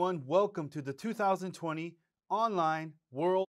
everyone. Welcome to the 2020 Online World.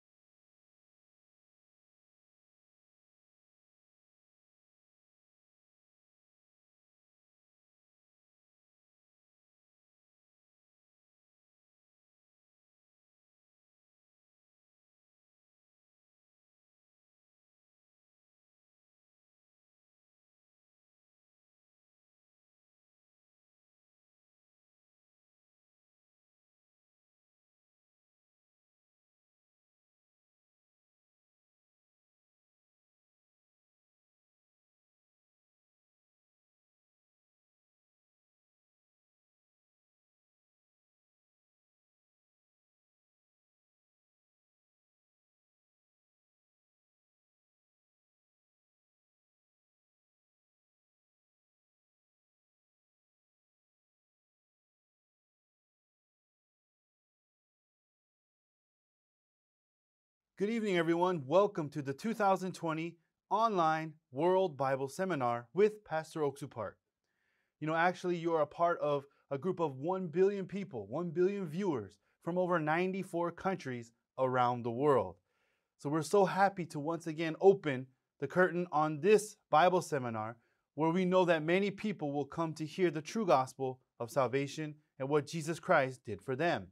Good evening, everyone. Welcome to the 2020 Online World Bible Seminar with Pastor Oksu Park. Actually, you are a part of a group of 1 billion people, 1 billion viewers from over 94 countries around the world. So we're so happy to once again open the curtain on this Bible seminar where we know that many people will come to hear the true gospel of salvation and what Jesus Christ did for them.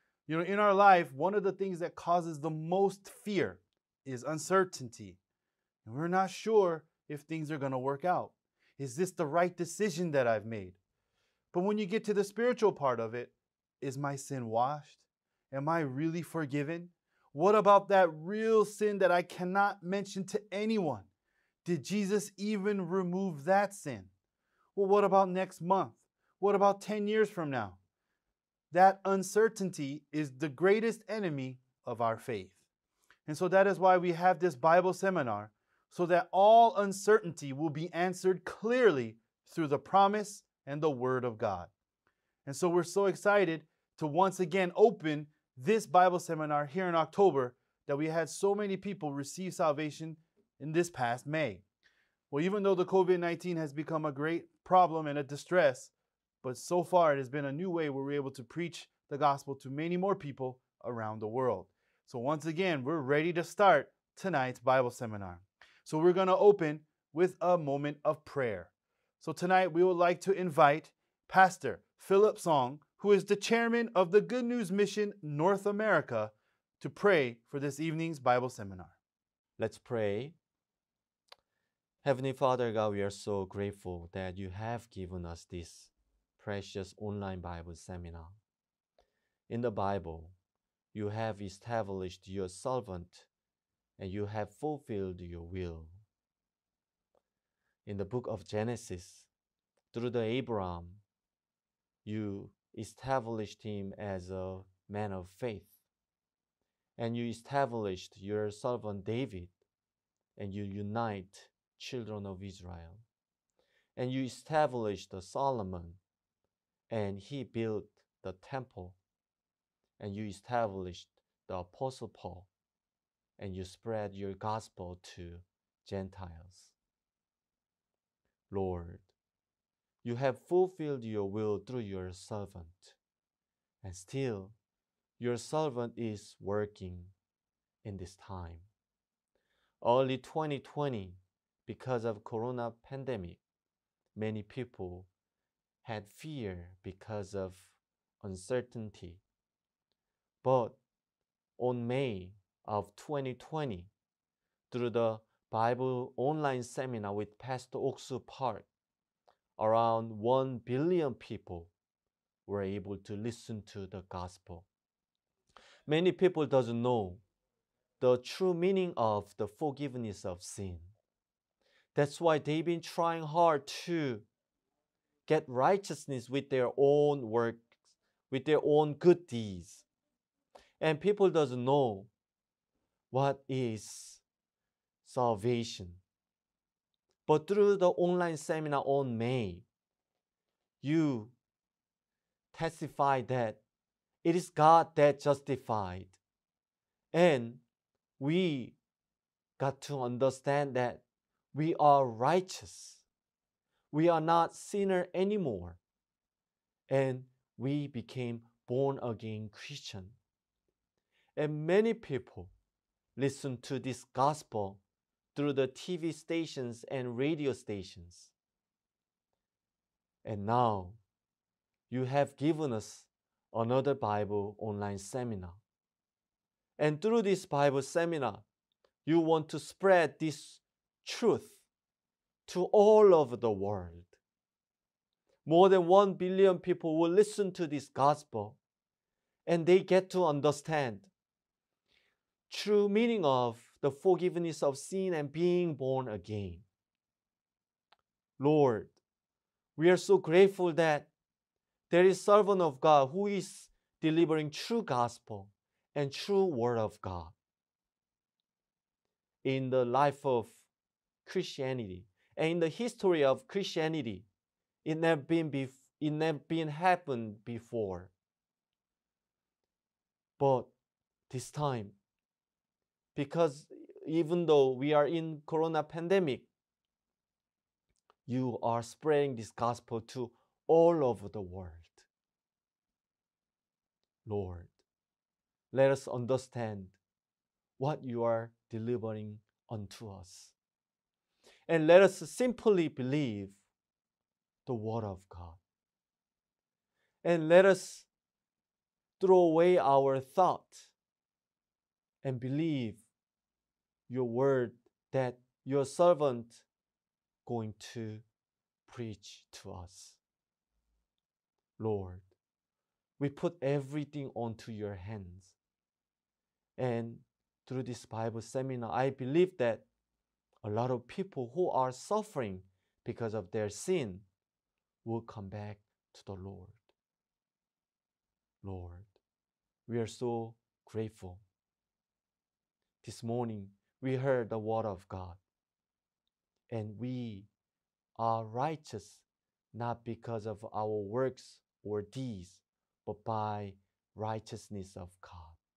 In our life, one of the things that causes the most fear is uncertainty. And we're not sure if things are going to work out. Is this the right decision that I've made? But when you get to the spiritual part of it, is my sin washed? Am I really forgiven? What about that real sin that I cannot mention to anyone? Did Jesus even remove that sin? Well, what about next month? What about 10 years from now? That uncertainty is the greatest enemy of our faith. And so that is why we have this Bible seminar, so that all uncertainty will be answered clearly through the promise and the Word of God. And so we're so excited to once again open this Bible seminar here in October that we had so many people receive salvation in this past May. Well, even though the COVID-19 has become a great problem and a distress, but so far it has been a new way where we're able to preach the gospel to many more people around the world. So once again, we're ready to start tonight's Bible seminar. So we're going to open with a moment of prayer. So tonight we would like to invite Pastor Philip Song, who is the chairman of the Good News Mission North America, to pray for this evening's Bible seminar. Let's pray. Heavenly Father God, we are so grateful that you have given us this precious online Bible seminar. In the Bible, you have established your servant and you have fulfilled your will. In the book of Genesis, through the Abraham, you established him as a man of faith. And you established your servant David, and you unite children of Israel. And you established Solomon, and he built the temple. And you established the Apostle Paul, and you spread your gospel to Gentiles. Lord, you have fulfilled your will through your servant, and still your servant is working in this time. Early 2020, because of corona pandemic, many people had fear because of uncertainty. But on May of 2020, through the Bible online seminar with Pastor Oksu Park, around 1 billion people were able to listen to the gospel. Many people doesn't know the true meaning of the forgiveness of sin. That's why they've been trying hard to get righteousness with their own works, with their own good deeds. And people doesn't know what is salvation. But through the online seminar on May, you testify that it is God that justified. And we got to understand that we are righteous. We are not sinner anymore. And we became born-again Christian. And many people listen to this gospel through the TV stations and radio stations. And now, you have given us another Bible online seminar. And through this Bible seminar, you want to spread this truth to all over the world. More than 1 billion people will listen to this gospel, and they get to understand true meaning of the forgiveness of sin and being born again. Lord, we are so grateful that there is a servant of God who is delivering true gospel and true word of God. In the life of Christianity and in the history of Christianity, it never been happened before. But this time, because even though we are in corona pandemic, you are spreading this gospel to all over the world. Lord, let us understand what you are delivering unto us. And let us simply believe the word of God. And let us throw away our thought and believe your word that your servant going to preach to us. Lord, we put everything onto your hands. And through this Bible seminar, I believe that a lot of people who are suffering because of their sin will come back to the Lord. Lord, we are so grateful. This morning, we heard the word of God, and we are righteous not because of our works or deeds, but by righteousness of God.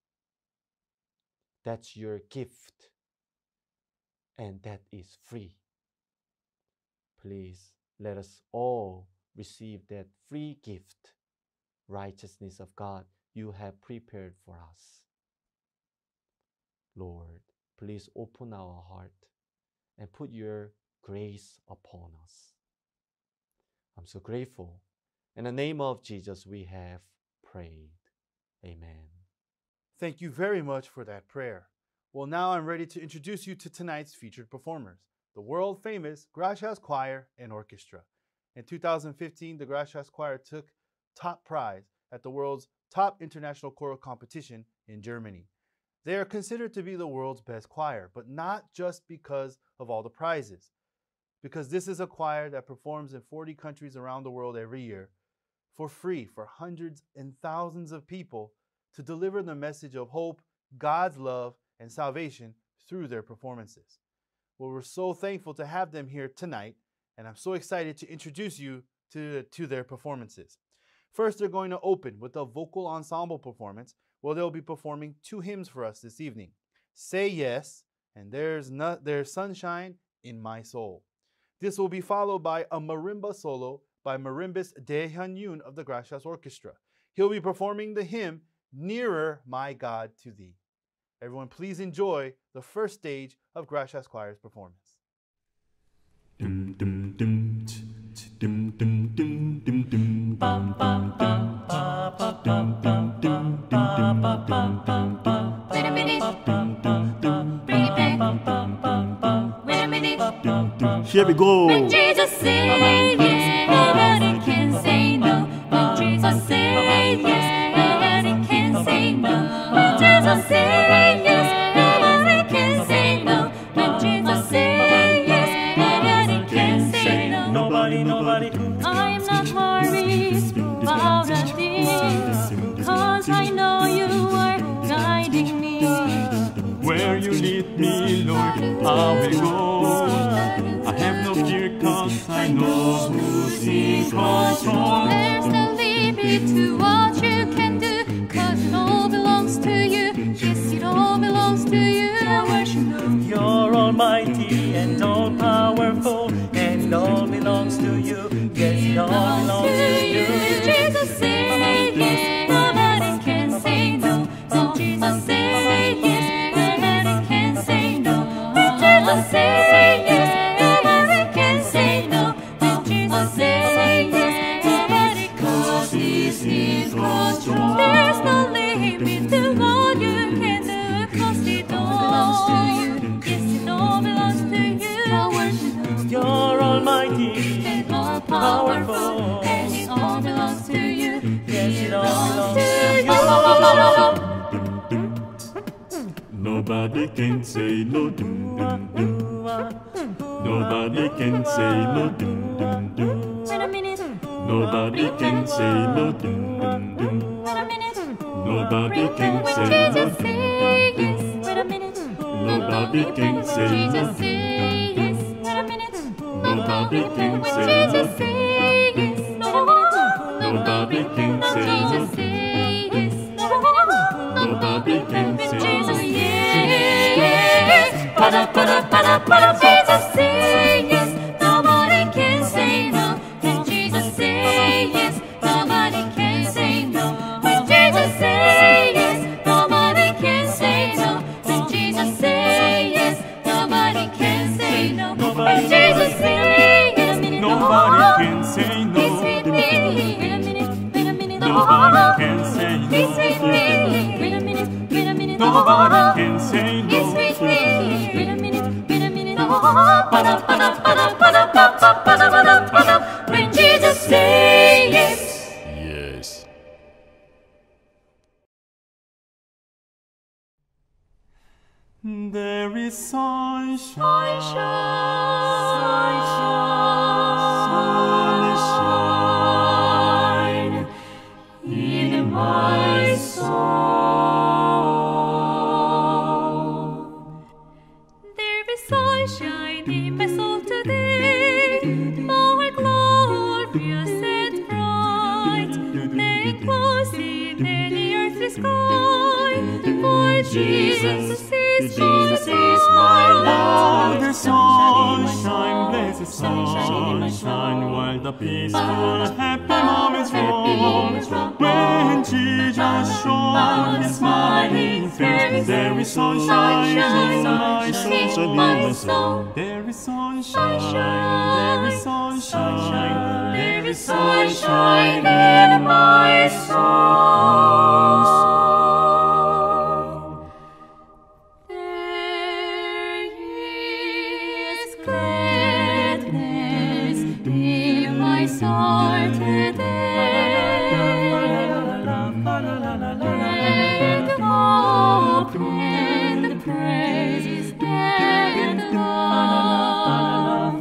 That's your gift, and that is free. Please let us all receive that free gift, righteousness of God you have prepared for us. Lord, please open our heart and put your grace upon us. I'm so grateful. In the name of Jesus, we have prayed. Amen. Thank you very much for that prayer. Well, now I'm ready to introduce you to tonight's featured performers, the world-famous Gracias Choir and Orchestra. In 2015, the Gracias Choir took top prize at the world's top international choral competition in Germany. They are considered to be the world's best choir, but not just because of all the prizes. Because this is a choir that performs in 40 countries around the world every year for free for hundreds and thousands of people to deliver the message of hope, God's love, and salvation through their performances. Well, we're so thankful to have them here tonight, and I'm so excited to introduce you to their performances. First, they're going to open with a vocal ensemble performance where they'll be performing 2 hymns for us this evening. Say Yes, and There's Sunshine in My Soul. This will be followed by a marimba solo by marimbist Dae-hyun Yoon of the Gracias Orchestra. He'll be performing the hymn, Nearer My God to Thee. Everyone, please enjoy the first stage of Gracias Choir's performance. Here we go. When Jesus says yes, nobody can say no. When Jesus says yes, nobody can say no. When Jesus says yes, nobody can say no. When Jesus says yes, nobody can say no. Nobody. I'm not worried about a thing, 'cause I know you are guiding me. Where you lead me, Lord, I will go. I have no fear, 'cause I know who's in control. There's no limit to what you can do, 'cause it all belongs to you. Yes, it all belongs to you. I worship you. You're almighty and all powerful, and all belongs to you. Yes, it all belongs to you. Jesus said yes, nobody You're almighty and all powerful, and it all belongs to you. Yes, it all belongs belongs to Nobody can say no, dum dum dum. Nobody can say no, dum dum dum. Wait a minute, Nobody can say no, dum dum dum. wait a minute. Nobody can When say no, Jesus dum say dum yes, dum. wait a minute. Nobody can say no, Jesus dum say dum yes, dum. wait a minute. Nobody can When say Jesus no, say yes, wait a minute. Nobody can say no, Jesus dum say dum yes, dum. Nobody can when say Jesus no. yes, Jesus say yes, nobody can say no. When Jesus say yes, nobody can say no. When Jesus say yes, nobody can say no. When Jesus say yes, nobody can say no. When Jesus say yes, Nobody can say no. He's with me. Wait a minute, Nobody can say He's with no. me. Wait a minute, Nobody can say He's no. with me. Wait a minute. When Jesus say yes. Yes. There is sunshine. Sunshine in my soul. There is sunshine in my soul today, more glorious and bright than clouds in any earthly sky. For Jesus is my Oh, light. the sunshine, blessed sunshine, while the peaceful, happy moments roll. When Jesus shone His smiling face, there is sunshine in my soul. There is sunshine, there is sunshine, There is sunshine in my soul. There is gladness in my soul today. And hope and praise and love.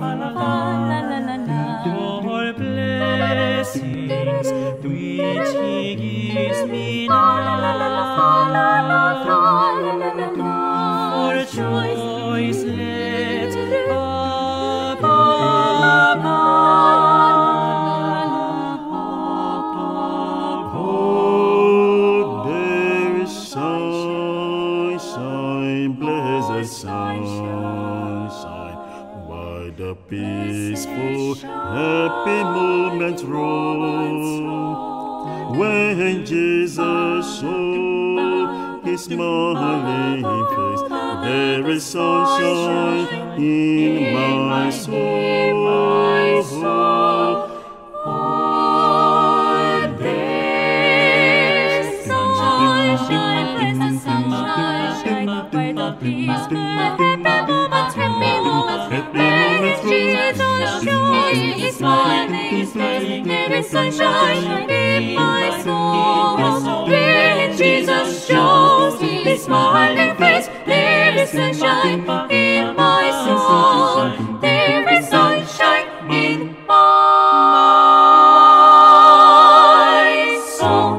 all blessings which He gives me now. For joys let Oh, there is sunshine, blessed sunshine, by the peaceful, happy moments roll. When Jesus showed His smiling face, there is sunshine in my soul. Sunshine, blessed sunshine, shining by the peaceful, happy moments roll. When Jesus shows His smiling face, there is sunshine in my soul. When Jesus shows His smiling face, there is sunshine in my soul. There is sunshine in my soul.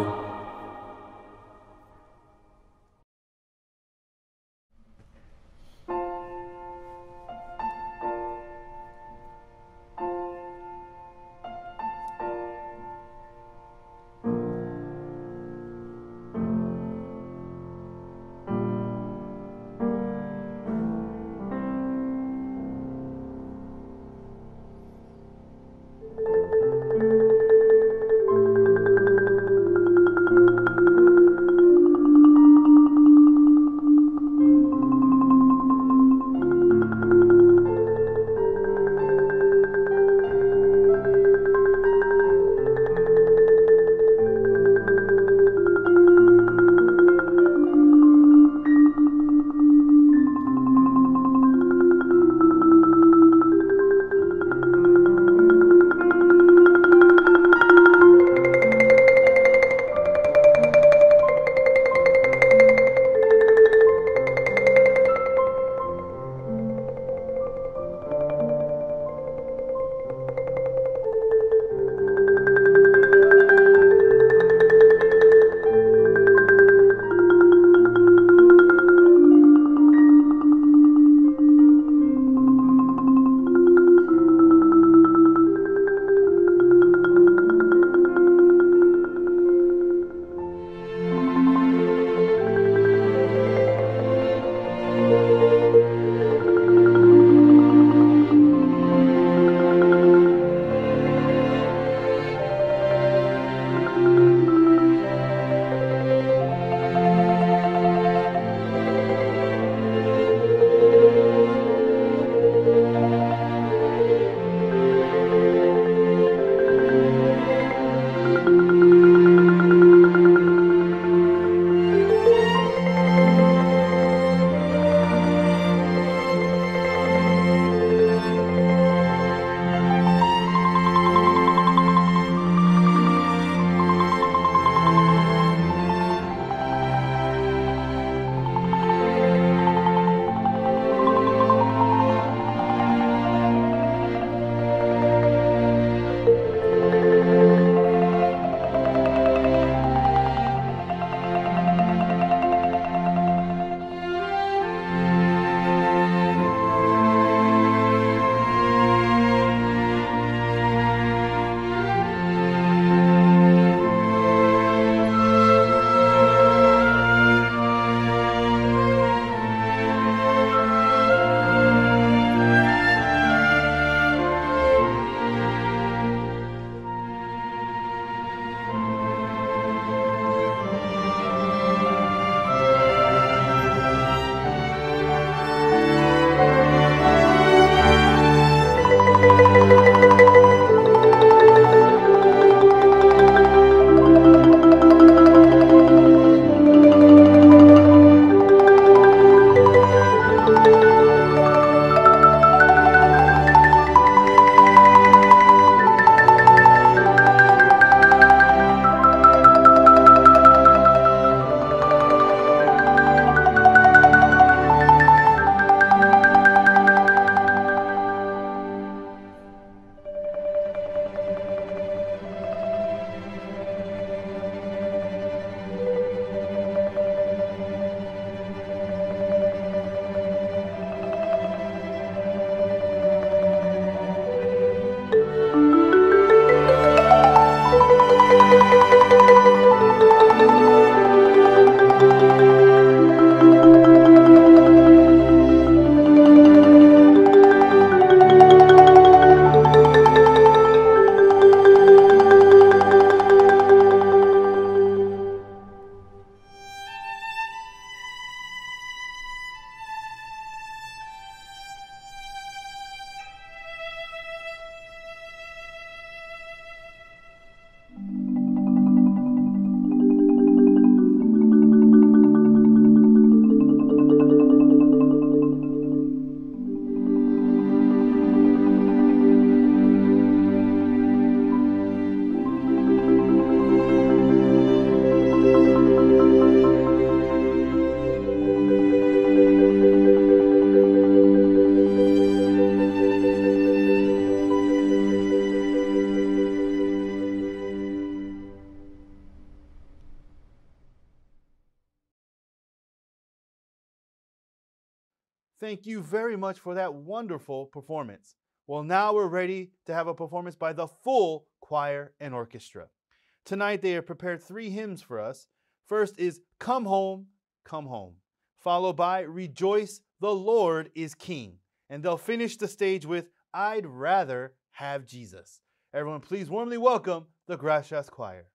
thank you very much for that wonderful performance. Well, now we're ready to have a performance by the full choir and orchestra. Tonight they have prepared 3 hymns for us. First is Come Home, Come Home, followed by Rejoice, the Lord is King. And they'll finish the stage with I'd Rather Have Jesus. Everyone, please warmly welcome the Gracias Choir.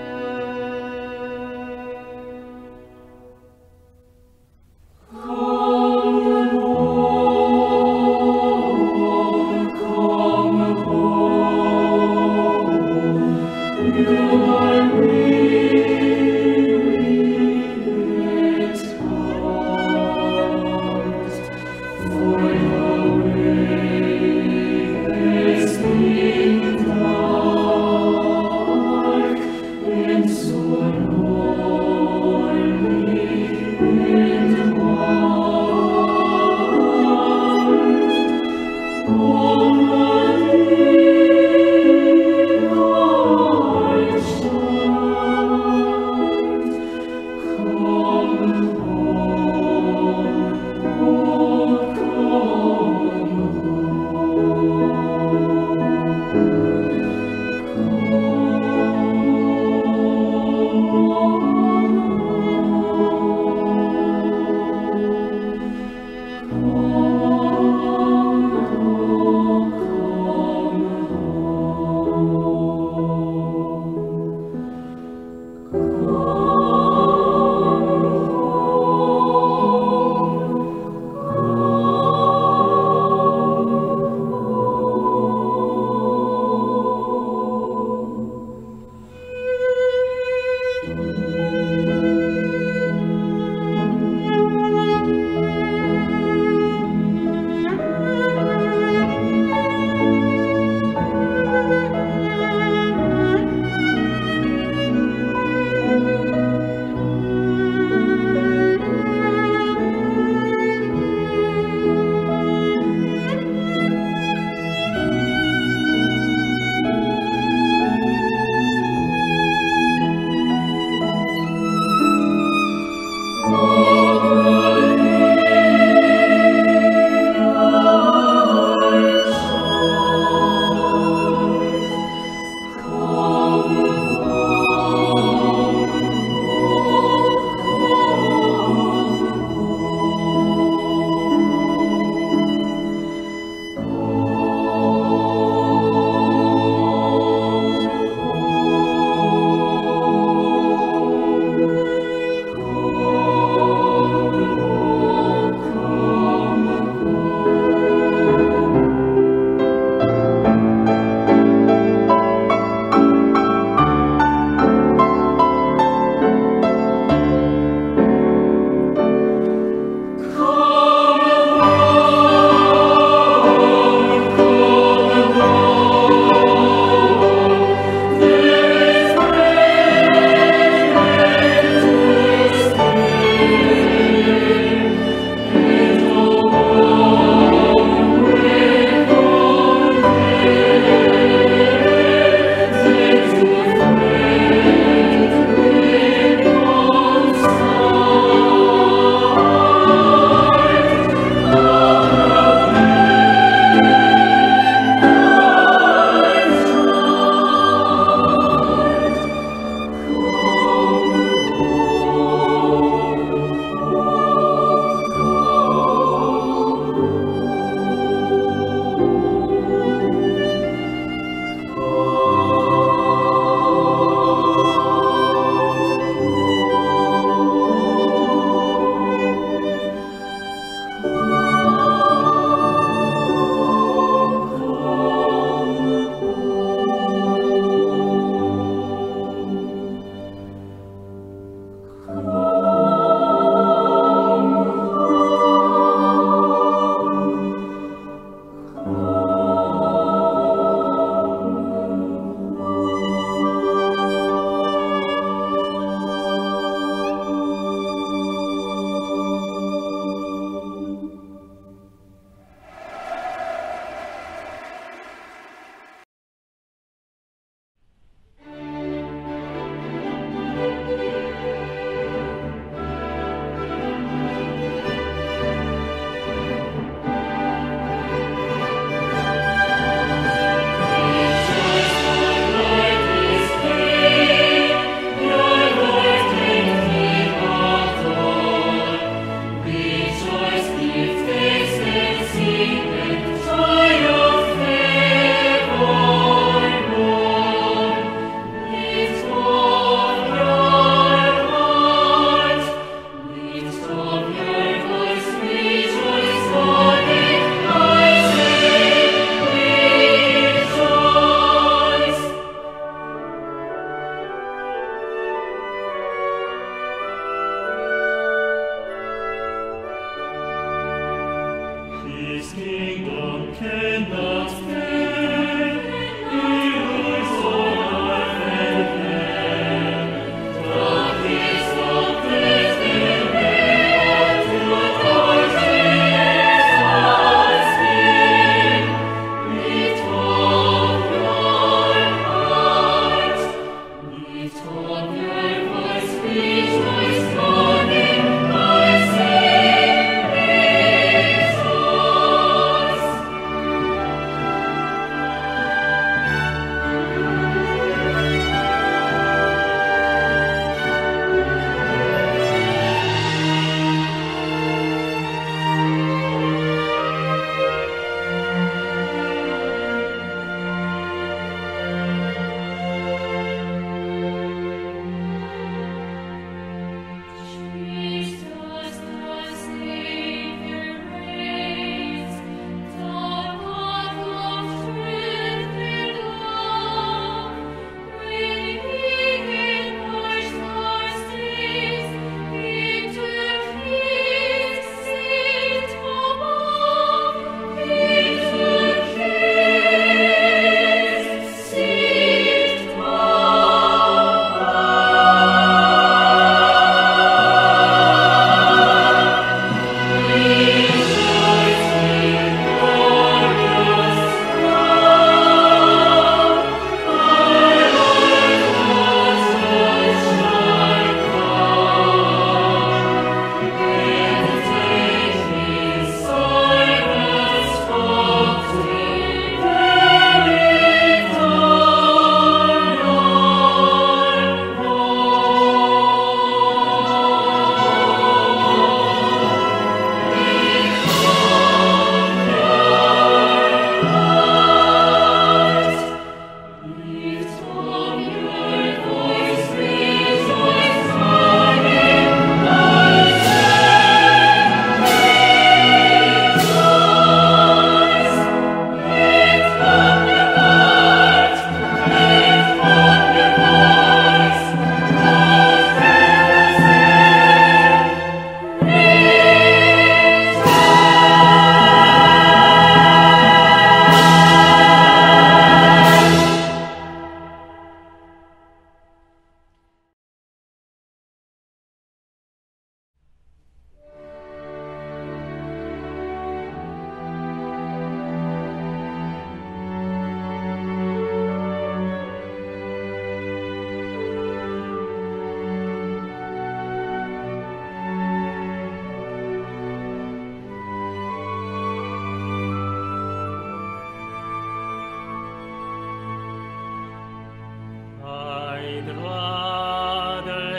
Oh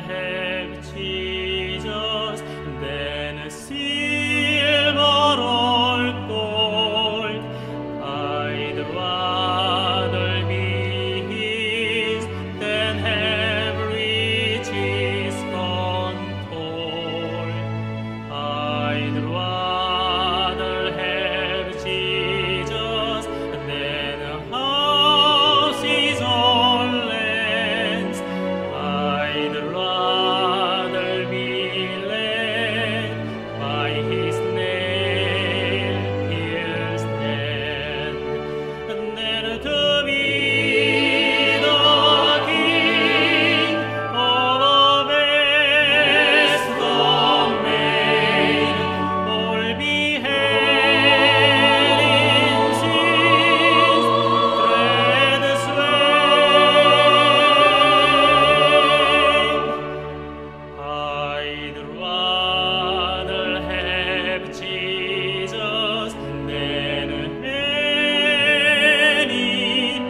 have Jesus than silver or gold. I'd rather be His than have riches untold. I'd rather have Jesus than houses or lands. I'd rather be led by His nail-pierced hand than to be the king of a vast domain, or behead in sin's dread sway. I'd rather have Jesus than anything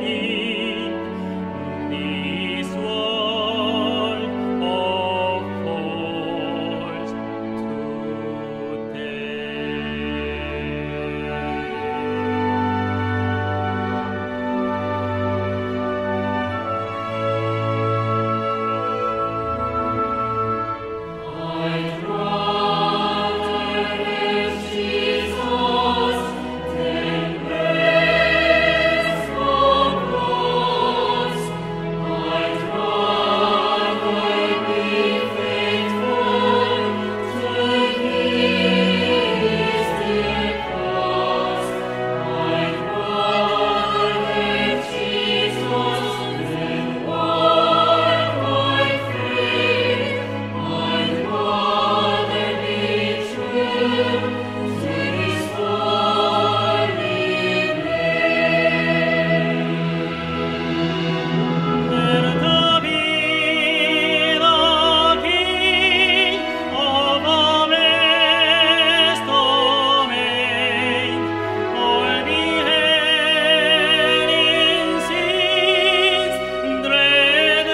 this world offers I'd rather have Jesus than best of loves. I'd rather be faithful to His dear cross. I'd rather have Jesus than walk by faith. I'd rather be true to His holy name than to be the king of a vast domain, or behead in sin's dread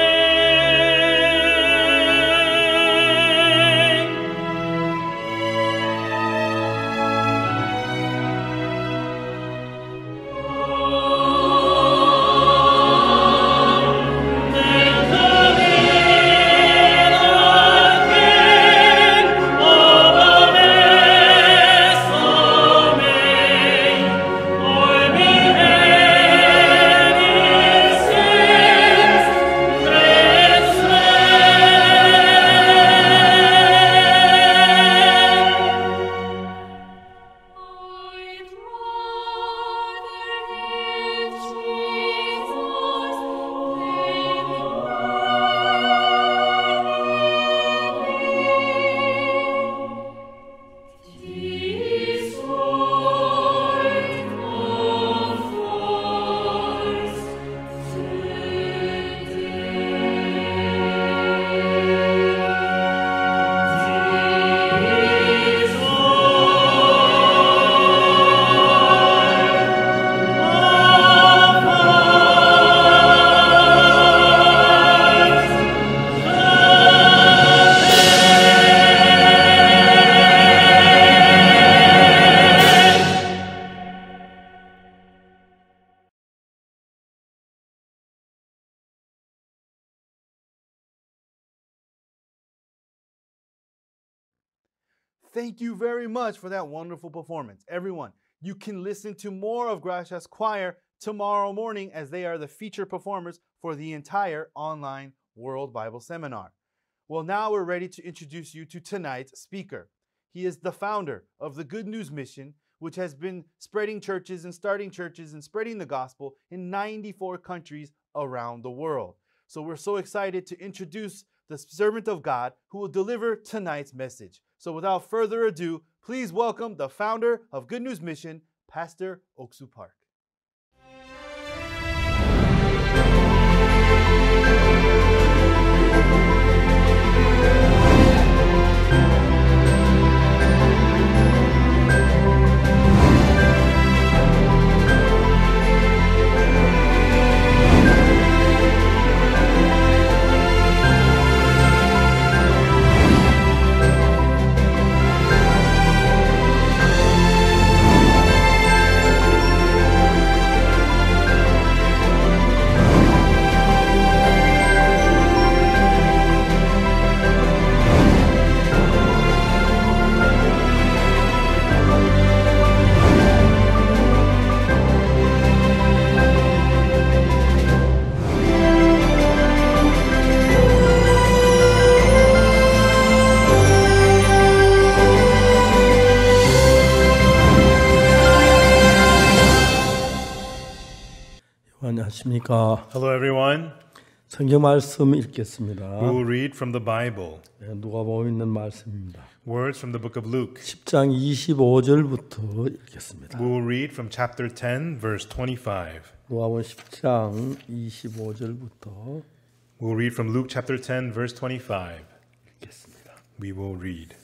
Thank you very much for that wonderful performance. Everyone, you can listen to more of Gracia's choir tomorrow morning, as they are the feature performers for the entire online World Bible Seminar. Well, now we're ready to introduce you to tonight's speaker. He is the founder of the Good News Mission, which has been spreading churches and starting churches and spreading the gospel in 94 countries around the world. So we're so excited to introduce the servant of God who will deliver tonight's message. So without further ado, please welcome the founder of Good News Mission, Pastor Oksu Park. 안녕하십니까. Hello, everyone. 성경 말씀 읽겠습니다. We will read from the Bible. 누가복음 있는 말씀입니다. Words from the book of Luke. 10장 25절부터 읽겠습니다. We will read from chapter 10, verse 25. 누가복음 10장 25절부터 We will read from Luke chapter 10, verse 25. 읽겠습니다. We will read.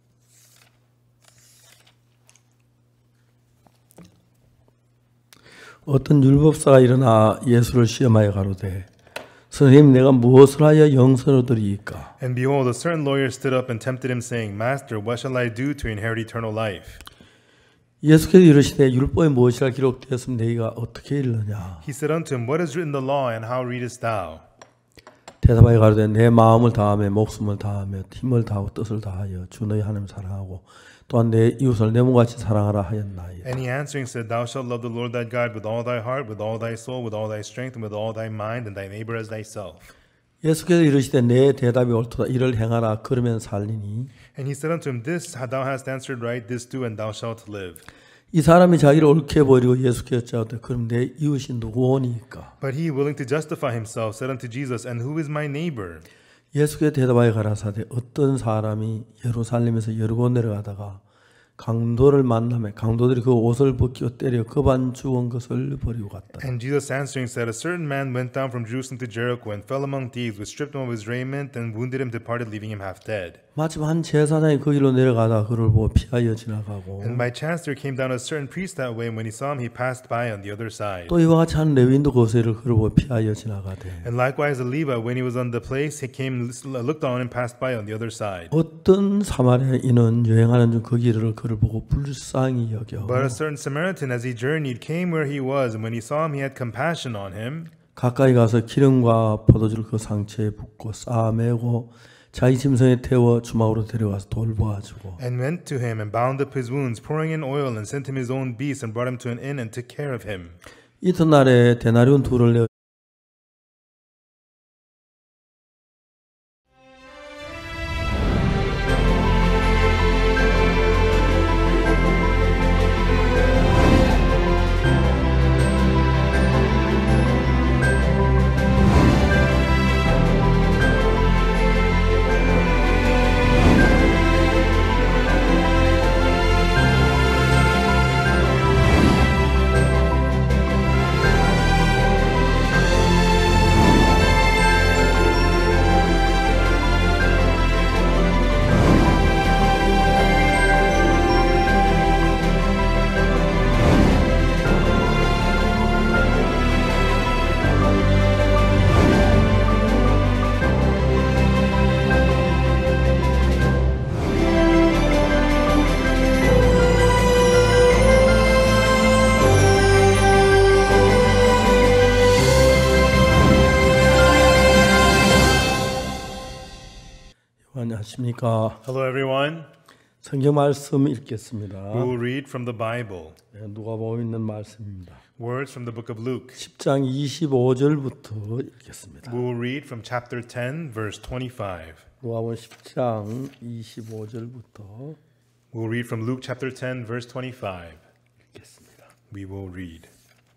어떤 율법사가 일어나 예수를 시험하여 가로되 선생님 내가 무엇을 하여 영생을 얻으리이까? And behold, a certain lawyer stood up and tempted him, saying, Master, what shall I do to inherit eternal life? 예수께서 이르시되 율법에 무엇이라 기록되었으면 너희가 어떻게 읽느냐? He said unto him, What is written in the law, and how readest thou? 대답하여 가로되 내 마음을 다하며 목숨을 다하며 힘을 다하고 뜻을 다하여 주 너희 하나님 사랑하고 또한 내 이웃을 내 몸같이 사랑하라 하였나이다. And he answering said, Thou shalt love the Lord thy God with all thy heart, with all thy soul, with all thy strength, and with all thy mind, and thy neighbor as thyself. 예수께서 이르시되 내 대답이 옳도다 이를 행하라 그러면 살리니 And he said unto him, This thou hast answered right, this do, and thou shalt live. 이 사람이 자기를 옳게 보이고 예수께서 여짜오되 그럼 내 이웃이 누구오니까? But he, willing to justify himself, said unto Jesus, And who is my neighbor? 예수께서 대답하여 가라사대 어떤 사람이 예루살렘에서 여러 곳 내려가다가 강도를 만나매 강도들이 그 옷을 벗기고 때려 거반 죽은 것을 버리고 갔다. And Jesus answering said, A certain man went down from Jerusalem to Jericho and fell among thieves, which stripped him of his raiment and wounded him, departed, leaving him half dead. 마침 한 제사장이 그 길로 내려가다 그를 보고 피하여 지나가고 And by chance there came down a certain priest that way, and when he saw him, he passed by on the other side. 또 이와 같이 한 레위인도 거기를 그를 보고 피하여 지나가되 And likewise a Levite, when he was on the place, he came, looked on, and passed by on the other side. 어떤 사마리아인은 여행하는 중 그 길을 그를 보고 불쌍히 여겨 But a certain Samaritan, as he journeyed, came where he was, and when he saw him, he had compassion on him. 가까이 가서 기름과 포도주를 그 상처에 붓고 싸매고 자기 짐승에 태워 주막으로 데려와서 돌보아주고 And went to him and bound up his wounds, pouring in oil, and sent him his own beasts, and brought him to an inn, and took care of him. 이튿날에 데나리온 둘을 내어 안녕하십니까. Hello, everyone. 성경 말씀 읽겠습니다. We will read from the Bible. 누가복음 있는 말씀입니다. Words from the book of Luke. 10장 25절부터 읽겠습니다. We will read from chapter 10, verse 25. 누가복음 10장 25절부터 We will read from Luke chapter 10, verse 25. 읽겠습니다. We will read.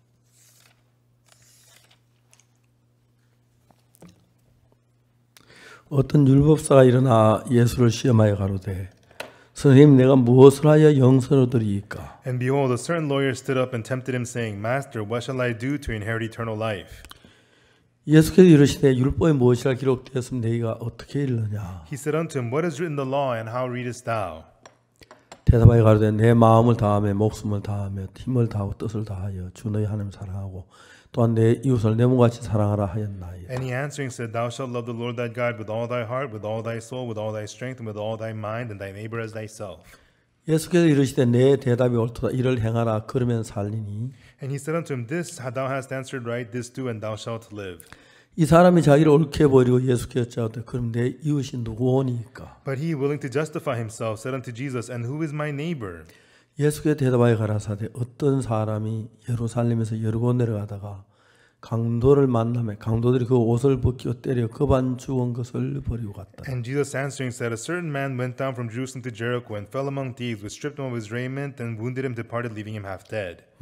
어떤 율법사가 일어나 예수를 시험하여 가로되 선생님 내가 무엇을 하여 영생을 얻으리이까? And behold, a certain lawyer stood up and tempted him, saying, Master, what shall I do to inherit eternal life? 예수께서 이르시되 율법에 무엇이라 기록되었으면 너희가 어떻게 읽느냐? He said unto him, What is written in the law, and how readest thou? 대답하여 가로되 내 마음을 다하며 목숨을 다하며 힘을 다하고 뜻을 다하여 주 너희 하나님 사랑하고 또한 내 이웃을 내 몸같이 사랑하라 하였나이다. And he answering said, Thou shalt love the Lord thy God with all thy heart, with all thy soul, with all thy strength, and with all thy mind, and thy neighbor as thyself. 예수께서 이르시되 내 대답이 옳도다 이를 행하라 그러면 살리니 And he said unto him, This thou hast answered right, this do, and thou shalt live. 이 사람이 자기를 옳게 보이고 예수께서 여짜오되 그럼 내 이웃이 누구오니까? But he, willing to justify himself, said unto Jesus, And who is my neighbor? 예수께서 대답하여 가라사대 어떤 사람이 예루살렘에서 여러 곳 내려가다가 강도를 만나매 강도들이 그 옷을 벗기고 때려 거반 죽은 것을 버리고 갔다. And Jesus answering said, A certain man went down from Jerusalem to Jericho and fell among thieves, which stripped him of his raiment and wounded him, departed, leaving him half dead.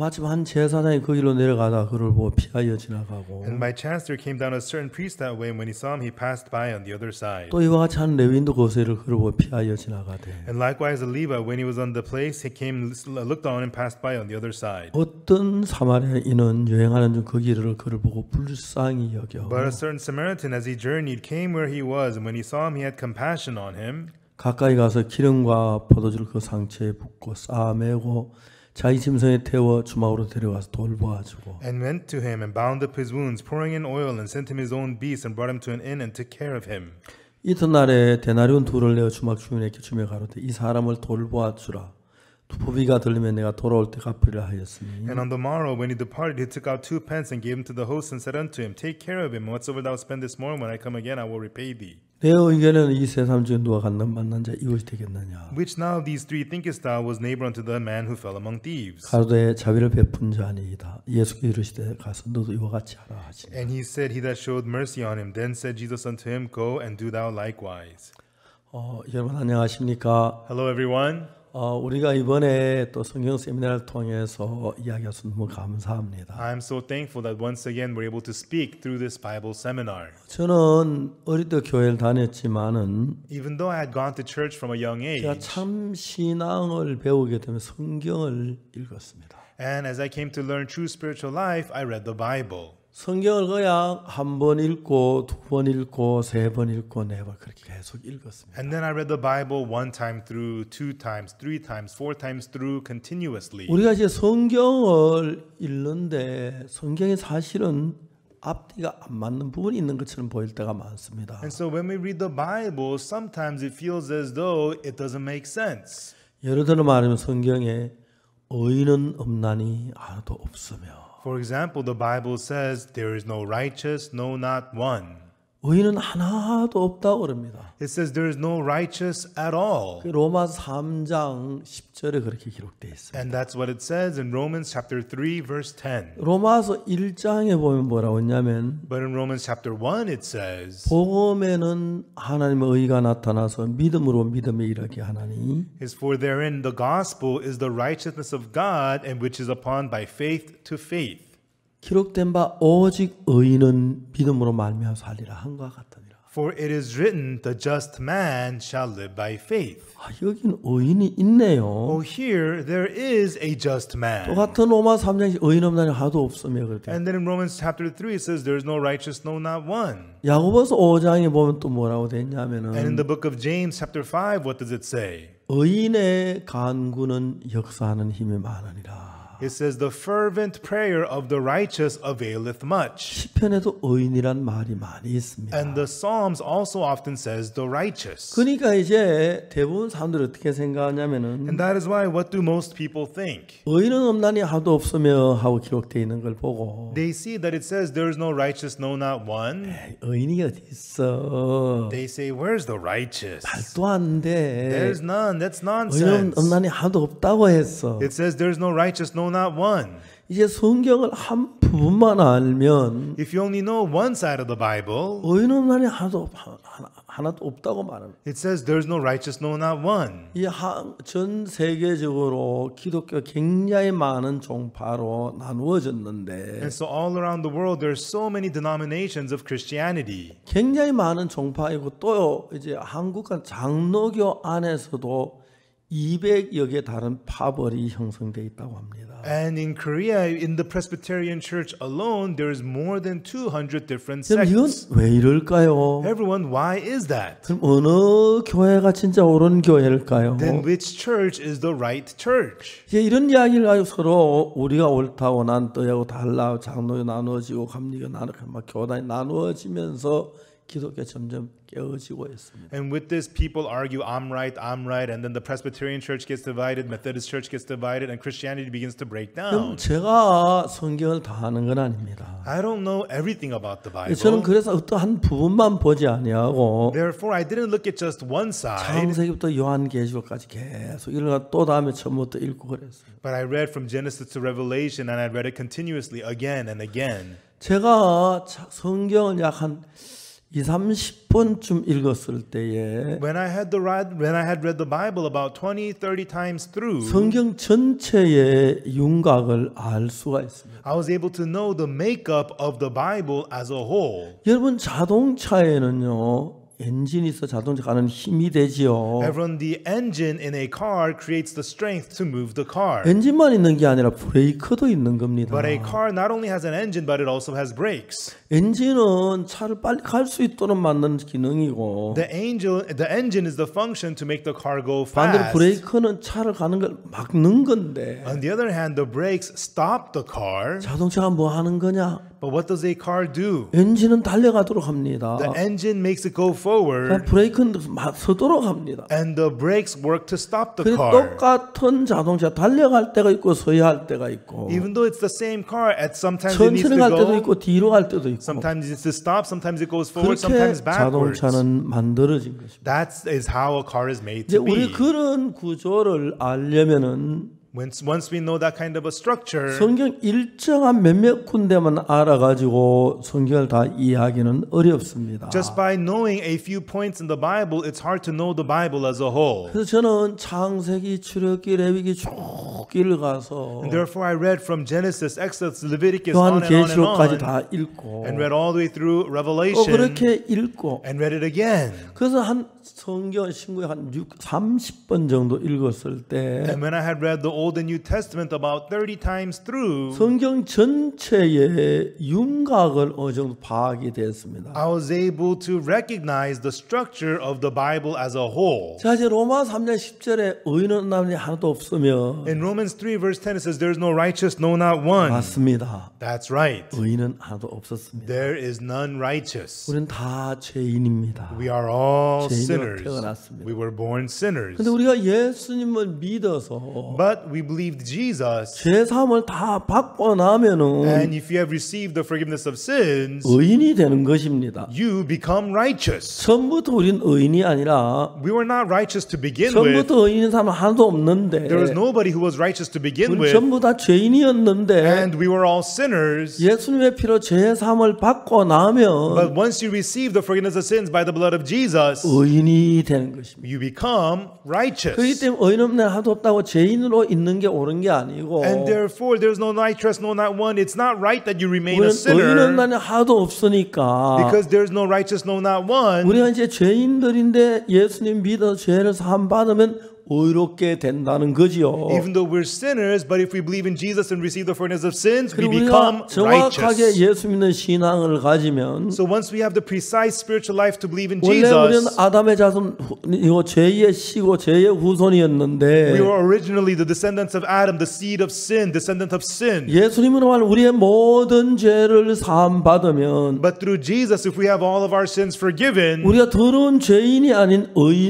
마침 한 제사장이 그 길로 내려가다 그를 보고 피하여 지나가고 And by chance there came down a certain priest that way, and when he saw him, he passed by on the other side. 또 이와 같이 한 레위인도 거세를 그를 보고 피하여 지나가되 And likewise, a Levite, when he was on the place, he came, looked on, and passed by on the other side. 어떤 사마리아인은 여행하는 중 그 길을 그를 보고 불쌍히 여겨 But a certain Samaritan, as he journeyed, came where he was, and when he saw him, he had compassion on him. 가까이 가서 기름과 포도주를 그 상처에 붓고 싸매고 자기 짐승에 태워 주막으로 데려가서 돌보아주고 And went to him and bound up his wounds, pouring in oil, and sent him his own beast, and brought him to an inn, and took care of him. 이튿날에 데나리온 둘을 내어 주막 주인에게 주며 가로되 이 사람을 돌보아주라 부비가 들리면 내가 돌아올 때 갚으리라 하였으니 And on the morrow, when he departed, he took out 2 pence and gave them to the host, and said unto him, Take care of him, and whatsoever thou spend this morning, when I come again, I will repay thee. 내 의견에는 이 세 사람 중에 누가 만난 자 이것이 되겠느냐 Which now of these 3 thinkest thou was neighbor unto the man who fell among thieves? 가로되 자비를 베푼 자 아니이다 예수께 이르시되 가서 너도 이와 같이 하라 하시니 And he said, He that showed mercy on him. Then said Jesus unto him, Go and do thou likewise. 여러분 안녕하십니까? Hello, everyone. 우리가 이번에 또 성경 세미나를 통해서 이야기해서 너무 감사합니다. I'm so thankful that once again we're able to speak through this Bible seminar. 저는 어릴 때 교회를 다녔지만은 Even though I had gone to church from a young 제가 age, 참 신앙을 배우게 되면 성경을 읽었습니다. and as I came to learn true spiritual life, I read the Bible. 성경을 그냥 한 번 읽고 두 번 읽고 세 번 읽고 네 번 그렇게 계속 읽었습니다. And then I read the Bible 1 time through, 2 times, 3 times, 4 times through continuously. 우리가 이제 성경을 읽는데 성경이 사실은 앞뒤가 안 맞는 부분이 있는 것처럼 보일 때가 많습니다. And so when we read the Bible, sometimes it feels as though it doesn't make sense. 예를 들어 말하면 성경에 의인은 없나니 하나도 없으며 For example, the Bible says, There is no righteous, no, not one. 의인은 하나도 없다고 그럽니다. It says there is no righteous at all. 로마서 3장 10절에 그렇게 기록되어 있습니다. And that's what it says in Romans chapter 3 verse 10. 로마서 1장에 보면 뭐라고 했냐면 But in Romans chapter 1 it says, 복음에는 하나님의 의가 나타나서 믿음으로 믿음에 이르게 하나니 is for therein the gospel is the righteousness of God, and which is upon by faith to faith. 기록된 바 오직 의인은 믿음으로 말미암아 살리라 한과 같으니라. For it is written, the just man shall live by faith. 여긴 의인이 있네요. Oh, here there is a just man. 똑같은 로마 3장에 의인 없나니 하나도 없으며 그랬대. And then in Romans chapter 3 it says there is no righteous, no, not one. 야고보서 5장에 보면 또 뭐라고 And in 됐냐면은 the book of James chapter 5, what does it say? 의인의 간구는 역사하는 힘이 많으니라. It says, the fervent prayer of the righteous availeth much. 시편에도 의인이란 말이 많이 있습니다. And the Psalms also often says the righteous. 그러니까 이제 대부분 사람들이 어떻게 생각하냐면은 And that is why, what do most people think? 의인은 없나니 하도 없으며 하고 기록되어 있는 걸 보고 They see that it says there is no righteous, no, not one. 의인이 어디 있어? They say, where's the righteous? 말도 안 돼. There's none. That's 의인은 nonsense. 없나니 하도 없다고 했어. It says there's no righteous, no, not one. 이제 성경을 한 부분만 알면 If you only know one side of the Bible, 의인 없나니 하나도 없다고 말합니다. it says there's no righteous, no, not one. 전 세계적으로 기독교 굉장히 많은 종파로 나누어졌는데 And so all around the world, there's so many denominations of Christianity. 굉장히 많은 종파이고 또 이제 한국은 장로교 안에서도 200여 개 다른 파벌이 형성되어 있다고 합니다. And in Korea, in the Presbyterian Church alone, there is more than 200 different 그럼 이건 sects. 왜 이럴까요? Everyone, why is that? 그럼 어느 교회가 진짜 옳은 교회일까요? Then which church is the right church? 이제 이런 이야기를 가지고 서로 우리가 옳다고 난 너하고 달라 장로교 나누어지고 감리교 나누고 막 교단이 나누어지면서 기독교 점점 깨어지고 있습니다. And with this, people argue, I'm right, and then the Presbyterian Church gets divided, Methodist Church gets divided, and Christianity begins to break 그럼 down. 제가 성경을 다 아는 건 아닙니다. I don't know everything about the Bible. 저는 그래서 어떤 한 부분만 보지 아니하고 Therefore, I didn't look at just one side, 창세기부터 요한계시록까지 계속 이런 또 다음에 처음부터 읽고 그랬어요. but I read from Genesis to Revelation, and I read it continuously again and again. 제가 성경을 약 한 20-30번쯤 읽었을 때에 When I had read the Bible about 20, 30 times through, 성경 전체의 윤곽을 알 수가 있습니다. I was able to know the makeup of the Bible as a whole. 여러분 자동차에는요 엔진이 있어 자동차 가는 힘이 되지요. Everyone, the engine in a car creates the strength to move the car. 엔진만 있는 게 아니라 브레이크도 있는 겁니다. But a car not only has an engine, but it also has brakes. 엔진은 차를 빨리 갈 수 있도록 만드는 기능이고 The engine is the function to make the car go 반대로 fast. 브레이크는 차를 가는 걸 막는 건데 On the other hand, the brakes stop the car. 자동차가 뭐 하는 거냐? But what does a car do? 엔진은 달려가도록 합니다. The engine makes it go forward, 브레이크는 서도록 합니다. and the brakes work to stop the 그래 car. 똑같은 자동차 달려갈 때가 있고 서야 할 때가 있고 Even though it's the same car, at sometimes it needs 천천히 to 갈 때도 go, 있고 뒤로 갈 때도 있고 sometimes it needs to stop, sometimes it goes forward, 그렇게 sometimes backwards. 자동차는 만들어진 것입니다. That is how a car is made 이제 to be. 우리 그런 구조를 알려면은 Once we know that kind of a structure, 성경 일정한 몇몇 군데만 알아가지고 성경을 다 이해하기는 어렵습니다. just by knowing a few points in the Bible, it's hard to know the Bible as a whole. 그래서 저는 창세기, 출애굽기, 레위기 쭉 읽어가서 And therefore, I read from Genesis, Exodus, Leviticus, on 요한 and on and 계시록까지 on, 다 읽고 and read all the way through 또 Revelation, 그렇게 읽고 and read it again. 그래서 한 성경 신구에 한 30번 정도 읽었을 때 And when I had read the Old and New Testament about 30 times through, 성경 전체의 윤곽을 어느 정도 파악이 됐습니다. I was able to recognize the structure of the Bible as a whole. 자 이제 로마 3장 10절에 의인은 남이 하나도 없으며 In Romans 3 verse 10 it says there is no righteous, no not one. 맞습니다. That's right. 의인은 하나도 없었습니다. There is none righteous. 우리는 다 죄인입니다. We are all 죄인으로 sinners. 태어났습니다. We were born sinners. 근데 우리가 예수님을 믿어서 But we believed Jesus. 죄 사함을 다 받고 나면은 And if you have received the forgiveness of sins, 의인이 되는 것입니다. you become righteous. 처음부터 우리는 의인이 아니라 We were not righteous to begin with. 처음부터 의인인 사람 하나도 없는데 There was nobody who was righteous to begin 우리 with. 전부 다 죄인이었는데 And we were all sinners. 예수님의 피로 죄 사함을 받고 나면 But once you receive the forgiveness of sins by the blood of Jesus, 의인이 되는 것입니다. you become righteous. 그렇기 때문에 의인 없는 하나도 없다고 죄인으로 있는 게 옳은 게 아니고 And therefore, there's no righteous, no not one. It's not right that you remain 우리는 a 의인 sinner 없는 하나도 없으니까 because there's no righteous, no not one. 우리가 이제 죄인들인데 예수님 믿어 죄를 사함 받으면 의롭게 된다는 거지요. Even though we're sinners, but if we believe in Jesus and receive the forgiveness of sins, we 그리고 become 우리가 정확하게 righteous. 예수 믿는 신앙을 가지면 So once we have the precise spiritual life to believe in 원래 우리는 Jesus, 아담의 자손이고 죄의 씨고 죄의 후손이었는데 we were originally the descendants of Adam, the seed of sin, descendant of sin. 예수님으로 말 우리의 모든 죄를 사함 받으면 But through Jesus, if we have all of our sins forgiven, 우리가 더러운 죄인이 아닌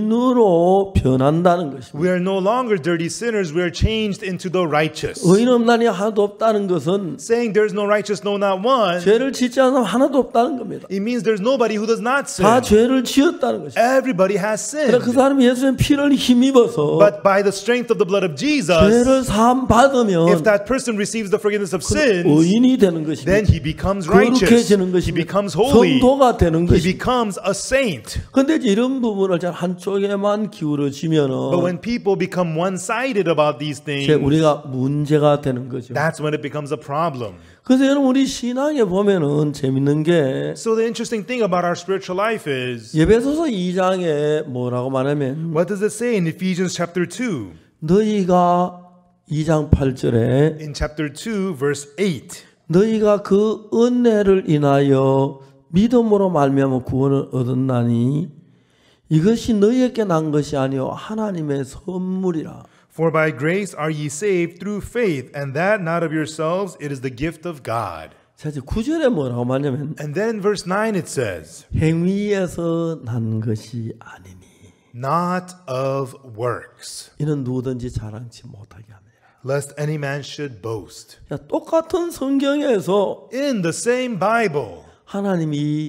의인으로 변한다는 것입니다. we are no longer dirty sinners, we are changed into the righteous. 의인 없나니 하나도 없다는 것은 Saying there's no righteous, no not one, 죄를 짓지 않은 사람 하나도 없다는 겁니다. it means there's nobody who does not sin. 다 죄를 지었다는 것입니다. Everybody has 그러나 그 sinned. 사람이 예수의 피를 힘입어서 But by the strength of the blood of Jesus, 죄를 사함 if 받으면 that person receives the forgiveness of sins, 의인이 되는 것입니다. then he becomes righteous. 거룩해지는 He 것입니다. becomes holy. 성도가 되는 He 것입니다. becomes a saint. 근데 이런 부분을 잘 한쪽에만 기울어지면은 But when people become one-sided about these 이제 things, 우리가 문제가 되는 거죠. that's when it becomes a problem. 그래서 여러분 우리 신앙에 보면은 재밌는 게 So the interesting thing about our spiritual life is, 예배소서 2장에 뭐라고 말하면 what does it say in Ephesians chapter 2? 너희가 2장 8절에 In chapter 2, verse 8. 너희가 그 은혜를 인하여 믿음으로 말미암아 구원을 얻었나니 이것이 너희에게 난 것이 아니요 하나님의 선물이라. For by grace are ye saved through faith, and that not of yourselves, it is the gift of God. 자, 이제 9절에 뭐라고 말하냐면 And then in verse 9 it says, 행위에서 난 것이 아니니 not of works, 이는 누구든지 자랑치 못하게 합니다. lest any man should boast. 자, 똑같은 성경에서 In the same Bible, 하나님이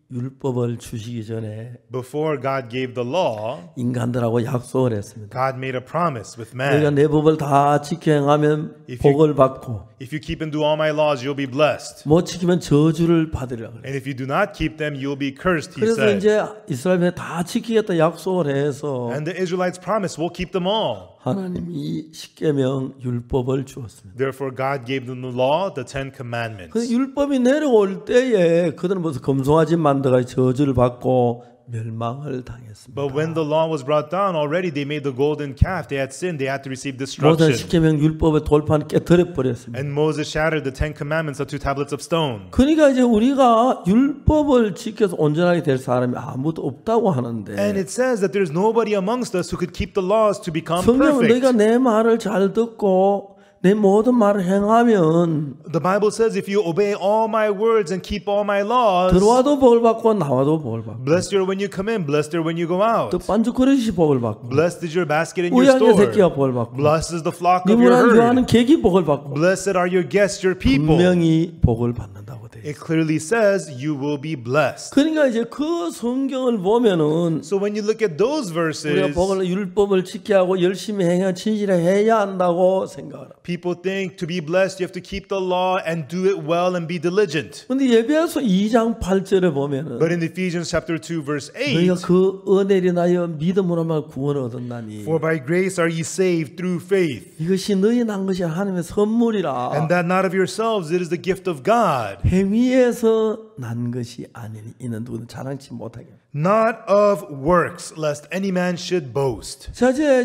율법을 주시기 전에 Before God gave the law, 인간들하고 약속을 했습니다. God made a promise with 너희가 man. 내 법을 다 지켜 행하면 If you- 복을 받고 If you keep and do all my laws, you'll be blessed. 못 지키면 저주를 받으리라 그래요. And if you do not keep them, you'll be cursed, he 그래서 said. 이제 이스라엘에 다 지키겠다 약속을 해서 And the Israelites promised, we'll keep them all. 하나님이 십계명 율법을 주었습니다. Therefore, God gave them the law, the Ten Commandments. 그 율법이 내려올 때에 그들은 무슨 검송아지 만들어 저주를 받고 멸망을 당했습니다. But when the law was brought down, already they made the golden calf. They had sinned. They had to receive 모든 destruction. 십계명 율법의 돌판 깨뜨려 버렸습니다. And Moses shattered the Ten Commandments of 2 tablets of stone. 그러니까 이제 우리가 율법을 지켜서 온전하게 될 사람이 아무도 없다고 하는데 And it says that there's nobody amongst us who could keep the laws to become 성경은 너희가 perfect. 내 말을 잘 듣고 내 모든 말을 행하면 The Bible says if you obey all my words and keep all my laws, 들어와도 복을 받고 나와도 복을 받고 blessed are when you come in, blessed are when you go out. 또 반죽 그릇이 복을 받고 Blessed is your basket in your 우양의 새끼가 store. 복을 받고 Blessed is the flock of your 니무랑 유하는 herd. 객이 복을 받고 Blessed are your guests, your people. 분명히 복을 받는다고 돼 있어요. It clearly says you will be blessed. 그러니까 이제 그 성경을 보면은 So when you look at those 우리가 verses, 복을 율법을 지켜야 하고 열심히 행해 진실해 해야 한다고 생각을 합니다. people think to be blessed you have to keep the law and do it well and be diligent. 근데 예배서 2장 8절에 보면은 But in Ephesians chapter 2 verse 8, 너희가 그 은혜를 인하여 믿음으로 말 구원을 얻었나니 for by grace are ye saved through faith, 이것이 너희 난 것이 하나님의 선물이라 and that not of yourselves, it is the gift of God, 행위에서 난 것이 아니니 이는 누구든 자랑치 못하게. not of works, lest any man should boast. 자, 이제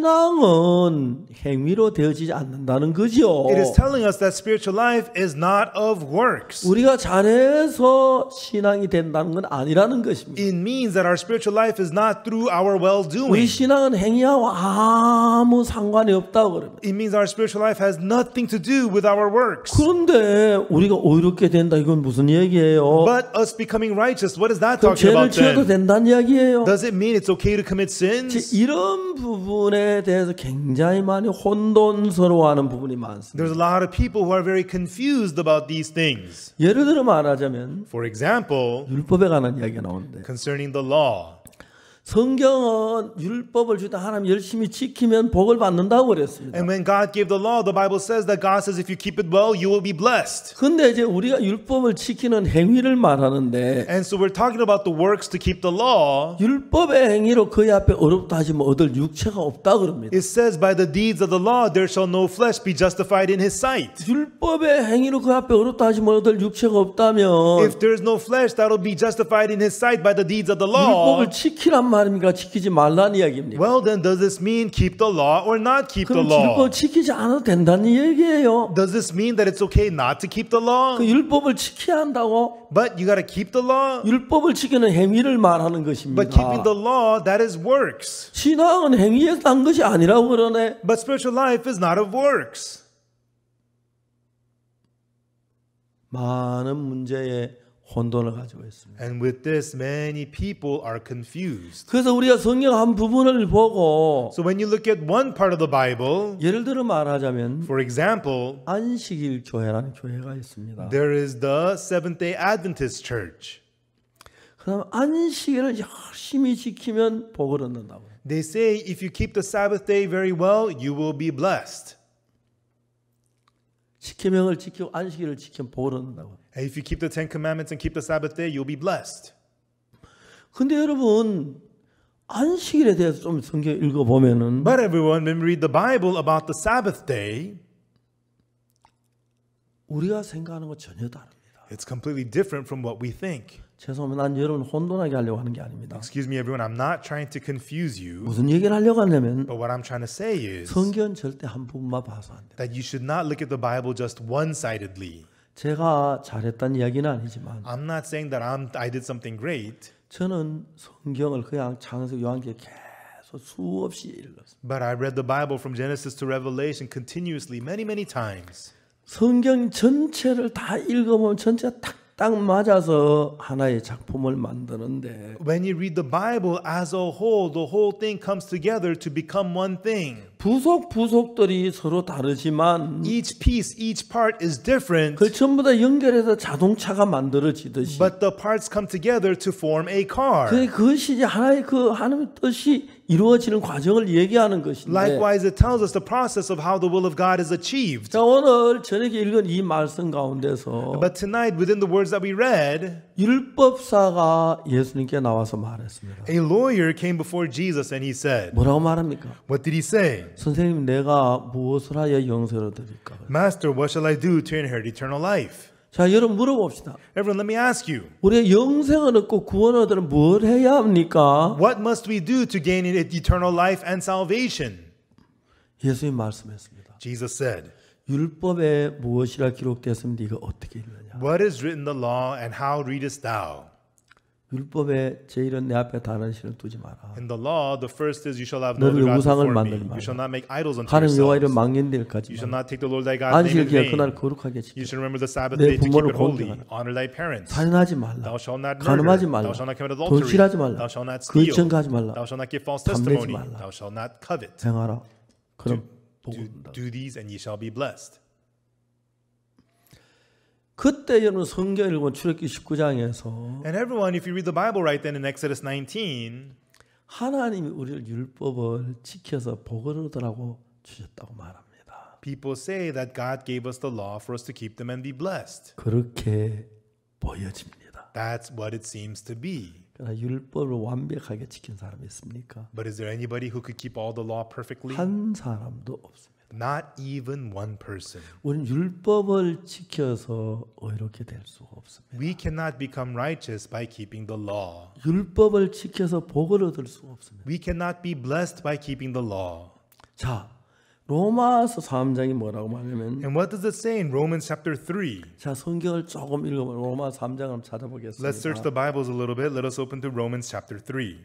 신앙은 행위로 되어지지 않는다는 거죠. It is telling us that spiritual life is not of works. 우리가 잘해서 신앙이 된다는 건 아니라는 것입니다. It means that our spiritual life is not through our 우리 well-doing. 신앙은 행위하고 아무 상관이 없다고 그럽니다. It means our spiritual life has nothing to do with our works. 그런데 우리가 의롭게 된다 이건 무슨 얘기예요? But us becoming righteous, what is that 그럼 talking 죄를 about 지어도 then? 된다는 이야기예요. Does it mean it's okay to commit 이제 sins? 이런 부분에 대해서 굉장히 많이 혼돈스러워하는 부분이 많습니다. There's a lot of people who are very confused about these things. 예를 들어 말하자면 For example, 율법에 관한 이야기가 나오는데 concerning the law. 성경은 율법을 주다 하나님 열심히 지키면 복을 받는다고 그랬습니다. And when God gave the law, the Bible says that God says if you keep it well, you will be blessed. 근데 이제 우리가 율법을 지키는 행위를 말하는데 And so we're talking about the works to keep the law. 율법의 행위로 그의 앞에 어렵다 하지만 얻을 육체가 없다 그럽니다. It says by the deeds of the law, there shall no flesh be justified in his sight. 율법의 행위로 그 앞에 어렵다 하지만 얻을 육체가 없다면 If there's no flesh, that'll be justified in his sight by the deeds of the law. 율법을 지키란 말입니까? 지키지 말라는 이야기입니까? Well, then does this mean keep the law or not keep the 그럼 law? 율법 지키지 않아도 된다는 얘기예요. Does this mean that it's okay not to keep the law? 그 율법을 지켜야 한다고 But you got to keep the law. 율법을 지키는 행위를 말하는 것입니다. But keeping the law, that is works. 신앙은 행위에서 난 것이 아니라고 그러네. But spiritual life is not of works. 많은 문제에 혼돈을 가지고 있습니다. And with this, many people are confused. 그래서 우리가 성경 한 부분을 보고 So when you look at one part of the Bible, 예를 들어 말하자면 for example, 안식일 교회라는 교회가 있습니다. there is the Seventh-day Adventist Church. 그다음 안식일을 열심히 지키면 복을 얻는다고. They say if you keep the Sabbath day very well, you will be blessed. 십계명을 지키고 안식일을 지키면 복을 얻는다고. And if you keep the Ten Commandments and keep the Sabbath day, you'll be blessed. 근데 여러분 안식일에 대해서 좀 성경 읽어 보면은 But everyone, when we read the Bible about the Sabbath day, 우리가 생각하는 것 전혀 다릅니다. it's completely different from what we think. 죄송합니다. 난 여러분 혼돈하게 하려고 하는 게 아닙니다. Excuse me, everyone, I'm not trying to confuse you, 무슨 얘기를 하려고 하냐면 but what I'm trying to say is 성경 절대 한 부분만 봐서 안 돼요. that you should not look at the Bible just one-sidedly. 제가 잘했다는 이야기는 아니지만 I'm not saying that I did something great, 저는 성경을 그냥 창세기 요한계에 계속 수없이 읽었습니다. but I read the Bible from Genesis to Revelation continuously many, many times. 성경 전체를 다 읽어보면 전체가 딱 맞아서 하나의 작품을 만드는데 When you read the Bible as a whole, the whole thing comes together to become one thing. 부속들이 서로 다르지만 Each piece, each part is different, 그걸 전부 다 연결해서 자동차가 만들어지듯이 but the parts come together to form a car. 그것이 이제 하나의 그 하나님의 뜻이 이루어지는 과정을 얘기하는 것인데 Likewise, it tells us the process of how the will of God is achieved. 자 오늘 저녁에 읽은 이 말씀 가운데서 But tonight, within the words that we read, 율법사가 예수님께 나와서 말했습니다. a lawyer came before Jesus and he said, 뭐라고 말합니까? what did he say? 선생님 내가 무엇을 하여 영생을 얻으리까? Master, what shall I do to inherit eternal life? 자 여러분 물어봅시다. Everyone, let me ask you, 우리가 영생을 얻고 구원을 얻으려면 뭘 해야 합니까? what must we do to gain eternal life and salvation? 예수님 말씀했습니다. Jesus said, 율법에 무엇이라 기록되었으면 네가 어떻게 읽느냐? what is written in the law and how readest thou? 율법에 제일은 내 앞에 다른 신을 두지 마라. In the law, the first is you shall have no 너를 other gods 우상을 before me. 만들지 마라. You shall not make idols unto 하나님 여호와 이름 yourselves. 망령될 까지 You shall 마라. not take the Lord thy God's name 안식일 in 기하 vain. 그날 거룩하게 You 지켜. shall remember the Sabbath 내 day to keep 부모를 it holy. 공경하라. Honor thy parents. 살인하지 말라. Thou shalt not 간음하지 murder. 말라. Thou shalt not commit adultery. 돌실하지 말라. Thou shalt not 거짓 steal. 증거하지 말라. Thou shalt not give false 담내지 testimony. 말라. Thou shalt not covet. 행하라. 그럼 복 Do, 얻는다. do these and ye shall be blessed. 그때 여러분 성경 읽은 출애굽기 19장에서 And everyone, if you read the Bible right then in Exodus 19, 하나님이 우리를 율법을 지켜서 복을 얻으라고 주셨다고 말합니다. people say that God gave us the law for us to keep them and be blessed. 그렇게 보여집니다. That's what it seems to be. 그러나 율법을 완벽하게 지킨 사람이 있습니까? But is there anybody who could keep all the law perfectly? 한 사람도 없습니다. Not even one person. 우리는 율법을 지켜서 의롭게 될 수가 없습니다. We cannot become righteous by keeping the law. 율법을 지켜서 복을 얻을 수가 없습니다. We cannot be blessed by keeping the law. 자, 로마서 3장이 뭐라고 말하냐면 And what does it say in Romans chapter 3? 자, 성경을 조금 읽어보면 로마 3장 한번 Let's search 찾아보겠습니다. the Bibles a little bit. Let us open to Romans chapter 3.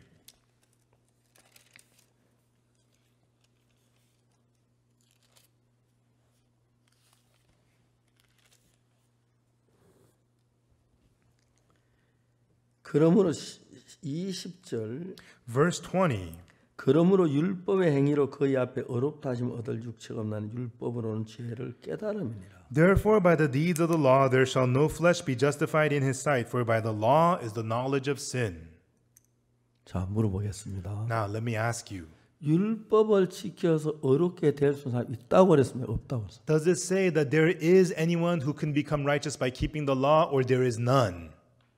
그러므로 20절 Verse 20. 그러므로 율법의 행위로 그의 앞에 어렵다 하심을 얻을 육체가 없나니 율법으로는 죄를 깨달음이니라. Therefore, by the deeds of the law, there shall no flesh be justified in his sight, for by the law is the knowledge of sin. 자, 물어보겠습니다. Now, let me ask you, 율법을 지켜서 어렵게 될 수 있는 사람이 있다고 그랬습니까? 없다고 그랬습니까? does it say that there is anyone who can become righteous by keeping the law, or there is none?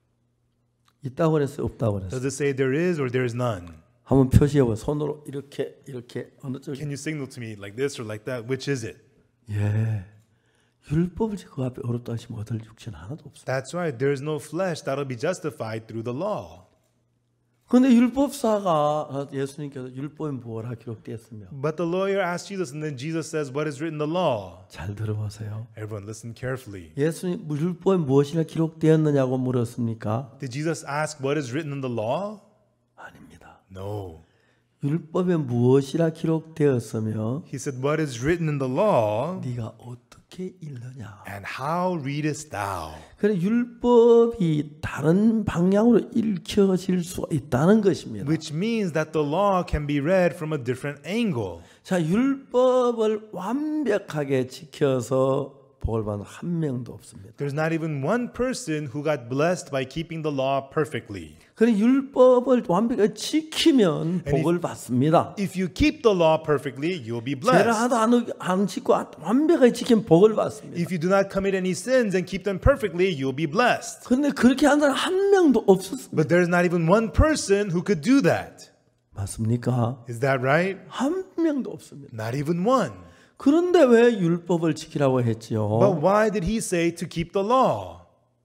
있다고 그랬어요? 없다고 그랬어요? Does it say there is or there is none? 한번 표시해봐요. 손으로 이렇게 어느 쪽에? Can you signal to me like this or like that? Which is it? 예, 율법을 그 앞에 어렵다 하시면 얻을 육체는 하나도 없습니다. That's right. There is no flesh that'll be justified through the law. 그런데 율법사가 예수님께서 율법에 무엇라 기록되었으며 But the lawyer asked Jesus, and then Jesus says, what is written in the law? 잘 들어보세요. Everyone listen carefully. 예수님 율법에 무엇이나 기록되었느냐고 물었습니까? Did Jesus ask what is written in the law? 아닙니다. No. 율법에 무엇이라 기록되었으며 He said, what is written in the law, 네가 어떻게 읽느냐. and how readest thou? 그래 율법이 다른 방향으로 읽혀질 수가 있다는 것입니다. Which means that the law can be read from a different angle. 자, 율법을 완벽하게 지켜서 복을 받는 한 명도 없습니다. There's not even one person who got blessed by keeping the law perfectly. 그래 율법을 완벽하게 지키면 복을 받습니다. If you keep the law perfectly, you'll be 죄를 blessed. 하나도 안 짓고 완벽하게 지키면 복을 받습니다. If you do not commit any sins and keep them perfectly, you'll be blessed. 그런데 그렇게 한 사람 한 명도 없었습니다. But there's not even one person who could do that. 맞습니까? Is that right? 한 명도 없습니다. Not even one. 그런데 왜 율법을 지키라고 했지요? But why did he say to keep the law?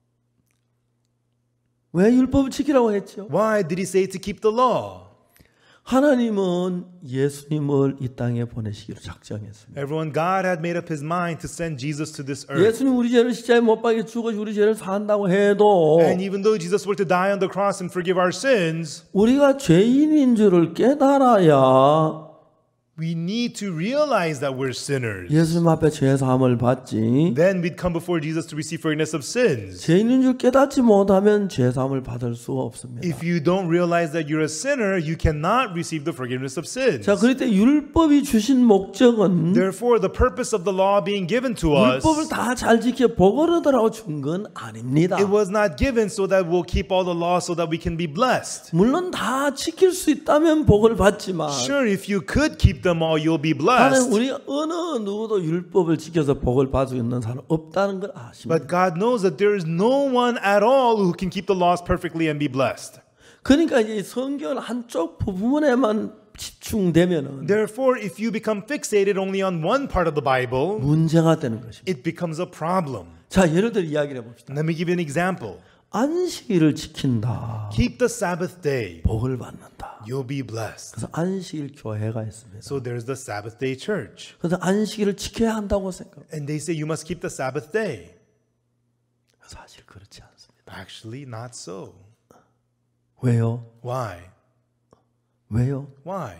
왜 율법을 지키라고 했지요? Why did he say to keep the law? 하나님은 예수님을 이 땅에 보내시기로 작정했습니다. Everyone, God had made up his mind to send Jesus to this earth. 예수님 우리 죄를 십자가에 못 박혀 죽어 우리 죄를 산다고 해도 And even though Jesus were to die on the cross and forgive our sins, 우리가 죄인인 줄을 깨달아야 We need to realize that we're sinners. 예수님 앞에 죄 사함을 받지. Then we'd come before Jesus to receive forgiveness of sins. 죄인인 줄 깨닫지 못하면 죄 사함을 받을 수가 없습니다. If you don't realize that you're a sinner, you cannot receive the forgiveness of sins. 자, 그럴 때 율법이 주신 목적은 Therefore, the purpose of the law being given to us, 율법을 다 잘 지켜 복을 얻으라고 준 건 아닙니다. it was not given so that we'll keep all the law so that we can be blessed. 물론 다 지킬 수 있다면 복을 받지만 Sure, if you could keep them all, you'll be 하나님 blessed. 우리 어느 누구도 율법을 지켜서 복을 받을 수 있는 사람 없다는 걸 아십니다. But God knows that there is no one at all who can keep the laws perfectly and be blessed. 그러니까 이제 성경 한쪽 부분에만 집중되면은 Therefore, if you become fixated only on one part of the Bible, 문제가 되는 것입니다. it becomes a problem. 자, 예를 들어 이야기를 해봅시다. Let me give you an example. 안식일을 지킨다. Keep the Sabbath day. 복을 받는다. You'll be blessed. 그래서 안식일 교회가 있습니다. So there's the Sabbath day church. 그래서 안식일을 지켜야 한다고 생각합니다. And they say you must keep the Sabbath day. 사실 그렇지 않습니다. Actually, not so. 왜요? Why? 왜요? Why?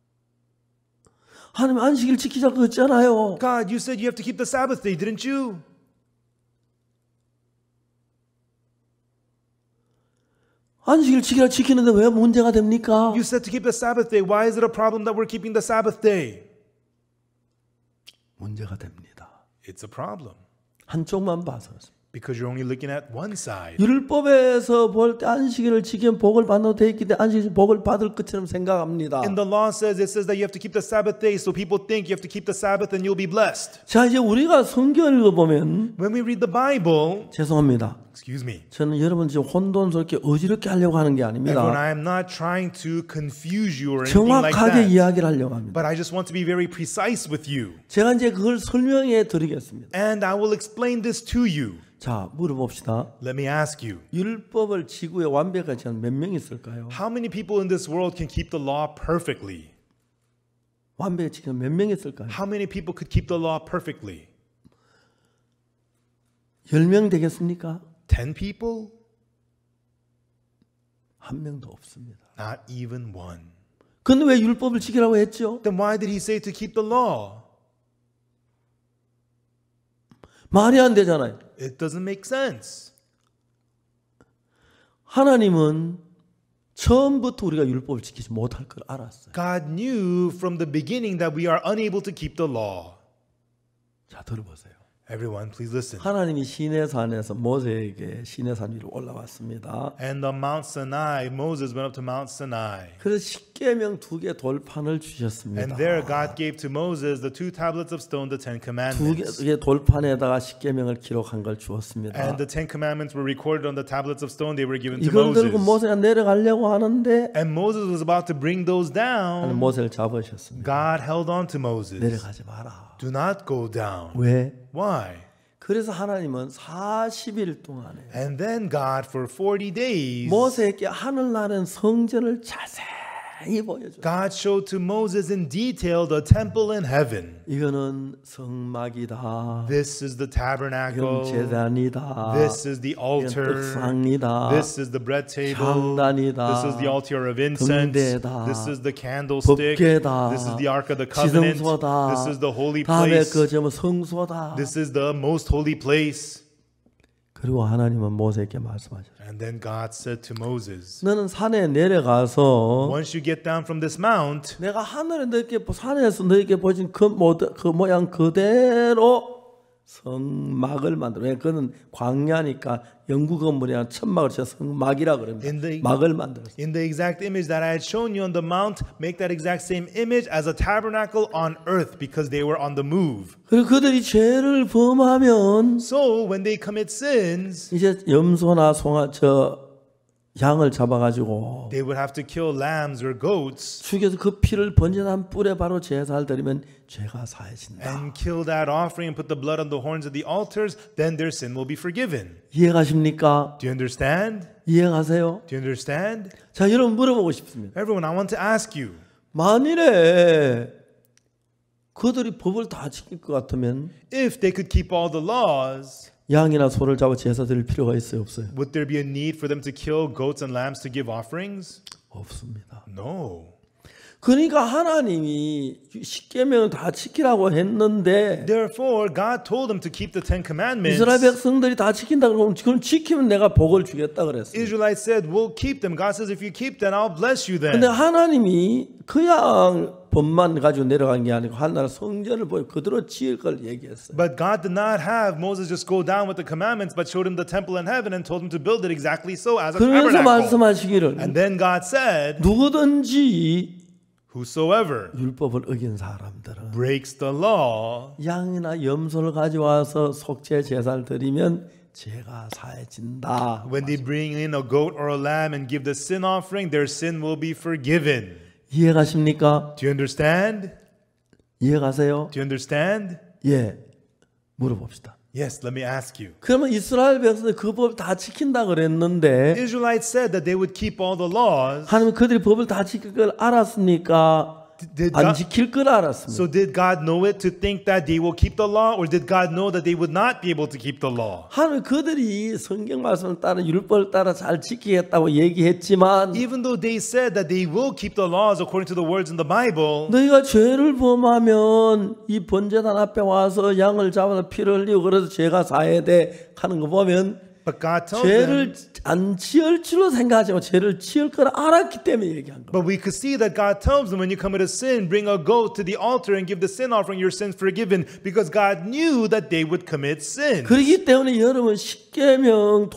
하나님 안식일 지키자고 했잖아요. God, you said you have to keep the Sabbath day, didn't you? 안식일 지키는데 왜 문제가 됩니까? You said to keep the Sabbath day. Why is it a problem that we're keeping the Sabbath day? 문제가 됩니다. It's a problem. 한쪽만 봐서 Because you're only looking at one side. 율법에서 볼 때 안식일을 지키면 복을 받는 돼 있기 때문에 안식일 복을 받을 것처럼 생각합니다. And the law says, it says that you have to keep the Sabbath day, so people think you have to keep the Sabbath and you'll be blessed. 자, 이제 우리가 성경을 읽어보면 When we read the Bible, 죄송합니다. excuse me, 저는 여러분 지금 혼돈스럽게 어지럽게 하려고 하는 게 everyone, 아닙니다. I am not trying to confuse you or anything like 정확하게 that. 이야기를 하려고 합니다. But I just want to be very precise with you. 제가 이제 그걸 설명해 드리겠습니다. And I will explain this to you. 자, 물어봅시다. Let me ask you, 율법을 지구에 완벽하지 않은 몇 명 있을까요? how many people in this world can keep the law perfectly? 완벽히 지키는 몇 명 있을까요? How many people could keep the law perfectly? 10명 되겠습니까? 10 people? 한 명도 없습니다. Not even one. 근데 왜 율법을 지키라고 했죠? Then why did he say to keep the law? 말이 안 되잖아요. It doesn't make sense. 하나님은 처음부터 우리가 율법을 지키지 못할 걸 알았어요. God knew from the beginning that we are unable to keep the law. 자, 들어보세요. Everyone, please listen. 하나님이 시내산에서 모세에게 시내산 위로 올라왔습니다. And on Mount Sinai, Moses went up to Mount Sinai. 그래서 십계명 2개 돌판을 주셨습니다. And there God gave to Moses the 2 tablets of stone, the 10 commandments. 2개 돌판에다가 십계명을 기록한 걸 주었습니다. And the 10 commandments were recorded on the tablets of stone. They were given to 이걸 들고 Moses. 모세가 내려가려고 하는데 And Moses was about to bring those 하나님 down. 모세를 잡으셨습니다. God held on to Moses. 내려가지 마라. Do not go down. 왜? Why? 그래서 하나님은 40일 동안에 And then God for 40 days, 모세에게 하늘나라는 성전을 자세히 보여줘. God showed to Moses in detail the temple in heaven. 이거는 성막이다. This is the 이건 tabernacle. 제단이다. This is the 이건 altar. 떡상이다. This is the bread table. 향단이다. This is the altar of incense. 등대다. This is the candlestick. 법궤다. This is the ark of the covenant. 지성소다. This is the holy 다음에 place. 그 점은 성소다. This is the most holy place. 그리고 하나님은 모세에게 말씀하셨어요. And then God said to Moses, 너는 산에 내려가서 once you get down from this mount, 내가 하늘에 너에게 산에서 너에게 보여준 그 모양 그대로 성막을 만들어. 왜? 그거는 광야니까 영구 건물이랑 천막을 쳐서 성막이라 그럽니다. 막을 만들었어요. in the exact image that I had shown you on the mount, make that exact same image as a tabernacle on earth, because they were on the move. 그리고 그들이 죄를 범하면 So when they commit sins, 이제 염소나 양을 잡아가지고 they would have to kill lambs or goats 죽여서 그 피를 번제단 뿔에 바로 제사를 드리면 죄가 사해진다. and kill that offering and put the blood on the horns of the altars, then their sin will be forgiven. 이해가십니까? Do you understand? 이해가세요? Do you understand? 자, 여러분 물어보고 싶습니다. Everyone, I want to ask you, 만일에 그들이 법을 다 지킬 것 같으면 if they could keep all the laws, 양이나 소를 잡아 제사 드릴 필요가 있어요, 없어요? would there be a need for them to kill goats and lambs to give offerings? 없습니다. No. 그러니까 하나님이 십계명을 다 지키라고 했는데 Therefore, God told them to keep the Ten Commandments. 이스라엘 백성들이 다 지킨다 그러면 그럼 지키면 내가 복을 주겠다 그랬어요. Israelites said, we'll keep them. God says, if you keep them, I'll bless you 근데 then. 하나님이 그냥 법만 가지고 내려간 게 아니고 하나님 성전을 보여 그대로 지을 걸 얘기했어요. But God did not have Moses just go down with the commandments, but showed him the temple in heaven and told him to build it exactly so as a 그러면서 tabernacle. 말씀하시기를 And then God said, 누구든지 whosoever 율법을 어긴 사람들은 breaks the law, 양이나 염소를 가져와서 속죄 제사를 드리면 죄가 사해진다. when they bring in a goat or a lamb and give the sin offering, their sin will be forgiven. 이해가십니까? Do you understand? 이해가세요? Do you understand? 예. 물어봅시다. Yes, let me ask you. 그러면 이스라엘 백성들 그 법 다 지킨다 그랬는데 Israelites said that they would keep all the laws. 하나님 그들이 법을 다 지킬 걸 알았습니까? Did 안 God, 지킬 걸 알았습니다. so did God know it to think that they will keep the law, or did God know that they would not be able to keep the law? 하나님 그들이 성경 말씀을 따라 율법을 따라 잘 지키겠다고 얘기했지만 Even though they said that they will keep the laws according to the words in the Bible, 너희가 죄를 범하면 이 번제단 앞에 와서 양을 잡아서 피를 흘리고 그래서 죄가 사해야 돼 하는 거 보면 but God tells them, 죄를 안 지을 줄로 생각하지만 죄를 지을 걸 알았기 때문에 얘기한 거예요. but we could see that God tells them when you commit a sin, bring a goat to the altar and give the sin offering, your sins forgiven, because God knew that they would commit sin. 그렇기 때문에 여러분 십계명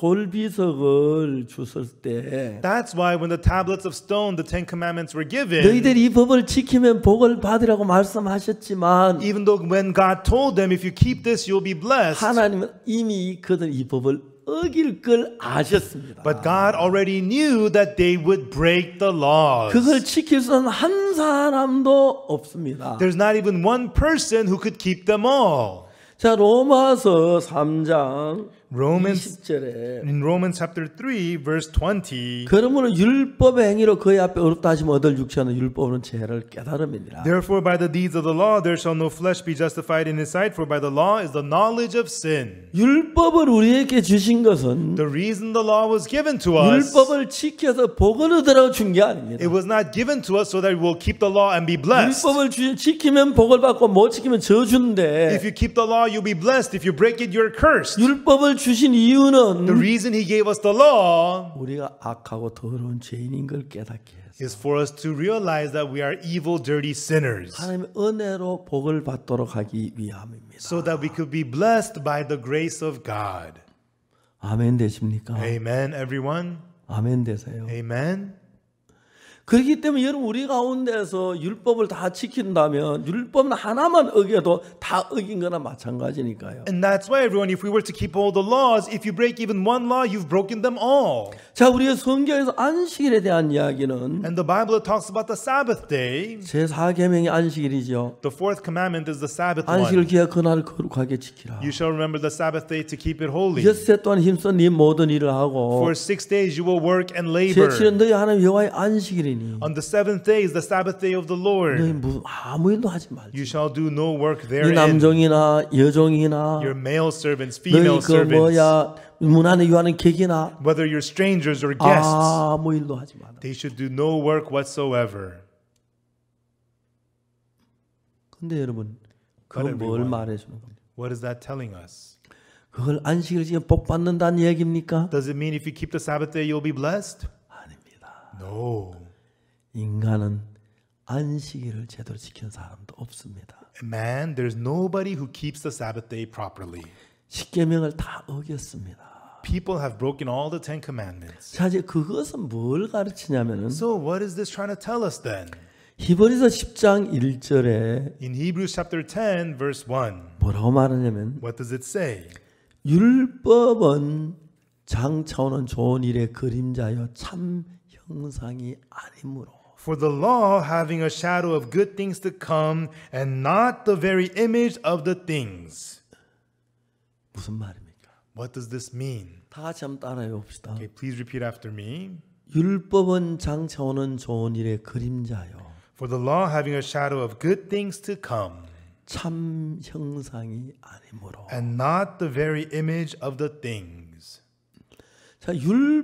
돌비석을 줬을 때 That's why when the tablets of stone, the Ten Commandments were given, 너희들이 이 법을 지키면 복을 받으라고 말씀하셨지만 even though when God told them, if you keep this, you'll be blessed, 하나님은 이미 그들 이 법을 어길 걸 아셨습니다. but God already knew that they would break the laws. 그걸 지킬 수 있는 한 사람도 없습니다. There's not even one person who could keep them all. 자, 로마서 3장 Romans 20절에 In Romans chapter 3, verse 20, 그러므로 율법의 행위로 그의 앞에 어렵다 하시면 얻을 육체는 율법은 죄를 깨달음이니라. therefore by the deeds of the law there shall no flesh be justified in his sight, for by the law is the knowledge of sin. 율법을 우리에게 주신 것은 The reason the law was given to us, 율법을 지켜서 복을 얻으라고 준 게 아닙니다. it was not given to us so that we'll keep the law and be blessed. 율법을 지키면 복을 받고 못 지키면 저주인데 If you keep the law, you'll be blessed. If you break it, you're cursed. 율법을 주신 이유는 The reason he gave us the law 우리가 악하고 더러운 죄인인 걸 깨닫게 해서 is for us to realize that we are evil, dirty sinners, 하나님의 은혜로 복을 받도록 하기 위함입니다. so that we could be blessed by the grace of God. 아멘 되십니까? Amen, everyone. 아멘 되세요. Amen. 그렇기 때문에 여러분 우리 가운데서 율법을 다 지킨다면 율법 하나만 어겨도 다 어긴 거나 마찬가지니까요. And that's why, everyone, if we were to keep all the laws, if you break even one law, you've broken them all. 자, 우리가 성경에서 안식일에 대한 이야기는 And the Bible talks about the Sabbath day. 제4계명이 안식일이죠. The fourth commandment is the Sabbath 안식을 one. 기하 그날을 거룩하게 지키라. You shall remember the Sabbath day to keep it holy. 엿새 동안 힘써 네 모든 일을 하고 For 6 days you will work and labor. 제7은 너희 하나님 여호와의 안식일이니 On the seventh day is the Sabbath day of the 너희 Lord. 아무 일도 하지 말지. You shall do no work 네 therein. 남종이나 여종이나 Your male servants, 너희 female 그 servants, 뭐야 문 안에 유하는 객이나 whether you're strangers or guests, 아무 일도 하지 마라. they should do no work whatsoever. 근데 여러분 But 그건 뭘 everyone, 말해주는 겁니까? what is that telling us? 그걸 안식일 지금 복 받는다는 얘기입니까? Does it mean if you keep the Sabbath day you'll be blessed? 아닙니다. No. 인간은 안식일을 제대로 지키는 사람도 없습니다. Man, there's nobody who keeps the Sabbath day properly. 십계명을 다 어겼습니다. People have broken all the Ten Commandments. 자, 이제 그것은 뭘 가르치냐면은 So what is this trying to tell us then? 히브리서 10장 1절에 In Hebrews chapter 10, verse 1, 뭐라고 말하냐면 what does it say? 율법은 장차오는 좋은 일의 그림자여 참 형상이 아니므로 For the law having a shadow of good things to come and not the very image of the things. 무슨 말입니까? What does this mean? 다 같이 한번 따라해 봅시다. Okay, please repeat after me. 율법은 장차오는 좋은 일의 그림자요 For the law having a shadow of good things to come 참 형상이 아니므로. and not the very image of the things. 자,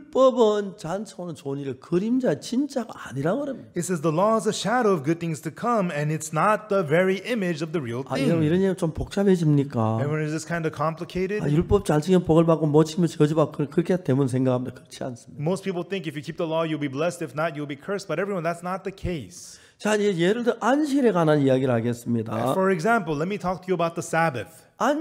율법은 잔치오는 좋은 일의 그림자 진짜가 아니라고 그럽니다. It says the law is a shadow of good things to come, and it's not the very image of the real 아, 여러분 thing. 이런 얘기 좀 복잡해집니까? Everyone, is this kind of complicated? 아, 율법 잘 지키면 복을 받고 못 지키면 저주받고 그렇게 되면 생각합니다. 그렇지 않습니다. Most people think if you keep the law, you'll be blessed. If not, you'll be cursed. But everyone, that's not the case. 자, 이제 예를 들어 안식일에 관한 이야기를 하겠습니다. For example, let me talk to you about the Sabbath.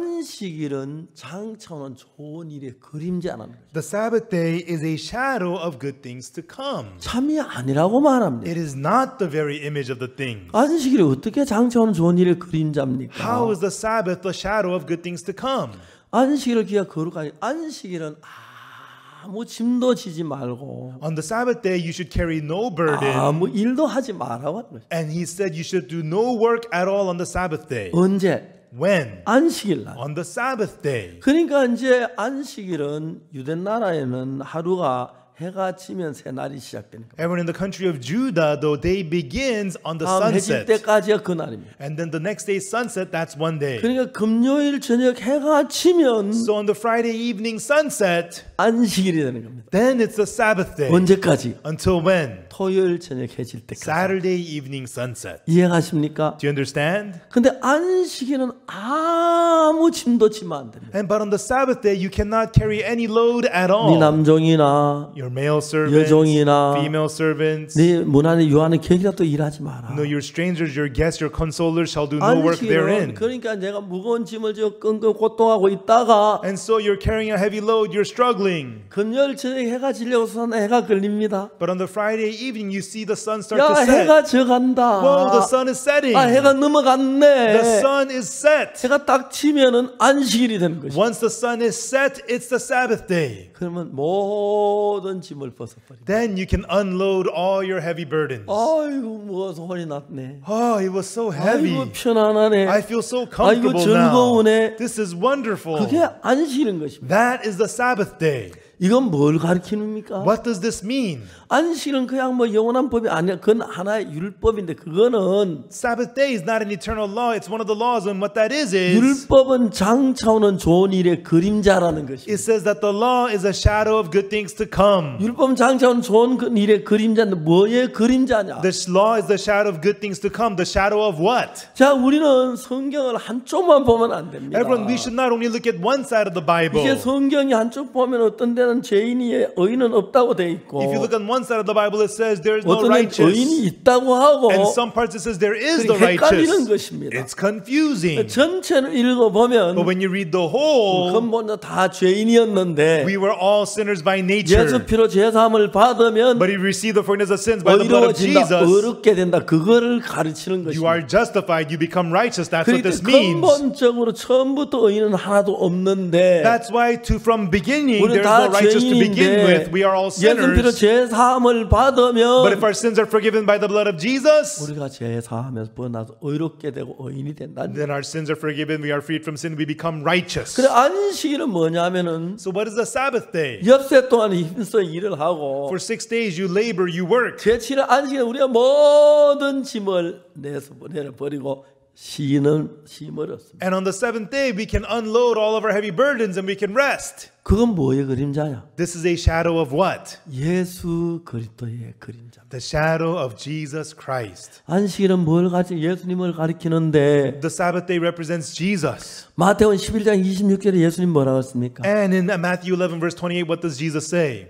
안식일은 장차오는 좋은 일의 그림자라는 거죠. The Sabbath day is a shadow of good things to come. 참이 아니라고 말합니다. It is not the very image of the things. 안식일이 어떻게 장차오는 좋은 일의 그림자입니까? How is the Sabbath the shadow of good things to come? 안식일을 기가 거룩하게 안식일은 아무 짐도 지지 말고 On the Sabbath day, you should carry no burden. 아무 일도 하지 말라고 하는 거죠. And he said you should do no work at all on the Sabbath day. 언제? When? 안식일 날. On the Sabbath day. 그러니까 이제 안식일은 유대 나라에는 하루가 해가 지면 새 날이 시작되는 거예요. Everyone in the country of Judah, the day begins on the 다음 해질 sunset. 때까지가 그 날입니다. And then the next day sunset, that's one day. 그러니까 금요일 저녁 해가 지면 So on the Friday evening sunset, 안식일이 되는 겁니다. then it's the Sabbath day. 언제까지? Until when? 토요일 저녁 해질 때까지. Saturday evening sunset. 이해가십니까? Do you understand? 근데 안식일은 아무 짐도 지면 안 됩니다. And but on the Sabbath day, you cannot carry any load at 네 all. 남종이나 Your male servants, 여종이나 female servants, 네 문 안에 유하는 객이라도 일하지 마라. no, your strangers, your guests, your consolers shall do no work 안식일은 therein. 그러니까 내가 무거운 짐을 지고 끙끙 고통하고 있다가 And so you're carrying a heavy load, you're struggling. 금요일 저녁 해가 지려고서 해가 걸립니다. But on the Friday evening, you see the sun start 야 to set. 해가 져간다. Whoa, the sun is setting. 아 해가 넘어갔네. The sun is set. 해가 딱 치면은 안식일이 되는 것이. Once the sun is set, it's the Sabbath day. 그러면 모든 짐을 벗어버립니다. Then you can unload all your heavy burdens. 아이고 뭐 소리 났네. Oh, it was so heavy. 아이고 편안하네. I feel so 아이고 comfortable now. 즐거우네. This is wonderful. 그게 안식일인 것입니다. That is the Sabbath day. 이건 뭘 가르치는입니까? What does this mean? 안식일은 그냥 뭐 영원한 법이 아니야. 그건 하나의 율법인데 그거는 Sabbath day is not an eternal law. It's one of the laws. And what that is 율법은 장차오는 좋은 일의 그림자라는 it 것입니다. says that the law is a shadow of good things to come. 율법은 장차오는 좋은 일의 그림자인데 뭐의 그림자냐? This law is the shadow of good things to come. The shadow of what? 자, 우리는 성경을 한쪽만 보면 안 됩니다. Everyone, we should not only look at one side of the Bible. 이게 성경이 한쪽 보면 어떤 데는 죄인이 의인은 없다고 돼 있고 If you look on one side of the Bible, it says there is no 어떤 데는 의인이 righteous. 있다고 하고 And some parts it says there is the 그게 헷갈리는 righteous. 것입니다. It's confusing. 전체를 읽어보면 But when you read the whole, 그건 다 죄인이었는데 we were all sinners by nature. 예수 피로 죄사함을 받으면 But if you receive the forgiveness of sins by the blood of 의로워진다, Jesus, 의롭게 된다. 그거를 가르치는 you are 것입니다. justified, you become righteous. That's what 그러니까 this means. 근본적으로 처음부터 의인은 하나도 없는데 That's why from beginning 우리는 there's no 다 righteous to begin with. 죄인인데 We are all 예수 피로 sinners. 죄사함을 But if 받으면 our sins are forgiven by the blood of Jesus, 우리가 죄사하면서 번나서 의롭게 되고 의인이 된다. then our sins are forgiven. We are freed from sin. We become righteous. 그래 안식일은 뭐냐면은 So what is the Sabbath day? 엿새 동안 힘써 일을 하고 For 6 days you labor, you work. 제7일 안식일은 우리가 모든 짐을 내버리고 쉼을 얻습니다. And on the 7th day we can unload all of our heavy burdens and we can rest. 그건 뭐의 그림자야? This is a shadow of what? 예수 그리스도의 그림자. The shadow of Jesus Christ. 안식일은 뭘 가르치? 예수님을 가리키는데 The Sabbath day represents Jesus. 마태복음 11장 26절에 예수님 뭐라고 했습니까? And in Matthew 11 verse 28, what does Jesus say?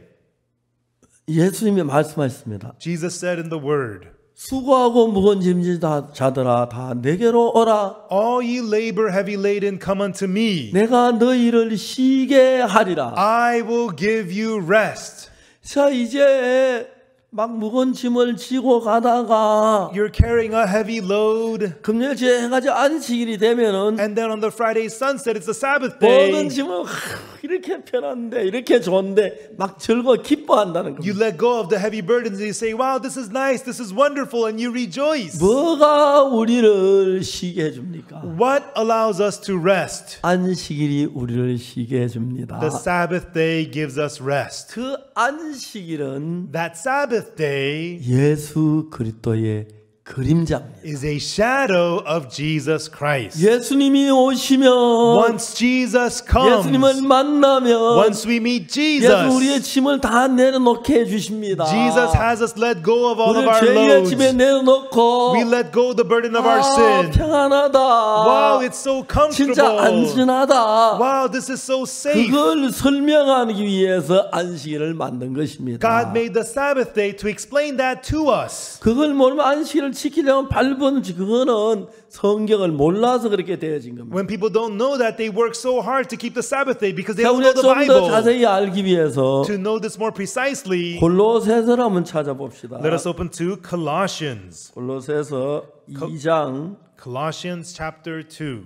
예수님이 말씀하셨습니다. Jesus said in the word, 수고하고 무거운 짐진 자들아 다 내게로 오라. all ye labor heavy laden, come unto me. 내가 너희를 쉬게 하리라. I will give you rest. 자 이제 막 무거운 짐을 지고 가다가 You're carrying a heavy load. 금요일 제 해가지고 안식일이 되면은 And then on the Friday sunset, it's the Sabbath 모든 day. 짐을 이렇게 편한데 이렇게 좋은데 막 즐거워 기뻐한다는 You 겁니다. let go of the heavy burdens and you say, wow, this is nice, this is wonderful, and you rejoice. 뭐가 우리를 쉬게 해줍니까? What allows us to rest? 안식일이 우리를 쉬게 해줍니다. The Sabbath day gives us rest. 그 안식일은 That Sabbath day 예수 그리스도의 그림자입니다. is a shadow of Jesus Christ. 예수님이 오시면 Once Jesus comes, 예수님을 만나면 once we meet 예수 우리의 Jesus, 짐을 다 내려놓게 해주십니다. Jesus has us let go of all of 우리를 our 죄의 loads. 짐에 내려놓고 We let go the burden of our sin. 평안하다. Wow, it's so 진짜 comfortable. 안전하다. Wow, this is so safe. 그걸 설명하기 위해서 안식일을 만든 것입니다. God made the Sabbath day to explain that to us. 그걸 모르면 안식일을 지키려면 발버둥치 그거는 성경을 몰라서 그렇게 되어진 겁니다. When people don't know that, they work so hard to keep the Sabbath day because they 자, don't know 우리가 the 좀 더 Bible. 자세히 알기 위해서 To know this more precisely, 골로새서를 한번 찾아봅시다. let us open to Colossians. 골로새서 2장 Colossians chapter 2,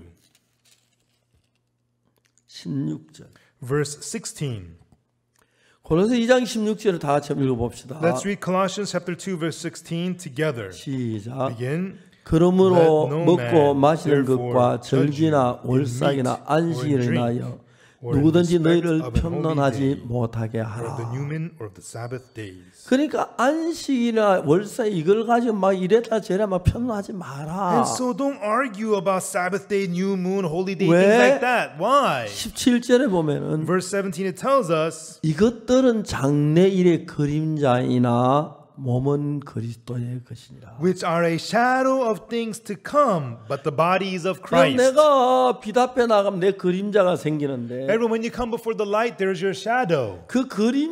16절. verse 16. 골로새 2장 16절을 다 같이 읽어봅시다. Let's read Colossians chapter 2, verse 16 together. 시작. Begin. 그러므로 Let no 먹고 man 마시는 therefore 것과 judge you 절기나 in 월삭이나 meat or in 안식일을 drink, 인하여 or in 누구든지 respect 너희를 of an holy 편론하지 day, 못하게 or of the 하라. new moon, or of the Sabbath days. 그러니까 안식이나 월삭 이걸 가지고 막 이랬다 저랬다 막 편론하지 마라. And so don't argue about Sabbath day, new moon, holy day, 왜? things like that. Why? 17절에 보면은 Verse 17 it tells us, 이것들은 장래일의 그림자이나 몸은 그리스도의 것이니라. which are a shadow of things to come, but the bodies of 그럼 Christ. 내가 빛 앞에 나가면 내 그림자가 생기는데 Everyone, when you come before the light, there's your shadow. 그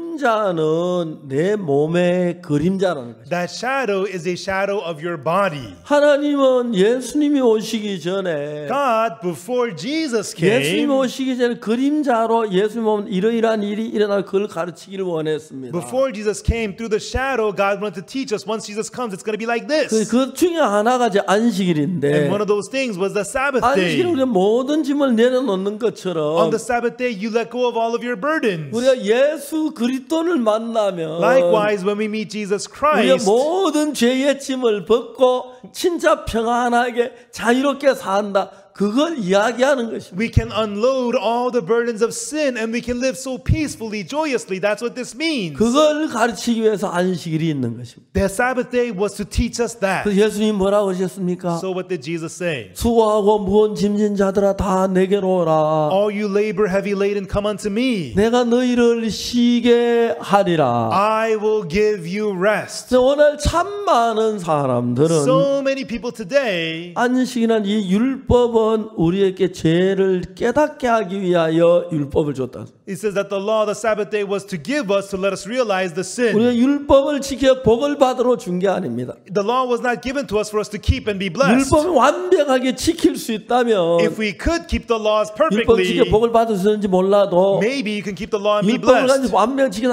그림자는 내 몸의 그림자라는 거죠. That shadow is a shadow of your body. 하나님은 예수님이 오시기 전에 God, before Jesus 예수님이 came, 오시기 전에 그림자로 예수님 오면 이러이러한 일이 일어날 그걸 가르치기를 원했습니다. before Jesus came, through the shadow, God wanted to teach us once Jesus comes, it's going to be like this. 그 중에 하나가 이제 And 안식일인데 one of those things was the Sabbath 안식일 day. 우리가 모든 짐을 내려놓는 On 것처럼 the Sabbath day, you let go of all of your burdens. 우리가 예수 그리스도를 만나면 Likewise, when we meet Jesus 우리가 Christ, 모든 죄의 짐을 벗고 진짜 평안하게 자유롭게 산다. 그걸 이야기하는 것입니다. we can unload all the burdens of sin and we can live so peacefully, joyously. That's what this means. 그걸 가르치기 위해서 안식일이 있는 것입니다. The Sabbath day was to teach us that. 그래서 예수님 뭐라고 하셨습니까? So what did Jesus say? 수고하고 무거운 짐진 자들아 다 내게로 오라. All you labor heavy laden, come unto me. 내가 너희를 쉬게 하리라. I will give you rest. 오늘 참 많은 사람들은 So many people today, 안식이란 이 율법은 우리에게 죄를 깨닫게 하기 위하여 율법을 줬다. it says that the law of the Sabbath day was to give us, to let us realize the 우리가 sin. 율법을 지켜 복을 받으러 준 게 아닙니다. The law was not given to us for us to keep and be blessed. 율법을 완벽하게 지킬 수 있다면 If we could keep the laws 율법 지켜 perfectly, 복을 받을 수 있는지 몰라도 maybe you can keep the law and be 율법을 가지고 blessed. 완벽히 지키는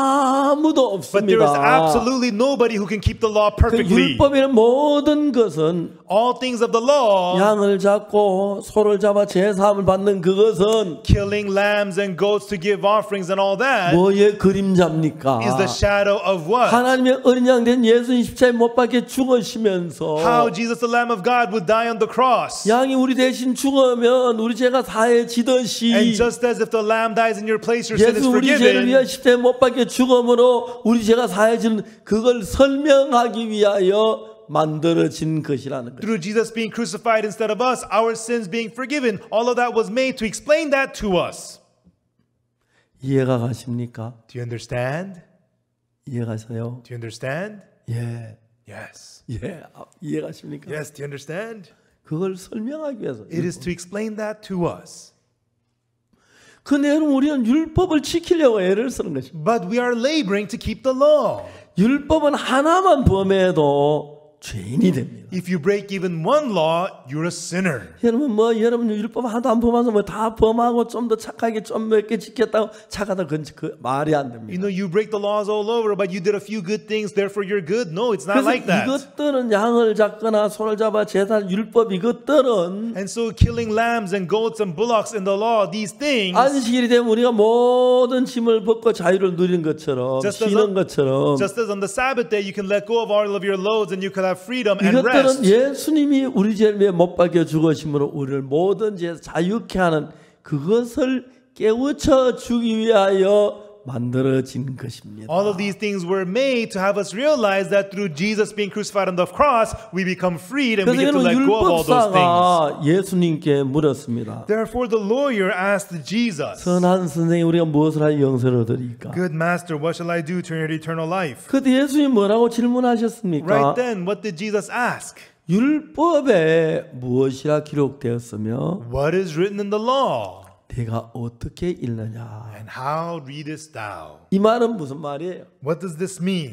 아무도 But there is 없습니다. absolutely nobody who can keep the law 그 perfectly. 율법이란 모든 것은 All things of the law, 양을 잡고 소를 잡아 제사함을 받는 그것은 killing lambs and goats to give offerings and all that, 뭐의 그림자입니까? is the shadow of what? 하나님의 어린 양 된 예수님 십자가에 못 박혀 죽으시면서 How Jesus, the Lamb of God, would die on the cross. 양이 우리 대신 죽으면 우리 죄가 사해지듯이 And just as if the lamb dies in your place, your sin is 예수 우리 죄를 위하여 forgiven. 십자가에 못 박혀 죽음으로 우리 죄가 사해지는 그걸 설명하기 위하여 만들어진 것이라는 거예요. Through Jesus being crucified instead of us, our sins being forgiven, all of that was made to explain that to us. 이해가 가십니까? Do you understand? 이해가세요? Do you understand? 예. Yes. 예. 이해가십니까? Yes, do you understand? 그걸 설명하기 위해서. It is to explain that to us. 그 내용 우리는 율법을 지키려고 애를 쓰는 것입니다. But we are laboring to keep the law. 율법은 하나만 범해도 죄인이 됩니다. If you break even one law, you're a sinner. 여러분 율법 하나도 안 범해서 뭐 다 범하고 좀 더 착하게 좀 몇 개 지켰다고 착하다 그 말이 안 됩니다. You know, you break the laws all over, but you did a few good things, therefore you're good. No, it's not 그래서 like that. 이것들은 양을 잡거나 소를 잡아 제사 율법 이것들은 And so killing lambs and goats and bullocks in the law, these things, 안식일이 되면 우리가 모든 짐을 벗고 자유를 누리는 것처럼 Just as 쉬는 것처럼 just as on the Sabbath day you can let go of all of your loads and you can have freedom and 이것들은 rest. 예수님이 우리 죄를 위해 못 박혀 죽으심으로 우리를 모든 죄에서 자유케 하는 그것을 깨우쳐 주기 위하여 만들어진 것입니다. All of these things were made to have us realize that through Jesus being crucified on the cross, we become freed and we 그래서 get to let go of all those things. 율법사가 예수님께 물었습니다. Therefore, the lawyer asked Jesus, 선한 선생님, 우리가 무엇을 하여 영생을 얻으리까? Good master, what shall I do to inherit eternal life? 그때 예수님 뭐라고 질문하셨습니까? Right then, what did Jesus ask? 율법에 무엇이라 기록되었으며 What is written in the law? 내가 어떻게 읽느냐? And how readest thou? 이 말은 무슨 말이에요? What does this mean?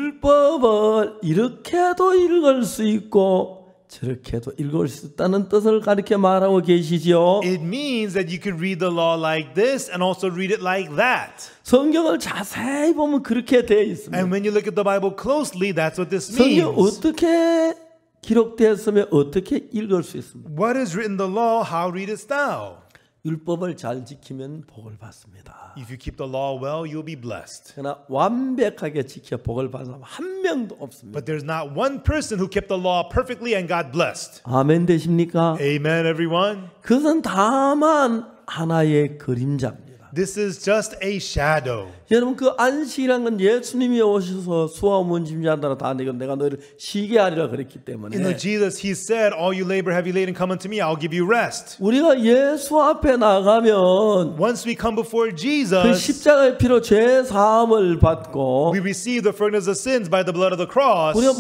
율법을 이렇게도 읽을 수 있고 저렇게도 읽을 수 있다는 뜻을 가르쳐 말하고 계시죠. It means that you could read the law like this and also read it like that. 성경을 자세히 보면 그렇게 되어 있습니다. And when you look at the Bible closely, that's what this 성경 means. 어떻게 기록되었으면 어떻게 읽을 수 있습니까? What is written in the law? How readest thou? 율법을 잘 지키면 복을 받습니다. If you keep the law well, you'll be blessed. 그러나 완벽하게 지켜 복을 받은 사람 한 명도 없습니다. But there's not one person who kept the law perfectly and got blessed. 아멘 되십니까? Amen, everyone. 그것은 다만 하나의 그림자입니다. This is just a shadow. 여러분 그 안식이란 건 예수님이 오셔서 수와 문짐자들아 다 내가 너희를 쉬게 하리라 그랬기 때문에 You know, Jesus, he said, all you labor heavy laden, come unto me, I'll give you rest. 우리가 예수 앞에 나가면 Once we come before 그 Jesus, 십자가의 피로 죄 사함을 받고 we receive the forgiveness of sins by the blood of the cross. 우리가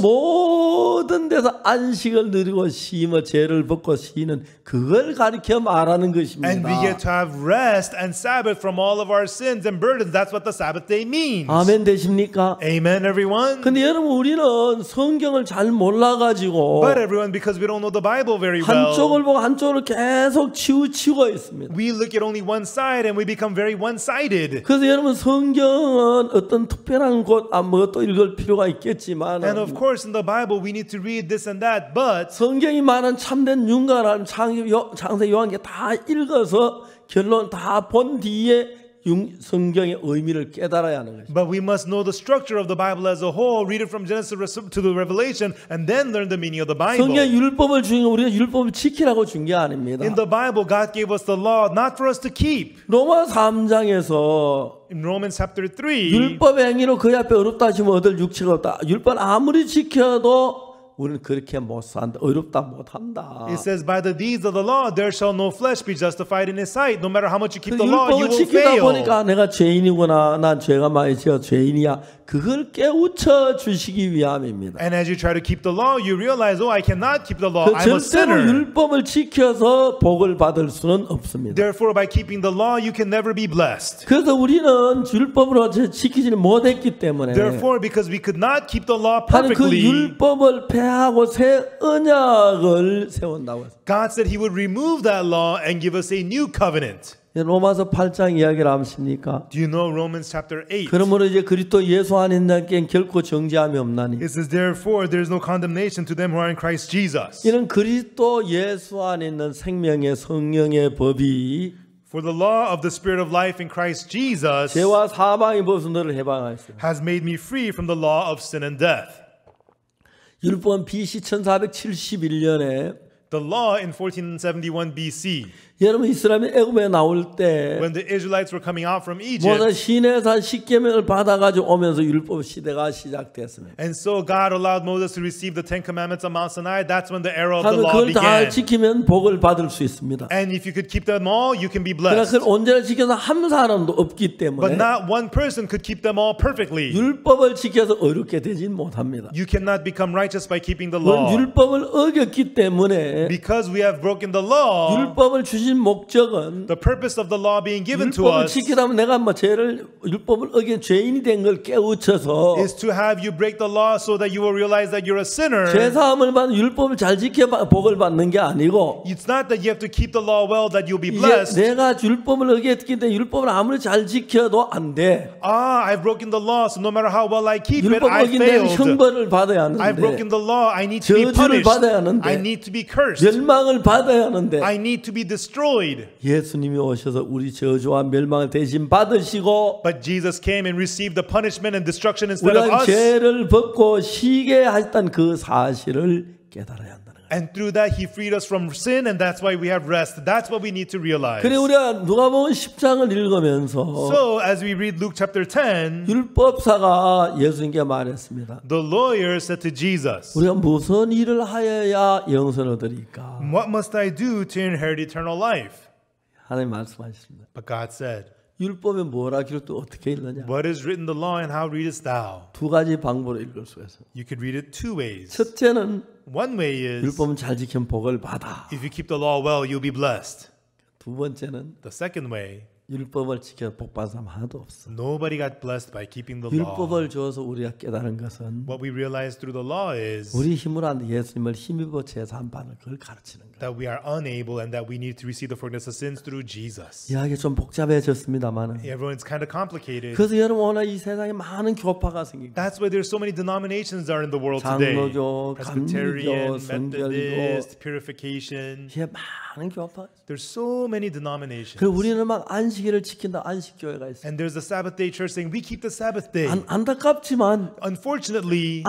모든 데서 안식을 누리고 쉬며 죄를 벗고 쉬는 그걸 가리켜 말하는 것입니다. And we get to have rest and Sabbath from all of our sins and burdens. That's what the Sabbath day means. 아멘 되십니까? Amen, everyone. 근데 여러분 우리는 성경을 잘 몰라가지고 But everyone, because we don't know the Bible very 한쪽을 well, 보고 한쪽을 계속 치우치고 있습니다. we look at only one side and we become very one-sided. 그래서 여러분 성경은 어떤 특별한 곳 아무것도 읽을 필요가 있겠지만 And of course, in the Bible, we need to read this and that, but 성경이 말한 참된 윤곽을 창세 요한계 다 읽어서 결론 다 본 뒤에 성경의 의미를 깨달아야 하는 것입니다. But we must know the structure of the Bible as a whole, read it from Genesis to the Revelation, and then learn the meaning of the Bible. 성경 율법을 주는 우리가 율법을 지키라고 준 게 아닙니다. In the Bible, God gave us the law not for us to keep. 로마 3장에서 In Romans chapter 3, 율법의 행위로 그의 앞에 어렵다 하시면 얻을 육체가 없다. 율법 아무리 지켜도 우리는 그렇게 못 산다. 어렵다 못한다. it says, by the deeds of the law, there shall no flesh be justified in his sight. No matter how much you keep 그 the law, you 율법을 will 지키다 fail. 보니까 내가 죄인이구나. 난 죄가 많이 지어 죄인이야. 그걸 깨우쳐 주시기 위함입니다. And as you try to keep the law, you realize, oh, I cannot keep the law. 그 I'm a 절대로 sinner. 율법을 지켜서 복을 받을 수는 없습니다. Therefore, by keeping the law, you can never be blessed. 그래서 우리는 율법으로 지키지는 못했기 때문에 Therefore, because we could not keep the law 하나님 그 perfectly, 율법을 폐하고 새 언약을 세운다고 했어요. God said he would remove that law and give us a new covenant. 로마서 8장 이야기를 아십니까? Do you know Romans chapter 8? 그러므로 이제 그리스도 예수 안에 있는 자에겐 결코 정죄함이 없나니 It says, therefore, there is no condemnation to them who are in Christ Jesus. 이는 그리스도 예수 안에 있는 생명의 성령의 법이 For the law of the Spirit of life in Christ Jesus 죄와 사망의 법에서 너를 해방하였어요. has made me free from the law of sin and death. 율법은 BC 1471년에 The law in 1471 BC, 여러분 이스라엘이 애굽에 나올 때 when the Israelites were coming out from 모세 Egypt, 시내산 십계명을 받아가지고 오면서 율법 시대가 시작됐습니다. and so God allowed Moses to receive the Ten Commandments on Mount Sinai. That's when the era of the 하면 law 그걸 다 began. 지키면 복을 받을 수 있습니다. And if you could keep them all, you can be 그러나 blessed. 그걸 온전히 지켜서 한 사람도 없기 But 때문에 not one person could keep them all perfectly. 율법을 지켜서 어렵게 되진 못합니다. You cannot become righteous by keeping the 그건 law. 율법을 어겼기 때문에 Because we have broken the law, 율법을 주신 목적은 the purpose of the law being given to 율법을 us 지키다면 내가 뭐 죄를 율법을 어긴 죄인이 된 걸 깨우쳐서 is to have you break the law so that you will realize that you're a sinner. 죄 사함을 받는 율법을 잘 지켜 복을 받는 게 아니고 It's not that you have to keep the law well that you'll be 이제 blessed. 내가 율법을 어겼기 때문에 율법을 아무리 잘 지켜도 안 돼. Ah, I've broken the law, so no matter how well I keep it, 율법 I 어긴 데는 failed. 형벌을 받아야 I've broken 하는데 the law. I need to be 저주를 punished. 받아야 하는데 I need to be cursed. 멸망을 받아야 하는데 I need to be destroyed. 예수님이 오셔서 우리 저주와 멸망을 대신 받으시고 But Jesus came and received the punishment and destruction instead of 우리가 us. 죄를 벗고 쉬게 하셨다는 그 사실을 깨달아야 한다는 거예요. And through that, He freed us from sin, and that's why we have rest. That's what we need to realize. 그래 우리가 누가복음 10장을 읽으면서 So, as we read Luke chapter 10, 율법사가 예수님께 말했습니다. the lawyer said to Jesus, 우리가 무슨 일을 하여야 영생을 얻으리까? what must I do to inherit eternal life? 하나님 말씀하셨습니다. But God said, 율법에 뭐라 기록도 어떻게 읽느냐? what is written in the law and how readest thou? 두 가지 방법으로 읽을 수 있어요. You could read it two ways. 첫째는 One way is, 율법은 잘 지키면 복을 받아. if you keep the law well, you'll be blessed. 두 번째는 The second way, 율법을 지켜 복 받은 사람 하나도 없어. nobody got blessed by keeping the law. 율법을 주어서 우리가 깨달은 것은 What we realize through the law is 우리 힘으로 안 돼 예수님을 힘입어 제사 받는 그걸 가르치는 거예요. that we are unable and that we need to receive the forgiveness of sins through Jesus. 이야기 좀 복잡해졌습니다만은 Everyone's kind of complicated. 그래서 여러분 오늘 이 세상에 많은 교파가 생기고 That's why there's so many denominations are in the world today. 장로교, Presbyterian, 감리교, 성결교 Methodist, Purification. 이게 많은 교파가 있어요. There's so many denominations. 그리고 우리는 막 안식일을 지킨다 안식교회가 있어요. And there's a Sabbath day church saying we keep the Sabbath day. 안타깝지만 Unfortunately,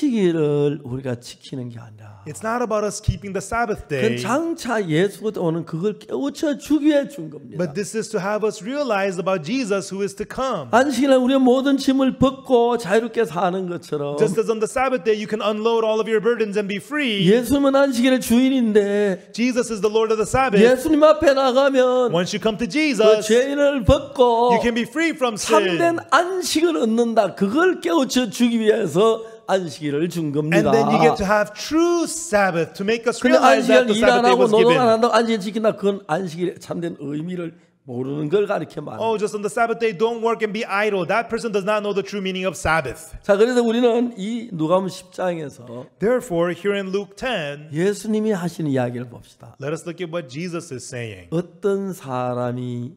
안식일을 우리가 지키는 게 아니라 it's not about us keeping the Sabbath 그 day. 장차 예수가 오는 그걸 깨우쳐 주기 위해 준 겁니다. But this is to have us realize about Jesus who is to come. 안식일에 우리가 모든 짐을 벗고 자유롭게 사는 것처럼 Just as on the Sabbath day you can unload all of your burdens and be free, 예수님은 안식일의 주인인데 Jesus is the Lord of the Sabbath. 예수님 앞에 나가면 Once you come to 그 Jesus, 죄인을 벗고 you can be free from sin. 참된 안식을 얻는다. 그걸 깨우쳐 주기 위해서 안식일을 준 겁니다. And then you get to have true Sabbath to make us 근데 realize that 안식일 the 일 안 Sabbath day 하고 was 노동 안 given. 한다고 안식일 지킨다. 그건 안식일의 참된 의미를 모르는 걸 가르쳐 말합니다. Oh, just on the Sabbath day, don't work and be idle. That person does not know the true meaning of Sabbath. 자, 그래서 우리는 이 누가복음 10장에서 Therefore, here in Luke 10, 예수님이 하시는 이야기를 봅시다. let us look at what Jesus is saying. 어떤 사람이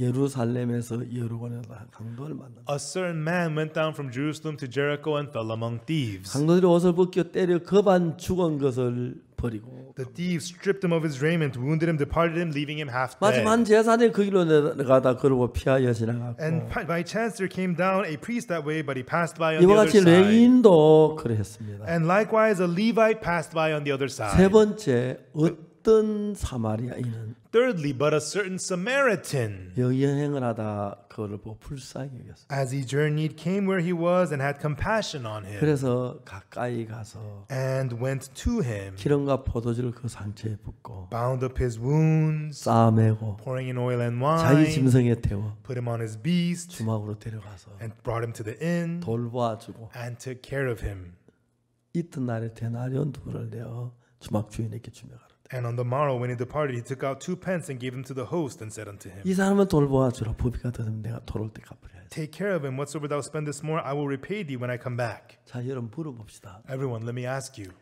예루살렘에서 여리고에서 강도를 만났다. A certain man went down from Jerusalem to Jericho and fell among thieves. 강도들이 옷을 벗겨 때려 겁안 죽은 것을 버리고 The thieves stripped him of his raiment, wounded him, departed him, leaving him half 마침 한 dead. 제사장이 그 길로 내려가다 그러고 피하여 지나갔고 And by chance there came down a priest that way, but he passed by on the 이와 other 같이 side. 레위인도 그랬습니다. And likewise a Levite passed by on the other 세 side. 번째 어떤 사마리아인은 Thirdly, but a certain Samaritan, 여행을 하다 그를 보고 불쌍히 여겼어요. as he journeyed, came where he was and had compassion on him, 그래서 가까이 가서 and went to him, 기름과 포도주를 그 상처에 붓고 bound up his wounds, 싸매고 pouring in oil and 자기 wine, 짐승에 태워 put him on his beast, 주막으로 데려가서 and brought him to the inn, 돌보아주고 and took care of him. 이튿날에 데나리온 둘을 내어 주막 주인에게 주며 가라. And on the morrow, when he departed, he took out 2 pence and gave them to the host, and said unto him, 이 사람은 돌보아주라. 부비가 더듬 내가 돌아올 때 갚으려. take care of him. Whatsoever thou spend this morning, I will repay thee when I come back. 자, 여러분 물어봅시다. Everyone, let me ask you.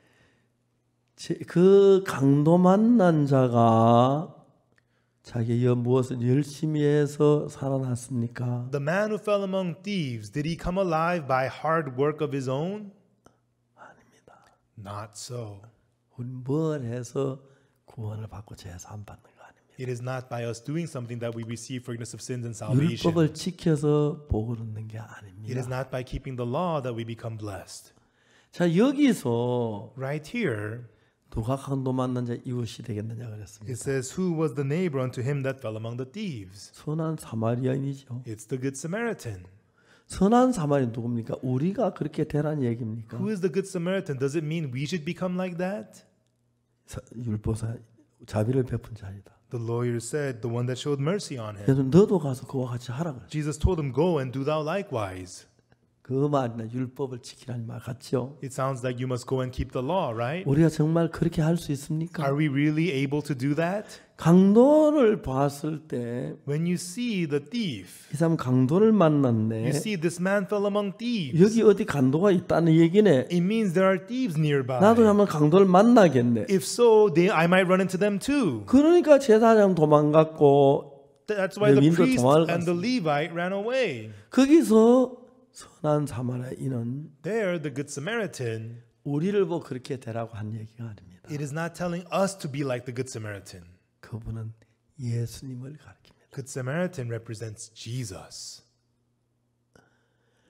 그 강도 만난 자가 자기의 무엇을 열심히 해서 살아났습니까? The man who fell among thieves, did he come alive by hard work of his own? 아닙니다. Not so. 우리 뭘 해서 구원을 받고 제사함 받는 거 아닙니다. It is not by us doing something that we receive forgiveness of sins and salvation. 율법을 지켜서 복을 얻는 게 It is 아닙니다. not by keeping the law that we become blessed. 자, 여기서 Right here, 누가 강도 만난 자 이웃이 되겠느냐 그랬습니다. it says, who was the neighbor unto him that fell among the thieves? 선한 사마리아인이죠. It's the good Samaritan. 선한 사마리아인 누굽니까? 우리가 그렇게 되란 얘기입니까? Who is the good Samaritan? Does it mean we should become like that? 율법사 자비를 베푼 자이다. The lawyer said, the one that showed mercy on him. 그래서 너도 가서 그와 같이 하라 그랬어요. Jesus told him, go and do thou likewise. 그 말이나 율법을 지키라는 말 같죠? It sounds like you must go and keep the law, right? 우리가 정말 그렇게 할 수 있습니까? Are we really able to do that? 강도를 봤을 때 이 When you see the thief, 사람 강도를 만났네. you see this man fell among thieves. 여기 어디 강도가 있다는 얘기네. It means there are thieves nearby. 나도 한번 강도를 만나겠네. If so, I might run into them too. 그러니까 제사장 도망갔고 That's why the 레위인도 priest 도망을 and the 갔어. Levite ran away. 거기서 선한 사마리아인은 There, the good Samaritan, 우리를 보고 그렇게 되라고 한 얘기가 아닙니다. it is not telling us to be like the good Samaritan. 그분은 예수님을 가리킵니다. Good Samaritan represents Jesus.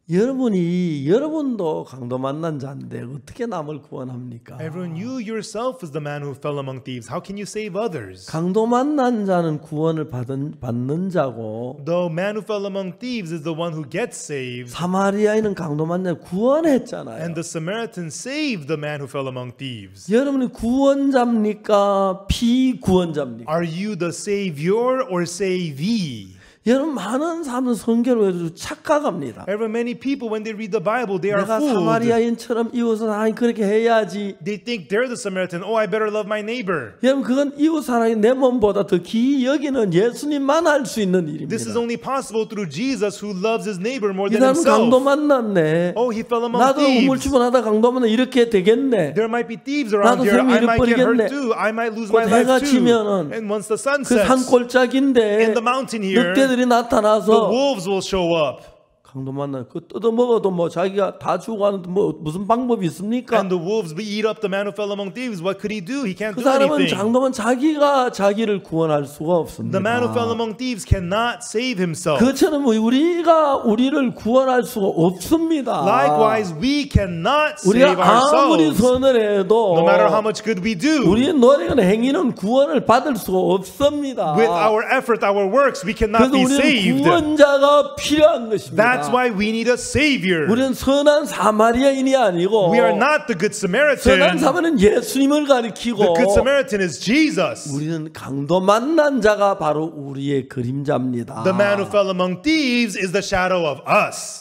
여러분도 강도 만난 자인데 어떻게 남을 구원합니까? Everyone, you yourself is the man who fell among thieves. How can you save others? 강도 만난 자는 구원을 받는 자고 The man who fell among thieves is the one who gets saved. 사마리아인은 강도 만난 자 구원했잖아요. And the Samaritan saved the man who fell among thieves. 여러분이 구원자입니까? 피구원자입니까? Are you the savior or savee? 여러분 많은 사람은 성경을 외우고 착각합니다. Everyone, many people when they read the Bible, they are 내가 fooled. 사마리아인처럼 이웃을 하나님 그렇게 해야지. They think they're the Samaritan. Oh, I better love my neighbor. 여러분 그건 이웃 사랑이 내 몸보다 더 귀히 여기는 예수님만 할 수 있는 일입니다. This is only possible through Jesus who loves his neighbor more 이 than 사람은 강도 himself. 만났네. Oh, he fell among 나도 thieves. 우물쭈물하다 강도 만나 이렇게 되겠네. There might be thieves around 나도 here. 생명 I might get hurt 잃어버리겠네. too. I might lose 곧 my 해가 life too. 지면은 And once the sun 그 산 sets, 골짜기인데 in the mountain here, 늑대들이 the 나타나서 wolves will show up. 강도 만나 그 뜯어 먹어도 뭐 자기가 다 죽어가는데 뭐 무슨 방법이 있습니까? And the wolves will eat up the man who fell among thieves. What could he do? He can't 그 do 사람은 anything. 장도만 자기가 자기를 구원할 수가 없습니다. The man who fell among thieves cannot save himself. 그처럼 우리가 우리를 구원할 수가 없습니다. Likewise, we cannot 우리가 save 아무리 ourselves. 선을 해도 No matter how much good we do, 우리의 노력은 행위는 구원을 받을 수가 없습니다. with our effort, our works, we cannot 그래서 be 우리는 saved. 구원자가 필요한 것입니다. That's why we need a savior. 우리는 선한 사마리아인이 아니고 We are not the good 선한 Samaritan. 사마리아는 예수님을 가리키고 The good Samaritan is Jesus. 우리는 강도 만난 자가 바로 우리의 그림자입니다. The man who fell among thieves is the shadow of us.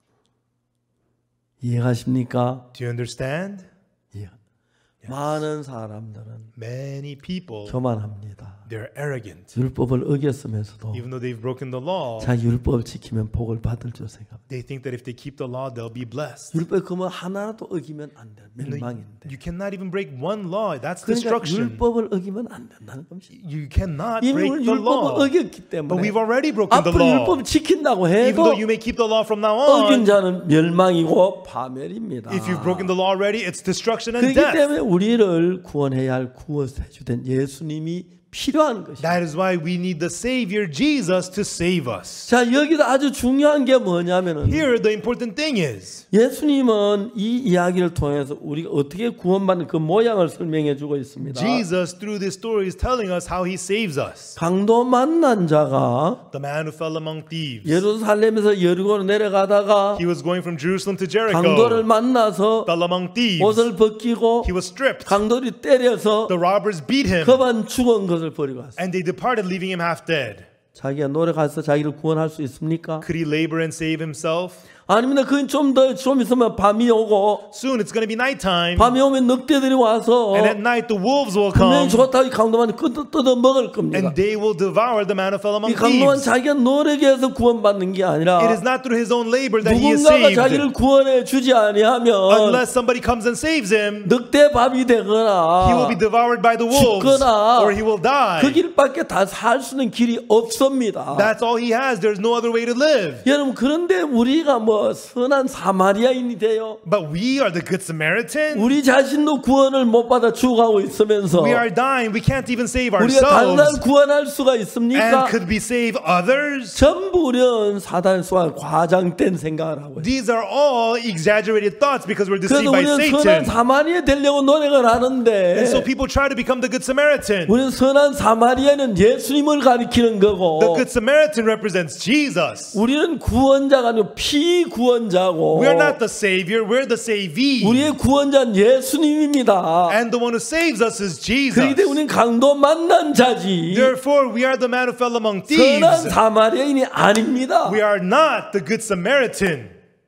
이해하십니까? Do you understand? 예. 많은 사람들은 Many people, 교만합니다. they're arrogant. 율법을 어겼으면서도 Even though they've broken the law, 자기 율법을 지키면 복을 받을 줄 생각합니다. they think that if they keep the law, they'll be blessed. 율법 그러면 하나라도 어기면 안 돼. You 멸망인데. cannot even break one law. That's 그러니까 destruction. 율법을 어기면 안 된다는 겁니다. You cannot 이미 break 우리 the 율법을 law. 어겼기 But 때문에 we've already broken the 앞으로 law. 율법을 지킨다고 Even though 해도 you may keep the law from now 어긴 on, 자는 멸망이고 파멸입니다. if you've broken the law already, it's destruction and 그렇기 death. 때문에 우리를 구원해야 할 구원해주된 예수님이 필요한 것입니다. That is why we need the Savior Jesus to save us. 자, 여기서 아주 중요한 게 뭐냐면은 Here, the important thing is 예수님은 이 이야기를 통해서 우리가 어떻게 구원받는 그 모양을 설명해 주고 있습니다. Jesus, through this story, is telling us how He saves us. 강도 만난 자가 The man who fell among thieves. 예루살렘에서 여리고로 내려가다가 He was going from Jerusalem to 강도를 Jericho. 만나서 Fell among thieves. 옷을 벗기고 He was stripped. 강도를 때려서 The robbers beat him. 그만 죽은 것을 버리고 왔어요. And they departed, leaving him half dead. 자기가 노력해서 자기를 구원할 수 있습니까? Could he labor and save himself? 아닙니다. 그건 좀 있으면 밤이 오고 Soon it's going to be nighttime. 밤이 오면 늑대들이 와서 And at night the wolves will 분명히 come. 좋다고 이 강도만 뜯어 먹을 겁니다. And they will devour the man who fell 이 among 강도만 thieves. 자기가 노력해서 구원받는 게 아니라 It is not through his own labor that he is 누군가가 saved. 자기를 구원해 주지 아니하면 Unless somebody comes and saves him, 늑대 밥이 되거나 he will be devoured by the wolves. 죽거나 Or he will die. 그 길밖에 다 살 수 있는 길이 없습니다. That's all he has. There's no other way to live. 여러분 그런데 우리가 뭐 선한 사마리아인이 돼요. But we are the good Samaritan. 우리 자신도 구원을 못 받아 죽어가고 있으면서 We are dying. We can't even save 우리가 다른 ourselves. 구원할 수가 있습니까? And could we save others? 전부 우리는 사단의 수와 과장된 생각을 하고 있어요. These are all exaggerated thoughts because we're 그래서 deceived by 우리는 선한 Satan. 사마리아 되려고 노력을 하는데 And so people try to become the good Samaritan. 우리는 선한 사마리아는 예수님을 가리키는 거고 The good Samaritan represents Jesus. 우리는 구원자가 아니고 피구원자고 We are not the Savior, we're the savee. 우리의 구원자는 예수님입니다. And the one who saves us is 그렇기 때문에 Jesus. 우리는 강도 만난 자지 Therefore, we are the man who fell among 선한 thieves. 사마리아인이 아닙니다. We are not the good Samaritan.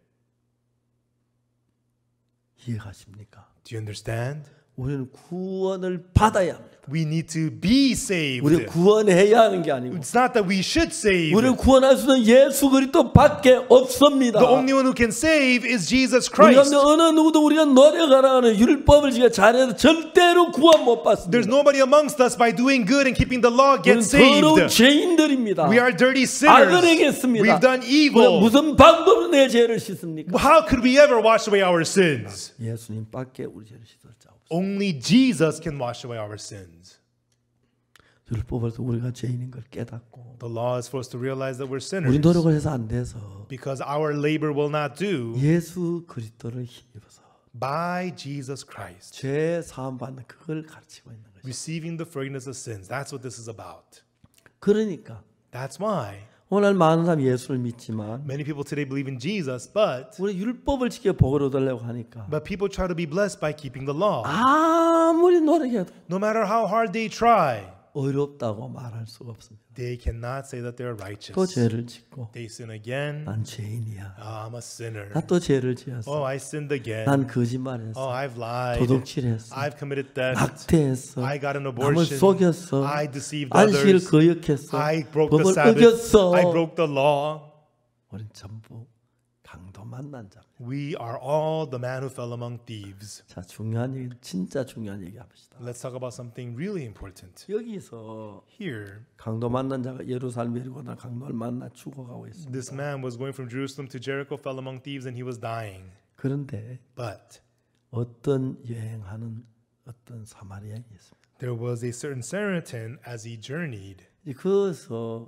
이해가십니까? Do you understand? 우리는 구원을 받아야 합니다. We need to be saved. 우리가 구원해야 하는 게 아니고 It's not that we should save. 우리를 구원할 수 있는 예수 그리스도밖에 없습니다. The only one who can save is Jesus 우리가 Christ. 어느 누구도 우리가 노력하라는 율법을 지가 잘해서 절대로 구원 못 There's 받습니다. nobody amongst us by doing good and keeping the law 우리는 get 더러운 saved. 죄인들입니다. We are dirty 악을 sinners. 행했습니다. We've done 우리가 evil. 무슨 방법으로 내 죄를 씻습니까? How could we ever wash away our sins? 예수님밖에 우리 죄를 씻을 자 없습니다. Only Jesus can wash away our sins. 율법을 통해 우리가 죄인인 걸 깨닫고 The law is for us to realize that we're 우리 sinners. 노력을 해서 안 돼서 Because our labor will not do, 예수 그리스도를 힘입어서 by Jesus Christ, 죄 사함 받는 그걸 가르치고 있는 거죠. receiving the forgiveness of sins. That's what this is about. 그러니까 That's why 오늘 많은 사람이 예수를 믿지만 many people today believe in Jesus, but 우리 율법을 지켜 복을 얻으려고 하니까 people try to be blessed by keeping the law. 아무리 노력해도 No matter how hard they try, 어렵다고 말할 수가 없습니다. they cannot say that they're 또 righteous. 죄를 짓고 They sin again. 난 죄인이야. Oh, I'm a sinner. 나 또 죄를 Oh, 지었어. I sinned again. 난 Oh, 거짓말했어. I've lied. 도둑질했어. I've committed theft. 낙태했어. I got an 남을 abortion. 속였어. I deceived 안식을 others. 거역했어. I broke the 법을 Sabbath. 어겼어. I broke the law. 우린 전부 강도 만난 자입니다. We are all the man who fell among thieves. 자, 중요한 얘기, 진짜 중요한 얘기 합시다. Let's talk about something really important. 여기서 Here, 강도 만난 자가 예루살렘 여리고나 강도를 만나 죽어가고 있습니다. this man was going from Jerusalem to Jericho, fell among thieves, and he was dying. 그런데 But 어떤 여행하는 어떤 사마리아인이 있습니다. there was a certain Samaritan as he journeyed. 거기서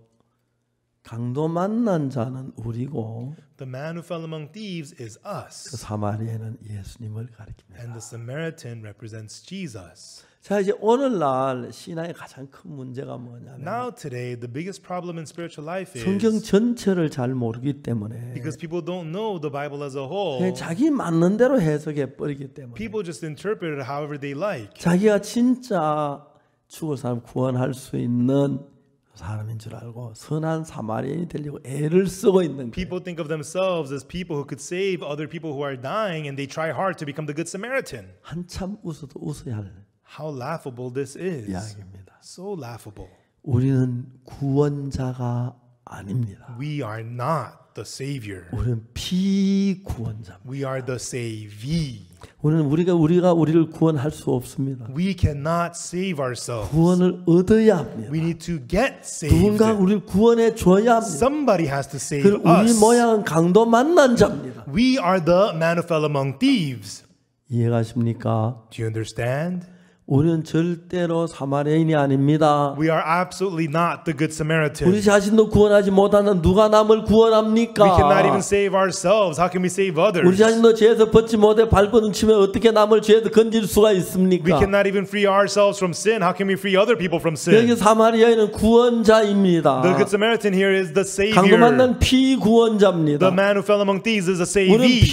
강도 만난 자는 우리고 The man who fell among thieves is 그 us, 사마리아는 예수님을 가리킵니다. and the Samaritan represents Jesus. 자, 이제 오늘날 신앙의 가장 큰 문제가 뭐냐면 Now today, the biggest problem in spiritual life 성경 is 전체를 잘 모르기 때문에 because people don't know the Bible as a whole. 그냥 자기 맞는 대로 해석해 버리기 때문에 People just interpret it however they like. 자기가 진짜 죽을 사람 구원할 수 있는 사람인 줄 알고 선한 사마리아인이 되려고 애를 쓰고 있는 거예요. People think of themselves as people who could save other people who are dying, and they try hard to become the good Samaritan. 한참 웃어도 웃어야 할 How laughable this is. 이야기입니다. So laughable. 우리는 구원자가 아닙니다. We are not the Savior. 우리는 비구원자입니다. We are the savee. 우리는 우리가 우리를 구원할 수 없습니다. We cannot save ourselves. 구원을 얻어야 합니다. We need to get saved. 누군가 우리를 구원해 줘야 합니다. Somebody has to save 그리고 우리 us. 모양은 강도 만난 자입니다. We are the man who fell among thieves. 이해가십니까? Do you understand? 우리는 절대로 사마리아인이 아닙니다. We are absolutely not the good Samaritan. 우리 자신도 구원하지 못하는 누가 남을 구원합니까? We cannot even save ourselves. How can we save others? 우리 자신도 죄에서 벗지 못해 발버둥 치면 어떻게 남을 죄에서 건질 수가 We 있습니까? cannot even free ourselves from sin. How can we free other people from 여기 sin? 사마리아인은 구원자입니다. The good Samaritan here is the 강도 Savior. 만난 피구원자입니다. The man who fell among thieves is a 우리는 savee.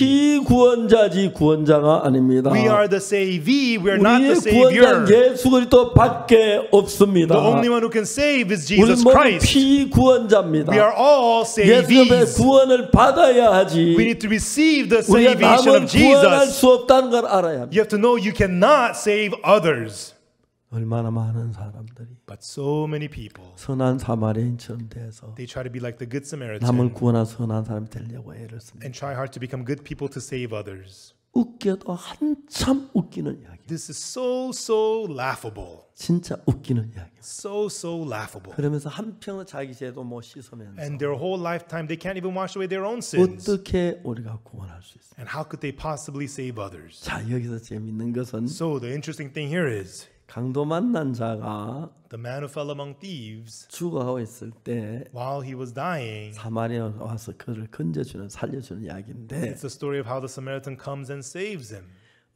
피구원자지 구원자가 아닙니다. We are the savee. We are not 우리의 the 구원자는 Savior. 예수 그리스도밖에 없습니다. The only one who can save is 우리는 Jesus 모두 Christ. 피구원자입니다. We are all 예수님의 savees. 구원을 받아야 하지. We need to receive the 우리가 salvation 남을 of 구원할 Jesus. 수 없다는 걸 알아야 합니다. You have to know you cannot save others. 얼마나 많은 사람들이 But so many people, 선한 사마리아인처럼 돼서 they try to be like the good 남을 Samaritan 구원한 선한 사람이 되려고 애를 씁니다. and try hard to become good people to save others. 웃겨도 한참 웃기는 이야기. This is so laughable. 진짜 웃기는 이야기. So laughable. 그러면서 한평은 자기 죄도 못 씻으면서 And their whole lifetime, they can't even wash away their own sins. 어떻게 우리가 구원할 수 있어요? And how could they possibly save others? 자, 여기서 재밌는 것은 So the interesting thing here is 강도 만난 자가 the man who fell among thieves, 죽어가고 있을 때 while he was dying, 사마리아 와서 그를 건져주는 살려주는 이야기인데 it's the story of how the Samaritan comes and saves him.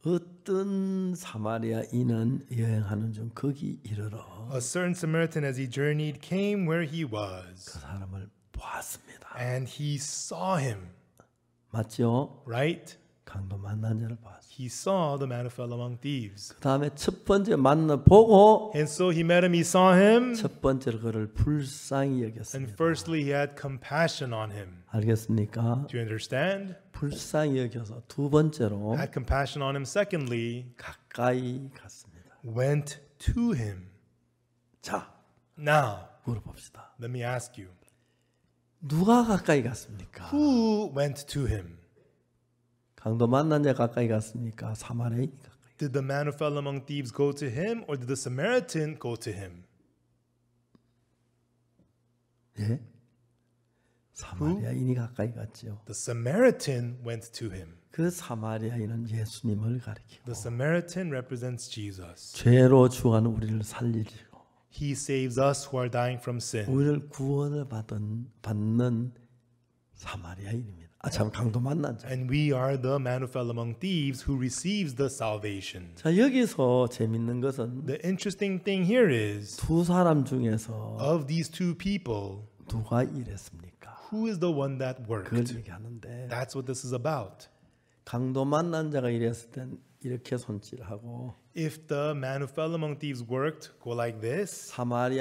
어떤 사마리아인은 여행하는 중 거기 이르러 A certain Samaritan, as he journeyed, came where he 그 was, 사람을 보았습니다. and he saw him. 맞죠? Right? 강도 만난 자를 봤습니다. He saw the man who fell among thieves. 그 다음에 첫 번째 만나 보고 And so he met him, he saw him, 첫 번째로 그를 불쌍히 and 여겼습니다. firstly he had compassion on him. 알겠습니까? Do you understand? 불쌍히 여겨서 두 번째로 Had compassion on him. Secondly, 가까이 갔습니다. went to him. 자, Now, 물어봅시다. let me ask you, 누가 가까이 갔습니까? who went to him? 강도 만난 자 가까이 갔습니까? 사마리아인이 가까이. Did the man who fell among thieves go to him, or did the Samaritan go to him? 예? 사마리아인이 가까이 갔죠. The Samaritan went to him. 그 사마리아인은 예수님을 가리키고 The Samaritan represents Jesus. 죄로 죽어가는 우리를 살리시고 He saves us who are dying from sin. 우리를 구원을 받는 사마리아인입니다. 참 강도 만난 자. And we are the man who fell among thieves who receives the salvation. 자, 여기서 재밌는 것은 The interesting thing here is, 두 사람 중에서 of these two people, 누가 일했습니까? who is the one that 그걸 worked? 얘기하는데 That's what this is about. 강도 만난 자가 일했을 땐 이렇게 손질하고 If the man who fell among thieves worked, go like this.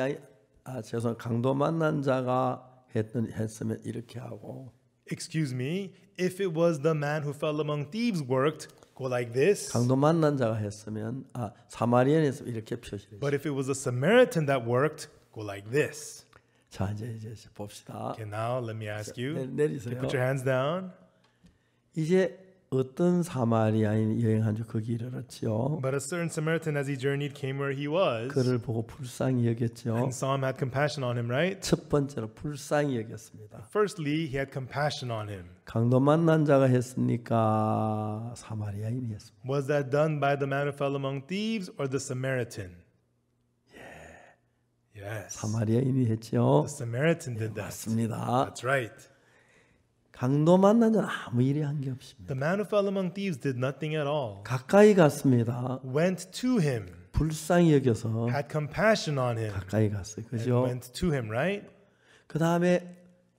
강도 만난 자가 했으면 이렇게 하고 Excuse me. If it was the man who fell among thieves worked, go like this. 강도 만난 자가 했으면 사마리아인에서 이렇게 표시를 But if it was a Samaritan that worked, go like this. 자, 이제 봅시다. Okay, now let me ask you. 내리세요. Put your hands down. 이제 어떤 사마리아인이 여행한 줄 거기 이르렀지요. But a certain Samaritan, as he journeyed, came where he was, 그를 보고 불쌍히 여겼죠. and saw him, had compassion on him, right? 첫 번째로 불쌍히 여겼습니다. Firstly, he had compassion on him. 강도 만난 자가 했습니까? 사마리아인이 했습니다. Was that done by the man who fell among thieves or the Samaritan? Yes. 사마리아인이 했죠. The Samaritan did that. 맞습니다. That's right. 강도 만난 자는 아무 일이 한 게 없습니다. The man who fell among thieves did nothing at all. 가까이 갔습니다. Went to him, 불쌍히 여겨서 had compassion on him, 가까이 갔어요. and 그죠? went to him, right? 그 다음에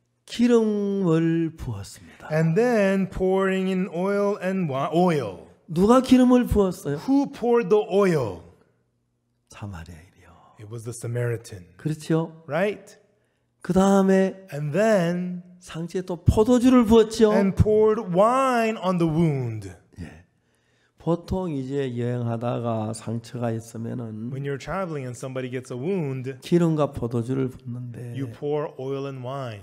기름을 부었습니다. And then pouring in oil and oil. 누가 기름을 부었어요? Who poured the oil? 사마리아인이요. It was the Samaritan, 그렇죠? right? 그 다음에 And then 상처에 또 포도주를 부었죠. and poured wine on the wound. 보통 이제 여행하다가 상처가 있으면은 When you're traveling and somebody gets a wound, 기름과 포도주를 붓는데 you pour oil and wine.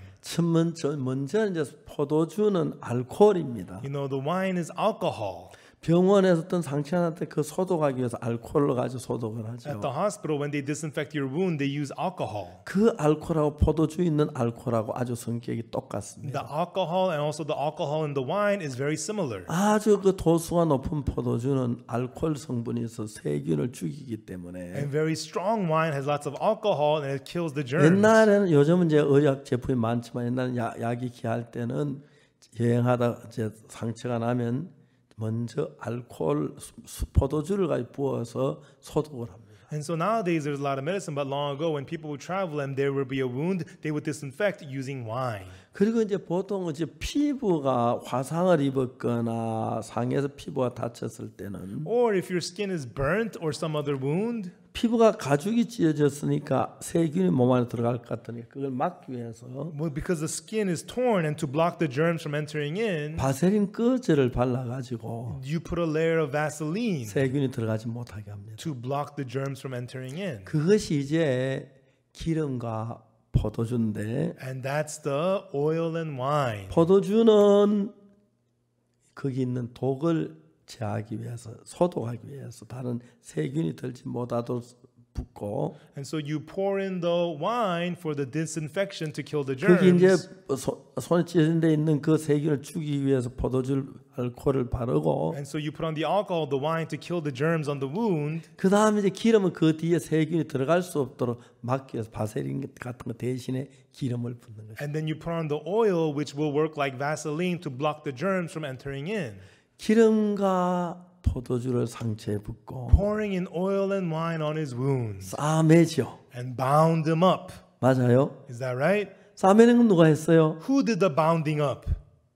먼저 이제 포도주는 알코올입니다. You know, the wine is alcohol. 병원에서 어떤 상처한테 그 소독하기 위해서 알코올을 가지고 소독을 하죠. At the hospital, when they disinfect your wound, they use alcohol. 그 알코올하고 포도주 있는 알코올하고 아주 성격이 똑같습니다. The alcohol and also the alcohol in the wine is very similar. 아주 그 도수가 높은 포도주는 알코올 성분이 있어 세균을 죽이기 때문에 And very strong wine has lots of alcohol and it kills the germs. 옛날에는 요즘은 이제 의약 제품이 많지만 옛날에 약이 귀할 때는 여행하다 이제 상처가 나면 먼저 알코올 포도주를 가지고 부어서 소독을 합니다. And so nowadays there's a lot of medicine, but long ago when people would travel and there would be a wound, they would disinfect using wine. 그리고 이제 보통 이제 피부가 화상을 입었거나 상해서 피부가 다쳤을 때는 Or if your skin is burnt or some other wound, 피부가 가죽이 찢어졌으니까 세균이 몸 안에 들어갈 것 같으니까 그걸 막기 위해서 well, because the skin is torn and to block the germs from entering in, 바세린 끄제를 발라가지고 you put a layer of Vaseline 세균이 들어가지 못하게 합니다. to block the germs from entering in. 그것이 이제 기름과 포도주인데 And that's the oil and wine. 포도주는 거기 있는 독을 제하기 위해서 소독하기 위해서 다른 세균이 들지 못하도록 붓고 And so you pour in the wine for the disinfection to kill the 거기 이제 germs. 손에 찢어진 데 있는 그 세균을 죽이기 위해서 포도주 알코올을 바르고 And so you put on the alcohol, the wine to kill the germs on the wound. 그 다음에 이제 기름은 그 뒤에 세균이 들어갈 수 없도록 막기 위해서 바세린 같은 거 대신에 기름을 붓는 것입니다. And then you put on the oil, which will work like Vaseline to block the germs from entering in. 기름과 포도주를 상처에 붓고 Pouring in oil and wine on his wounds 싸매죠. and bound him up. 맞아요? Is that right? 싸매는 건 누가 했어요? Who did the bounding up?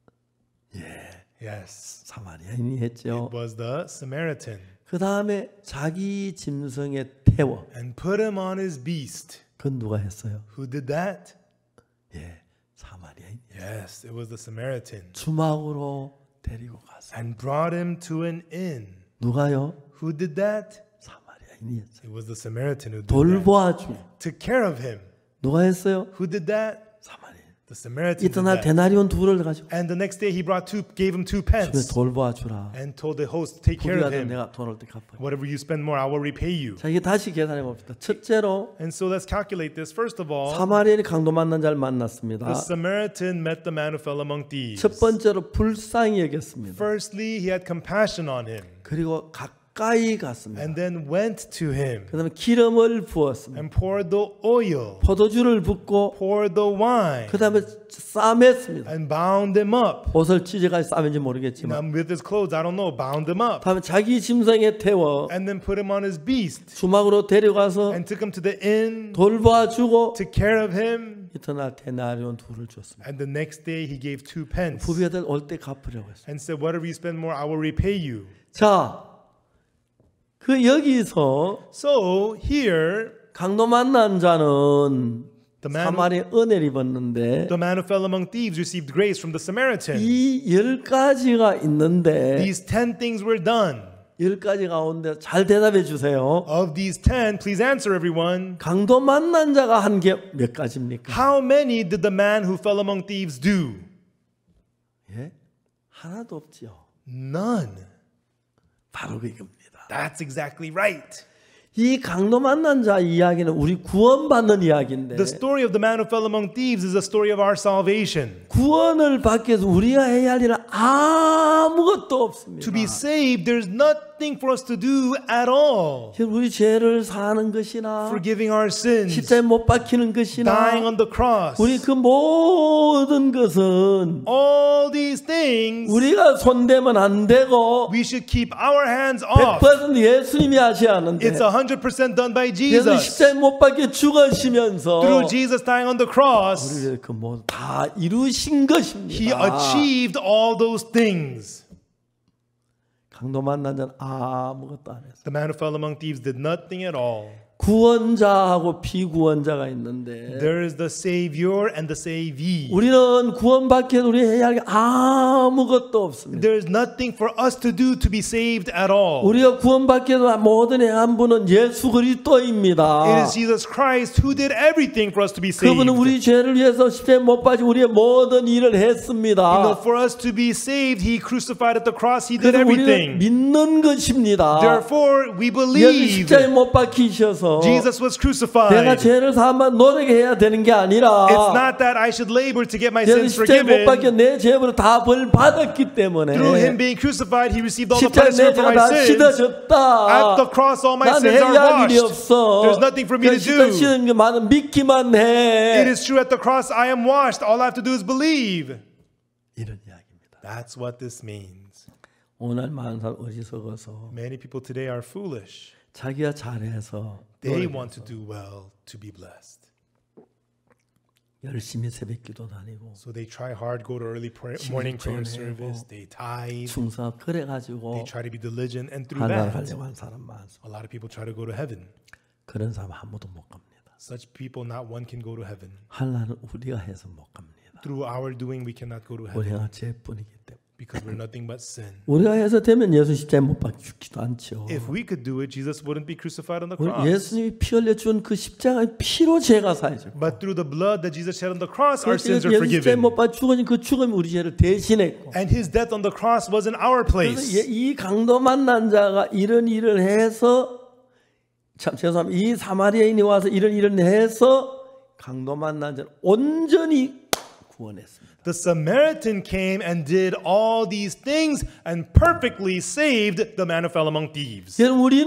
Yes. 사마리아인이 했죠. It was the Samaritan. 그 다음에 자기 짐승에 태워. And put him on his beast. 그건 누가 했어요? Who did that? 사마리아인. Yes, it was the Samaritan. 주막으로 데리고 가서. And brought him to an inn. 누가요? Who did that? 사마리아인이 했어요. It was the Samaritan who did that. 돌보아주. Took care of him. 누가 했어요? Who did that? 사마리아인. The Samaritan did 이튿날 that. 데나리온 둘을 가지고 And the next day he gave him 2 집에 pence 돌보아주라. and told the host to take care of 부귀하면 him. 내가 돈을 때 갚아요. Whatever you spend more, I will repay you. 자, 이게 다시 계산해 봅시다. 첫째로 And so let's calculate this. First of all, 사마리아인이 강도 만난 자를 만났습니다. the Samaritan met the man who fell among thieves. 첫 번째로 불쌍히 여겼습니다. Firstly, he had compassion on him. 그리고 가까이 갔습니다. and then went to him 그다음에 기름을 부었습니다. and poured the oil, 포도주를 붓고 poured the wine, 그다음에 싸맸습니다. and bound him up. 옷을 찢어가지고 싸맨지 모르겠지만 With his clothes, I don't know, bound him up. 다음에 자기 짐승에 태워 And then put him on his beast 주막으로 데려가서 and took him to the inn, 돌봐주고 took care of him. 이튿날 데나리온 2를 줬습니다. And the next day he gave 2 pence 부비아들 올 때 갚으려고 했어요. and said, whatever you spend more, I will repay you. 자, 그 여기서 So here, 강도 만난 자는 the man 사마리아 은혜를 입었는데 who fell among thieves received grace from the Samaritan. 이 10가지가 있는데 These 10 things were done. 10가지 가운데 잘 대답해 주세요. Of these 10, please answer everyone. 강도 만난 자가 한 게 몇 가지입니까? How many did the man who fell among thieves do? 예? 하나도 없지요. None. 바로 그겁니다. That's exactly right. 이 강도 만난 자 이야기는 우리 구원받는 이야기인데 The story of the man who fell among thieves is a story of our salvation. 구원을 받기 위해서 우리가 해야 할 일은 아무것도 없습니다. To be saved, there's nothing for us to do at all. 우리 죄를 사는 것이나 Forgiving our sins, 십자가에 못 박히는 것이나 dying on the cross, 우리 그 모든 것은 all these things, 우리가 손대면 안 되고 we should keep our hands off. 100% 예수님이 하시는데 It's 100% done by 예수 Jesus. 십자가에 못 박혀 죽으시면서 Through Jesus dying on the cross, 우리를 그 모두 다 이루신 것입니다. He achieved all those things. 강도 만난 자는 아무것도 안 했어요. The man who fell among thieves did nothing at all. 구원자하고 비구원자가 있는데 There is the Savior and the savee. 우리는 구원받기 위해 우리 해야 할 게 아무것도 없습니다. There is nothing for us to do to be saved at all. 우리가 구원받기 위해 모든 행한 분은 예수 그리스도입니다. It is Jesus Christ who did everything for us to be saved. 그분은 우리 죄를 위해서 십자가에 못 박혀 우리의 모든 일을 했습니다. For us to be saved, He crucified at the cross. He did 그래서 우리는 everything. 믿는 것입니다. Therefore, we 예수 believe 십자가에 못 박히셔서 Jesus was 내가 crucified. 죄를 사하면 노력해야 되는 게 아니라 It's not that I should labor to get my 예수 sins 십자가에 못 박혀 forgiven. 내 죄를 다 벌 받았기 때문에 Through Him being crucified, He received all the 십자가에 내 punishment for 죄가 my 다 sins. 씻어졌다. At the cross, all my 난 sins are 해야 할 일이 washed. 없어. There's nothing for me to do. 씻는 게 많은 믿기만 It 해. is true at the cross I am washed. All I have to do is believe. 이런 이야기입니다. That's what this means. 오늘 많은 사람 어리석어서 Many people today are foolish. 자기가 잘해서 They 노력해서 want to do well to be blessed. 열심히 새벽기도 다니고 So they try hard, go to early morning prayer service. They tithe. 충성 그래가지고 They try to be diligent. And through 하나님 that, 하려고 하는 사람 많습니다. a lot of people try to go to heaven. 그런 사람 아무도 못 갑니다. Such people, not one can go to heaven. 하나는 우리가 해서 못 갑니다. Through our doing, we cannot go to heaven 우리가 죄뿐이기 때문에. because we're nothing but sin. 우리가 해서 되면 예수 십자가에 못 박혀 죽지도 않죠. If we could do it, Jesus wouldn't be crucified on the 우리 cross. 예수님이 피 흘려 준 그 십자가의 피로 죄가 사해졌고 But through the blood that Jesus shed on the cross, our 그래서 sins are 예수 십자가에 forgiven. 못 박혀 죽어진 그 죽음이 우리 죄를 대신했고 And His death on the cross was in our 그래서 place. 이 강도 만난 자가 이런 일을 해서 참 죄송합니다. 이 사마리아인이 와서 이런 일을 해서 강도 만난 자를 온전히 구원했습니다. The Samaritan came and did all these things and perfectly saved the man who fell among thieves. 우리는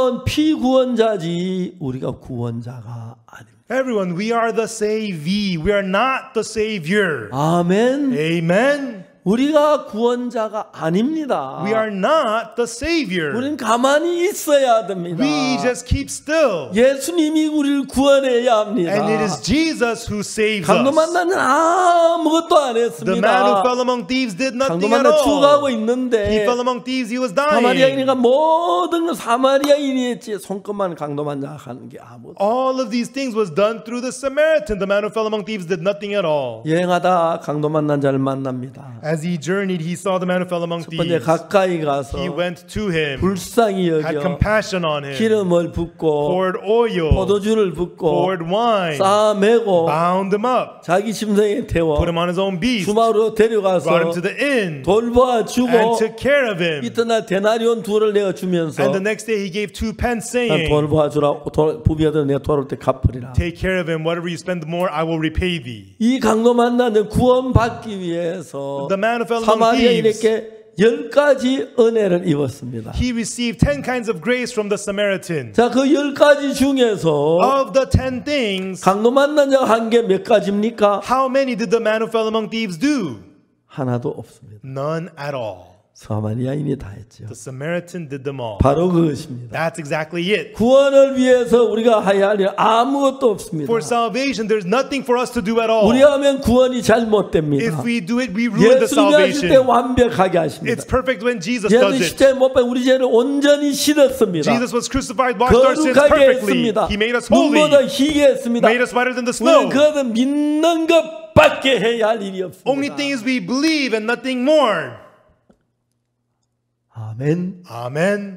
피구원자지 우리가 구원자가 아닙니다. Everyone, we are the savee. We are not the savior. 아멘. Amen. 우리가 구원자가 아닙니다. We are not the savior. 우리는 가만히 있어야 됩니다. We just keep still. 예수님이 우리를 구원해야 합니다. And it is Jesus who saves 강도 us. 만난 자는 아무것도 안 The man who 했습니다. fell among thieves did 강도 nothing at 만난 죽어가고 all. He 있는데 fell among thieves. He was dying. 사마리아인이가 모든 걸 사마리아인이 했지 손끝만 강도 만난 하는 게 아무것도. All of these things was done through the Samaritan. The man who fell among thieves did nothing at all. 여행하다 강도 만난 자를 만납니다. As he journeyed, he saw the man who fell among 첫 번째 thieves. 가까이 가서 He went to him, 불쌍히 had 여겨 compassion on him, 기름을 붓고 poured oil, 포도주를 붓고 poured wine, 싸매고 bound him up, 자기 심성에 태워 put him on his own beast, 주마로 데려가서 brought him to the inn, 돌봐주고 and took care of him. 이튿날 데나리온 2를 내어 주면서 And the next day he gave 2 pence, 난 saying, 돌봐주라 부비아들 내가 돌아올 때 갚으리라. take care of him. Whatever you spend more, I will repay thee. 이 강도 만나는 구원받기 위해서 The man who fell among thieves, 사마리아인에게 10가지 은혜를 입었습니다. He received 10 kinds of grace from the Samaritan. 자, 그 10가지 중에서 Of the 10 things, 강도 만난 자가 한 게 몇 가지입니까? how many did the man who fell among thieves do? 하나도 없습니다. None at all. 사마리아인이 다 했죠. The Samaritan did them all. 바로 그것입니다. That's exactly it. 구원을 위해서 우리가 해야 할 일 아무것도 없습니다. For salvation, there's nothing for us to do at all. 우리가 하면 구원이 잘못됩니다. If we do it, we ruin the 예수님이 하실 때 salvation. 완벽하게 하십니다. It's perfect when Jesus does 예수님 it. 십자가에 못 박혀 우리 죄를 온전히 씻었습니다. Jesus was crucified, washed our sins 거룩하게 perfectly. 했습니다. He made us holy, 눈보다 희게 했습니다. made us whiter than the 우리는 snow. 그것을 믿는 것밖에 해야 할 일이 없습니다. Only thing is we believe and nothing more. 아멘. Amen.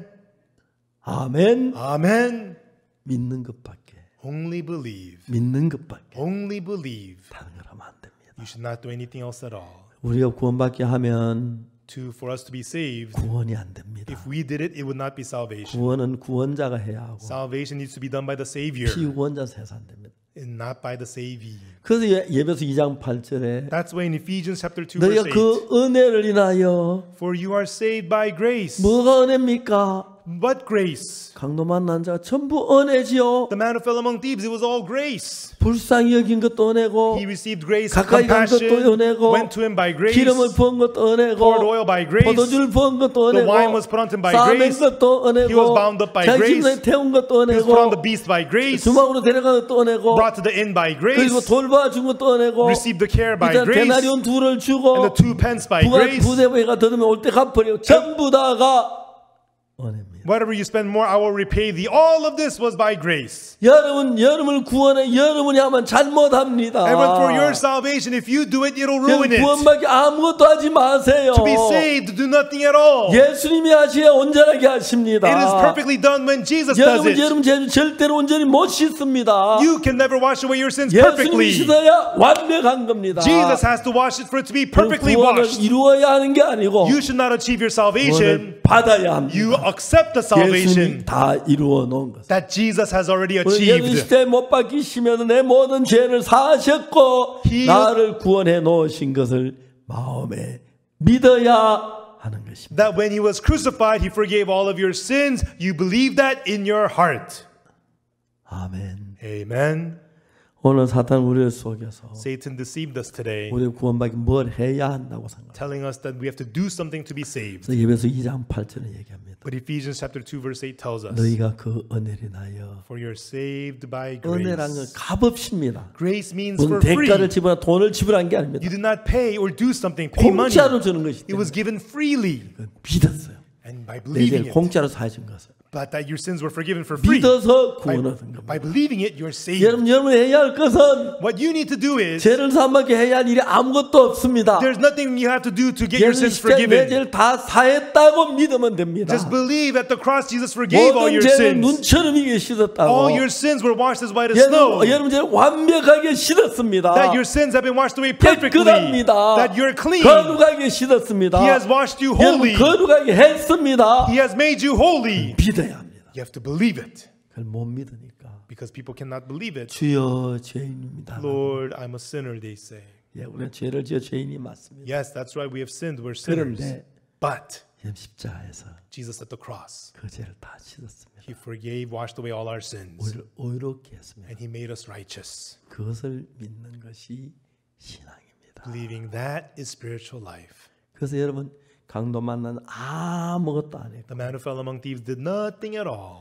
아멘. Amen. 믿는 것밖에. Only believe. 믿는 것밖에. Only believe. 다른 걸 하면 안 됩니다. You should not do anything else at all. 우리가 구원받게 하면 For us to be saved, 구원이 안 됩니다. if we did it, it would not be salvation. 구원은 구원자가 해야 하고 Salvation needs to be done by the Savior 피구원자는 해서 안 됩니다. and not by the savee. 그래서 예배서 2장 8절에 That's why in Ephesians chapter 2 너희가 verse 8, 그 은혜를 인하여 for you are saved by grace. 뭐가 은혜입니까? But grace. 강도 만난 자가 전부 은혜지요. The man who fell among thieves, it was all grace. 불쌍히 여긴 것도 은혜고 He received grace, 가까이 간 것도 compassion, 은혜고 went to him by grace, 기름을 부은 것도 은혜고 poured oil by grace, 포도주를 부은 것도 the 은혜고 wine was put on him by 싸맨 grace, 것도 he was bound up by grace, 장신에 태운 것도 he was put on the 은혜고 beast by grace, 주막으로 데려간 것도 은혜고 brought to the inn by grace, 그리고 돌봐준 것도 은혜고 received the care by 일단 grace, 데나리온 둘을 주고 and the 2 pence by grace. 부대회가 더듬면 올 때 갚으려 전부 다가 은혜입니다. Whatever you spend more, I will repay thee. All of this was by grace. 여러분을 구원해 여러분이 하면 잘못합니다. And for your salvation, if you do it, it'll ruin it. 구원받기 아무것도 하지 마세요. To be saved, do nothing at all. 예수님이 하셔야 온전하게 하십니다. It is perfectly done when Jesus does it. 여러분 죄는 절대로 온전히 못 씻습니다. You can never wash away your sins 예수님이 perfectly. 씻어야 완벽한 겁니다. Jesus has to wash it for it to be 그 perfectly 구원을 washed. 이루어야 하는 게 아니고 You should not achieve your salvation. 구원을 받아야 합니다. You accept the 예수님이 salvation 다 이루어 놓은 것. that Jesus has already 예수 achieved. 시대에 못 박히시면 내 모든 죄를 사하셨고 나를 구원해 놓으신 것을 마음에 믿어야 하는 것입니다. That when he was crucified, he forgave all of your sins. You believe that in your heart. 아멘. Amen. 오늘 사탄 우리를 속여서 Satan deceived us today, 우리 구원받기 뭘 해야 한다고 생각합니다. telling us that we have to do something to be saved. 그래서 예배서 2장 8절에 얘기합니다. But Ephesians chapter 2 verse 8 tells us, 너희가 그 은혜를 인하여 for you're saved by 은혜란 건 grace. 값없습니다. Grace means 무슨 for free. 대가를 지불한 돈을 지불한 게 아닙니다. You did not pay or do something, pay money. 공짜로 주는 것이기 It was 때문에 given freely. 믿었어요. And by 내 believing 죄를 it, 공짜로 사해준 것을 but that your sins were forgiven for free. 믿어서 By, 구원 얻은 겁니다. by believing it, you're saved. 여러분 해야 할 것은 What you need to do is, 죄를 사함받게 해야 할 일이 아무것도 없습니다. there's nothing you have to do to get your 예수님 sins 십자가에 내 forgiven. 죄를 다 사했다고 믿으면 됩니다. Just believe at the cross Jesus forgave all 모든 your 죄를 sins. 눈처럼 이게 씻었다고. All your sins were washed as white as snow. 여러분 죄를 완벽하게 씻었습니다. That your sins have been washed away perfectly. 깨끗합니다. That you're clean. 거룩하게 씻었습니다. He has washed you 여러분 holy. 거룩하게 했습니다. He has made you holy. 믿어야 합니다. You have to believe it. 그걸 못 믿으니까 Because people cannot believe it. 주여 죄인입니다. Lord, I'm a sinner, they say. 예, 우리는 죄를 지어 죄인이 맞습니다. Yes, that's right. We have sinned. We're sinners. 그런데 But 십자가에서 Jesus at the cross, 그 죄를 다 씻었습니다. He forgave, washed away all our sins. 우리를 의롭게 했습니다. And He made us righteous. 그것을 믿는 것이 신앙입니다. Believing that is spiritual life. 그래서 여러분 강도 만난 아무것도 안 했고 The man who fell among thieves did nothing at all.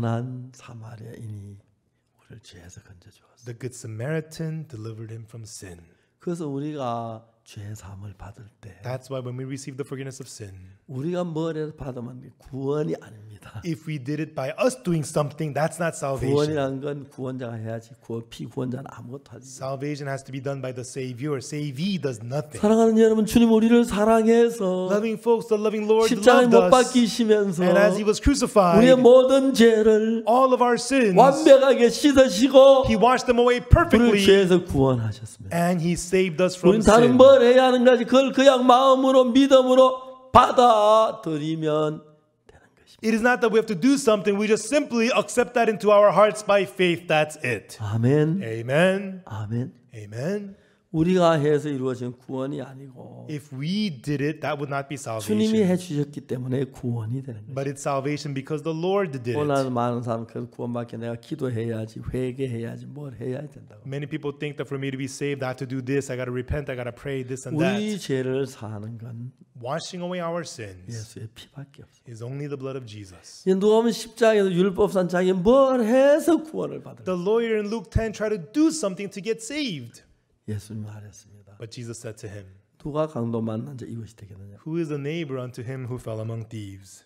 선한 사마리아인이 우리를 죄에서 건져주었어요. The good Samaritan delivered him from sin. 그래서 우리가 죄 사함을 받을 때 That's why when we receive the forgiveness of sin, 우리가 뭘 해서 받으면 구원이 아닙니다. if we did it by us doing something, that's not salvation. 구원이라는 건 구원자가 해야지 피구원자는 아무것도 하지. Salvation has to be done by the Savior. Savee does nothing. 사랑하는 여러분, 주님 우리를 사랑해서 Loving folks, the loving Lord 십자가에 loved 못 us. 박히시면서 And as He was crucified, 우리의 모든 죄를 all of our sins, 완벽하게 씻으시고 He washed them away 우리를 perfectly. 죄에서 구원하셨습니다. And He saved us from 우리는 다른 sin. 뭘 해야 하는가지 그걸 그냥 마음으로 믿음으로 받아들이면 되는 것입니다. It is not that we have to do something. We just simply accept that into our hearts by faith. That's it. 아멘. Amen. 아멘. Amen. 우리가 해서 이루어진 구원이 아니고 If we did it, that would not be 주님이 salvation. 해주셨기 때문에 구원이 되는 거예요. But it's salvation because the Lord did 오늘 it. 많은 사람 그 구원받기 내가 기도해야지 회개해야지 뭘 해야 된다고. Many people think that for me to be saved, I have to do this, I got to repent, I got to pray, this and 우리 that. 죄를 사하는 건 Washing away our sins 예수의 피밖에 없어요. is only the blood of Jesus. 누가 보면 십자가에서 율법산 자기 뭘 해서 구원을 받은 The lawyer in Luke 10 tried to do something to get saved. 예수님 말했습니다. But Jesus said to him, 누가 강도 만난 자 이것이 되겠느냐? Who is a neighbor unto him who fell among thieves?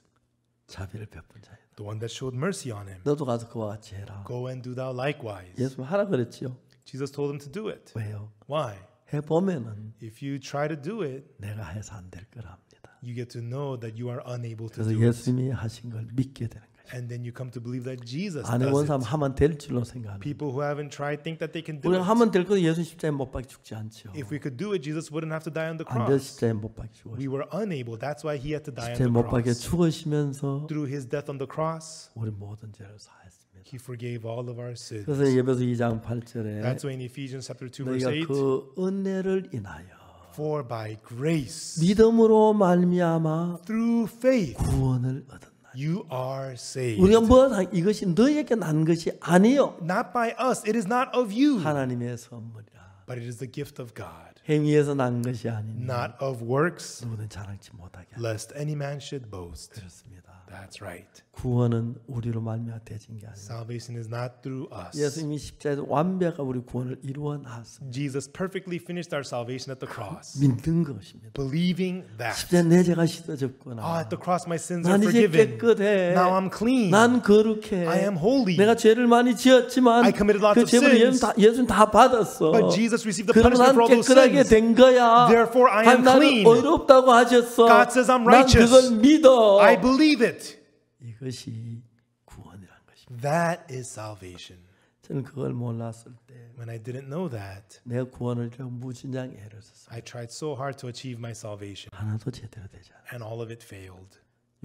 자비를 베푼 자이다. The one that showed mercy on him. 너도 가서 그와 같이 해라. Go and do thou likewise. 예수님 하라 그랬지요. Jesus told him to do it. 왜요? Why? 해보면은 If you try to do it, 내가 해서 안 될 거랍니다. you get to know that you are unable to 그래서 do it. 예수님이 하신 걸 믿게 되는 거죠. And then you come to believe that Jesus 안 해본 does 사람 it. 하면 될 줄로 생각합니다. People who haven't tried think that they can do 우리가 it. 하면 될 거도 예수 십자가에 못 박혀 죽지 않죠. If we could do it, Jesus wouldn't have to die on the 안 돼 cross. 십자가에 못 박혀 죽었어요. We were unable. That's why he had to die on 십자가에 the 못 박혀 cross. 죽으시면서 Through his death on the cross, 우리 모든 죄를 사했습니다. he forgave all of our sins. 그래서 예배서 2장 8절에 That's why in Ephesians chapter 2 verse 너희가 8, 그 은혜를 인하여 for by grace, 믿음으로 말미암아 through faith, 구원을 얻었나니. you are saved. 우리가 뭐 이것이 너희에게 난 것이 아니요 Not by us. It is not of you, 하나님의 선물이라. but it is the gift of God. 행위에서 난 것이 아니니 Not of works, 누구든 자랑치 못하게 하라. lest any man should boast. 그렇습니다. That's right. 구원은 우리로 말미암아 되진 게 아니에요. Salvation is not through us. 예수님이 십자가에서 완벽한 우리 구원을 이루어 놨습니다. Jesus perfectly finished our salvation at the cross. 믿는 것입니다. Believing that. 십자가에 내 죄가 씻어졌구나. At the cross my sins are 난 이제 forgiven. 깨끗해. Now I'm clean. 난 거룩해. I am holy. 내가 죄를 많이 지었지만 I committed lots 그 of 죄를 sins. 예수는 다 받았어. But Jesus received the 그럼 punishment 난 for all those 깨끗하게 sins. 된 거야. Therefore I am 나는 clean. 의롭다고 하셨어. God says I'm 난 righteous. 그걸 믿어. I believe it. 이것이 구원이란 것입니다. That is salvation. 저는 그걸 몰랐을 때 When I didn't know that, 내가 구원을 위해 무진장 애를 썼어요. I tried so hard to achieve my salvation, 하나도 제대로 되지 않아요. and all of it failed.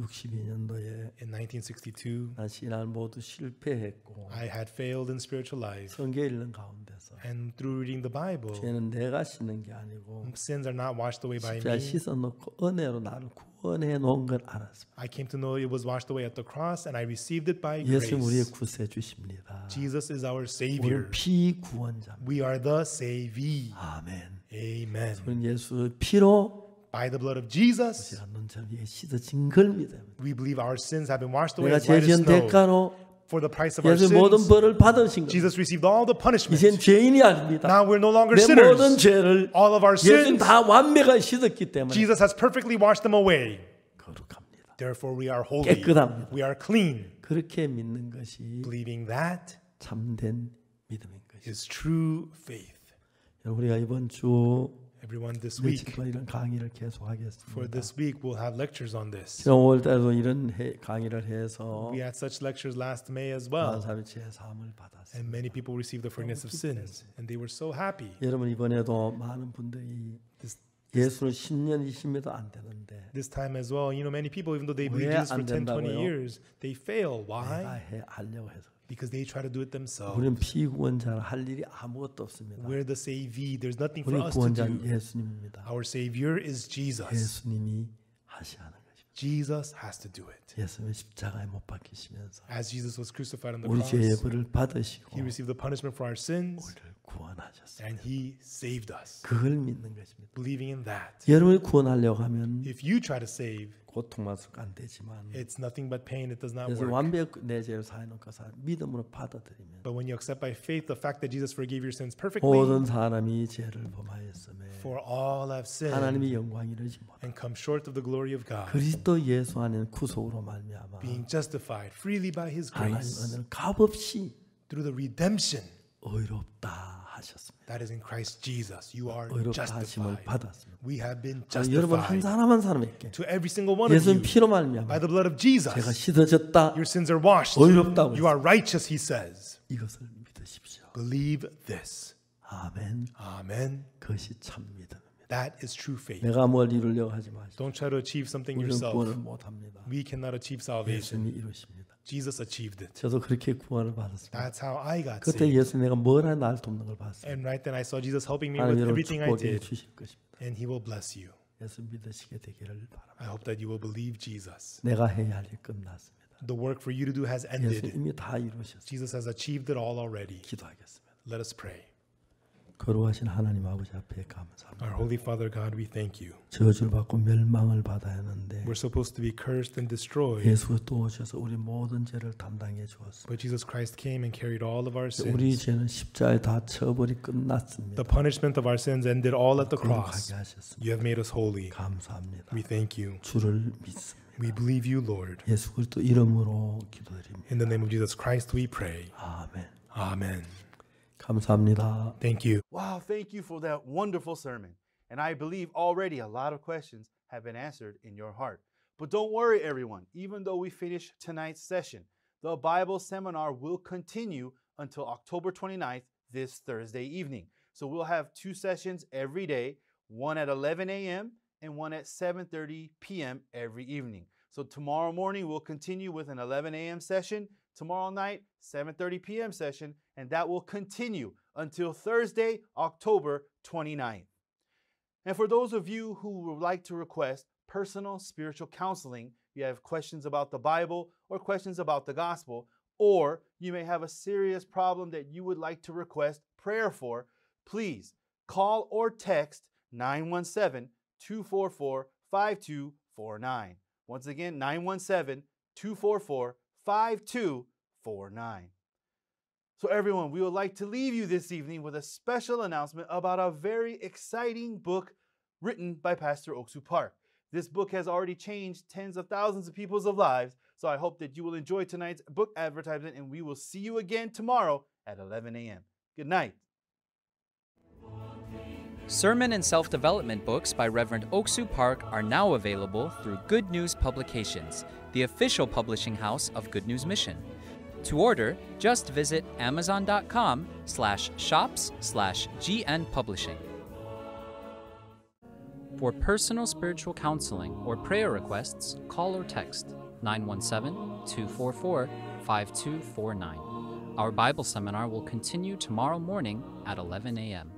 62년도에 In 1962, 나 신앙 모두 실패했고 I had failed in spiritual life, 성경 읽는 가운데서 and through reading the Bible, 죄는 내가 씻는 게 아니고 sins are not washed away by 십자가에 me. 씻어놓고 은혜로 나를 구원해 놓은 걸 알았습니다. I came to know it was washed away at the cross, and I received it by 예수님 우리의 grace. 구세 주십니다. Jesus is our 우리는 Savior. 피구원자입니다. We are the savee. 아멘. Amen. 우리는 예수의 피로 By the blood of Jesus, 제가 눈처럼 씻어진 걸 믿어요. we believe our sins have been washed away 내가 as white 죄 as 지은 snow. 대가로 For the price of our 예수 모든 sins, 벌을 받으신 거. Jesus received all the punishment. 이젠 죄인이 아닙니다. Now we're no longer 내 모든 sinners. 죄를 All of our 예수님 sins, 다 완벽하게 씻었기 때문에 Jesus has perfectly washed them away. 거룩합니다. Therefore, we are holy. 깨끗합니다. We are clean. 그렇게 믿는 것이 Believing that 참된 믿음인 것이죠. is true faith. 우리가 이번 주 Everyone, this 며칠 week, 동안 이런 강의를 for 계속하겠습니다. this week, we'll have lectures on this. 지난 5월달에도 이런 강의를 해서 We had such lectures last May as 많은 well. 사람이 제 사함을 받았습니다. And many people received the forgiveness of sins. And they were so happy. 여러분 이번에도 많은 분들이 예수를 10년, 20년도 안 되는데 This time as well, you know, many people, even though they believe 왜 Jesus for 안 10, 20 된다고요? years, they fail. 내가 Why? 하려고 해서 Because they try to do it themselves. 우리는 피구원자를 할 일이 아무것도 없습니다. We're the savee. There's nothing for 우리 us to 구원자는 do. 예수님입니다. Our Savior is Jesus. 예수님이 하셔야 하는 것입니다. Jesus has to do it. 예수님이 십자가에 못 박히시면서 As Jesus was crucified on the 우리 죄의 cross, 벌을 받으시고 He received the punishment for our sins, 우리를 구원하셨습니다. and He saved us. 그걸 믿는 것입니다. Believing in that. 여러분이 구원하려고 하면 If you try to save, 고통만 쓸까 안 되지만 it's nothing but pain. It does not 그래서 work. 완벽 내 죄를 사해놓고 믿음으로 받아들이면 But when you accept by faith the fact that Jesus forgave your sins perfectly, 모든 사람이 죄를 범하였음에 for all have sinned 하나님이 영광 이루지 못하고 and come short of the glory of God, 그리스도 예수 안에는 구속으로 말미암아 being justified freely by His 하나님 grace 은혜를 값없이 through the redemption 의롭다 하셨습니다. that is in Christ Jesus. You are 의롭다 하심을 justified. 받았습니다. We have been 여러분 한 justified. 사람 한 사람에게 To every single one of 예수님 you, 피로 말미암아 by the blood of Jesus, 제가 씻어졌다. your sins are washed. 의롭다고 You are righteous, He says. 이것을 믿으십시오. Believe this. 아멘. Amen. 그것이 참 믿음입니다. That is true faith. 내가 뭘 이루려고 하지 마시오. Don't try to achieve something 우리는 구원을 yourself. 못합니다. We cannot achieve salvation. 예수님이 이루십니다. Jesus achieved it. 저도 그렇게 구원을 받았습니다. That's how I got 그때 saved. 예수 내가 뭘 하나 나를 돕는 걸 봤어요. And right then I saw Jesus helping me 하나님 with 여러분 everything I 축복해 did. 주실 것입니다. And He will bless you. 예수 믿으시게 되기를 바랍니다. I hope that you will believe Jesus. 내가 해야 할 일 끝났습니다. The work for you to do has 예수 ended. 이미 다 이루셨습니다. Jesus has achieved it all already. 기도하겠습니다. Let us pray. 거룩하신 하나님 아버지 앞에 감사합니다. Our Holy Father God, we thank you. 저주를 받고 멸망을 받아야 하는데 We're supposed to be cursed and destroyed, 예수가 또 오셔서 우리 모든 죄를 담당해 주었습니다. but Jesus Christ came and carried all of our 우리 sins. 죄는 십자가에 다 처벌이 끝났습니다. The punishment of our sins ended all at the cross. 거룩하게 하셨습니다. You have made us holy. 감사합니다. We thank you. 주를 믿습니다. We believe you, Lord. 예수 그리스도 이름으로 기도드립니다. In the name of Jesus Christ, we pray. 아멘. Amen. 감사합니다. Thank you. Wow, thank you for that wonderful sermon. And I believe already a lot of questions have been answered in your heart. But don't worry, everyone. Even though we finish tonight's session, the Bible seminar will continue until October 29th, this Thursday evening. So we'll have 2 sessions every day, one at 11 a.m. and one at 7:30 p.m. every evening. So tomorrow morning, we'll continue with an 11 a.m. session. Tomorrow night, 7:30 p.m. session, and that will continue until Thursday, October 29th. And for those of you who would like to request personal spiritual counseling, you have questions about the Bible or questions about the gospel, or you may have a serious problem that you would like to request prayer for, please call or text 917-244-5249. Once again, 917-244-5249. So everyone, we would like to leave you this evening with a special announcement about a very exciting book written by Pastor Oksu Park. This book has already changed tens of thousands of people's lives, so I hope that you will enjoy tonight's book advertisement, and we will see you again tomorrow at 11 a.m. Good night. Sermon and self-development books by Reverend Oksu Park are now available through Good News Publications, the official publishing house of Good News Mission. To order, just visit amazon.com/shops/GN Publishing. For personal spiritual counseling or prayer requests, call or text 917-244-5249. Our Bible seminar will continue tomorrow morning at 11 a.m.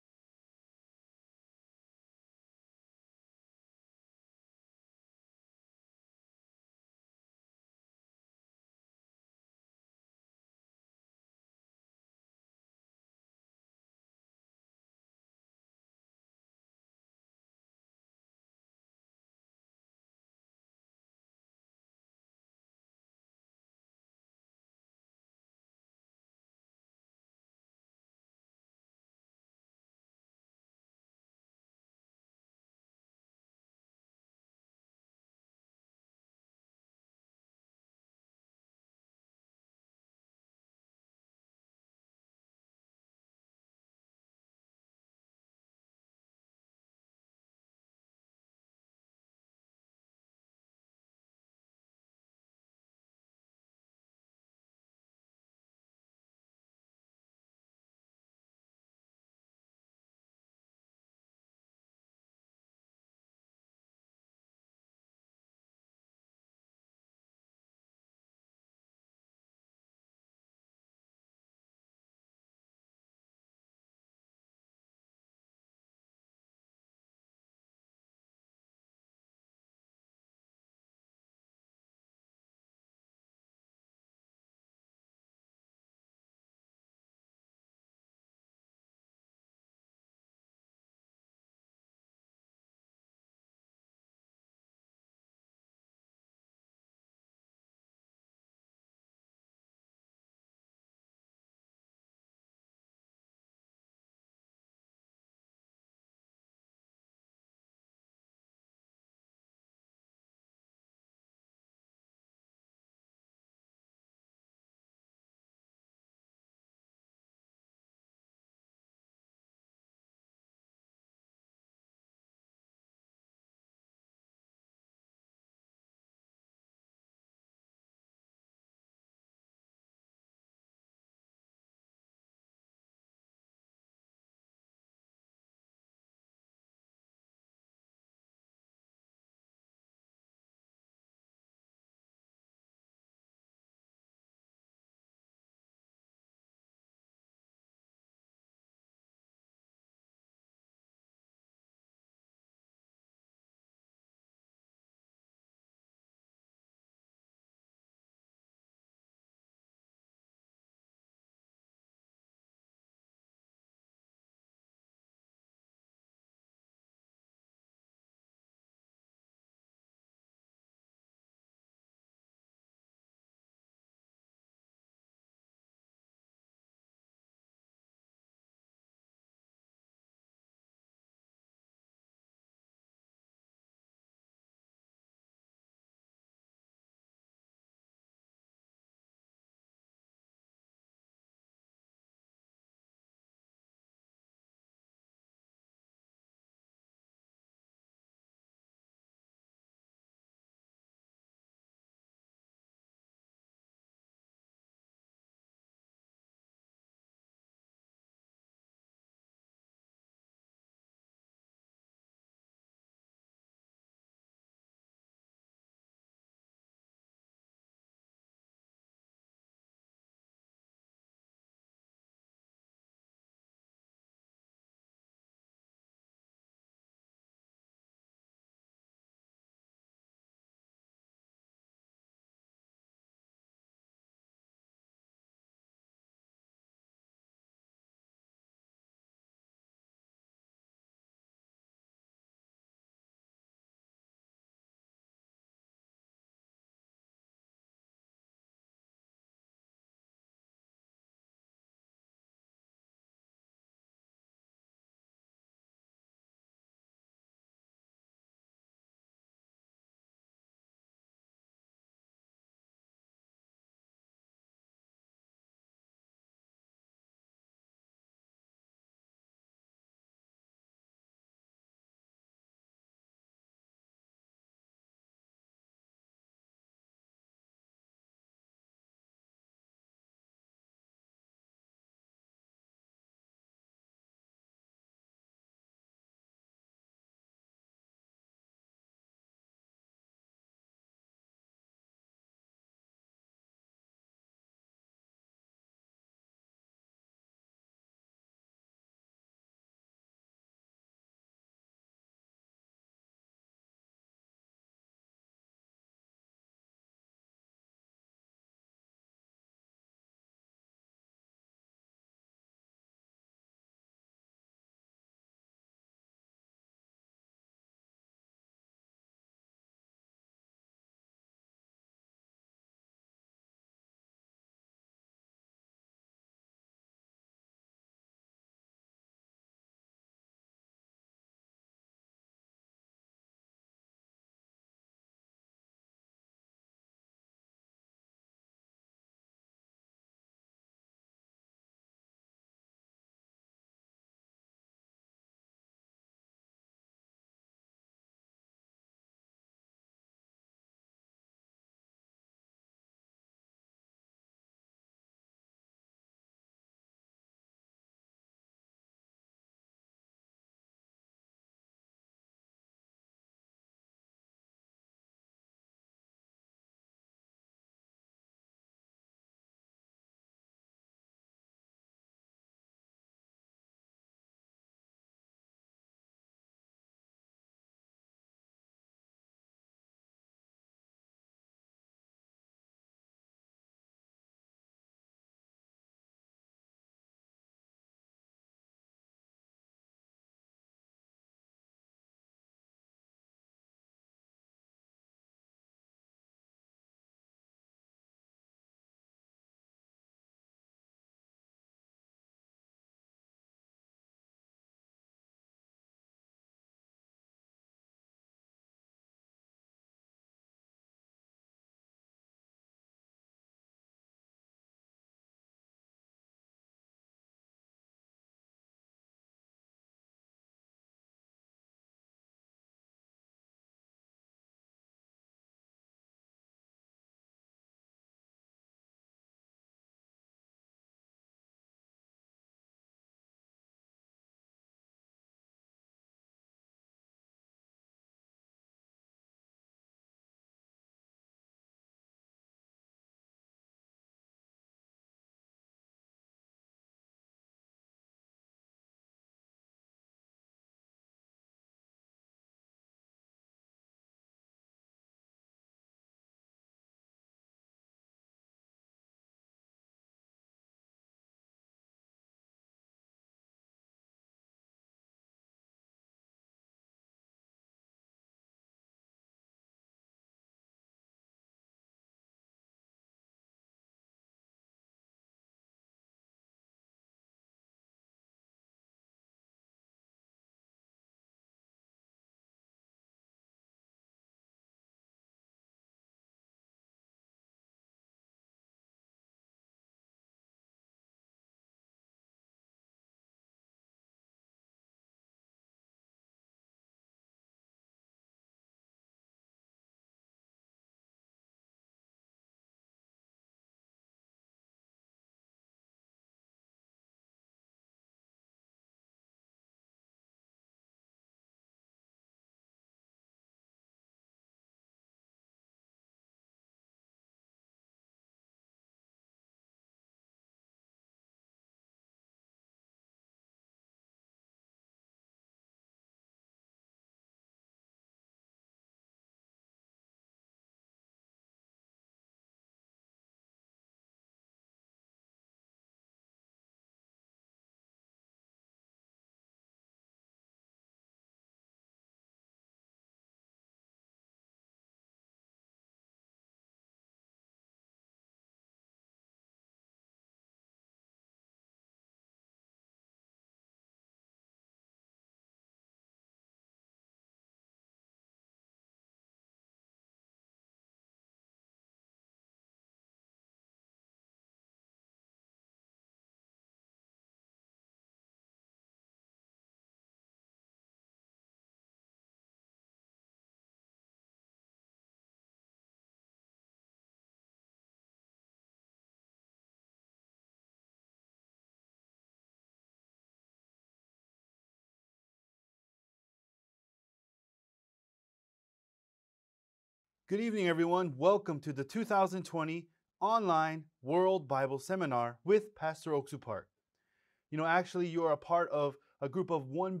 Good evening, everyone. Welcome to the 2020 online World Bible Seminar with Pastor Oksu Park. You know, actually, you're a part of a group of 1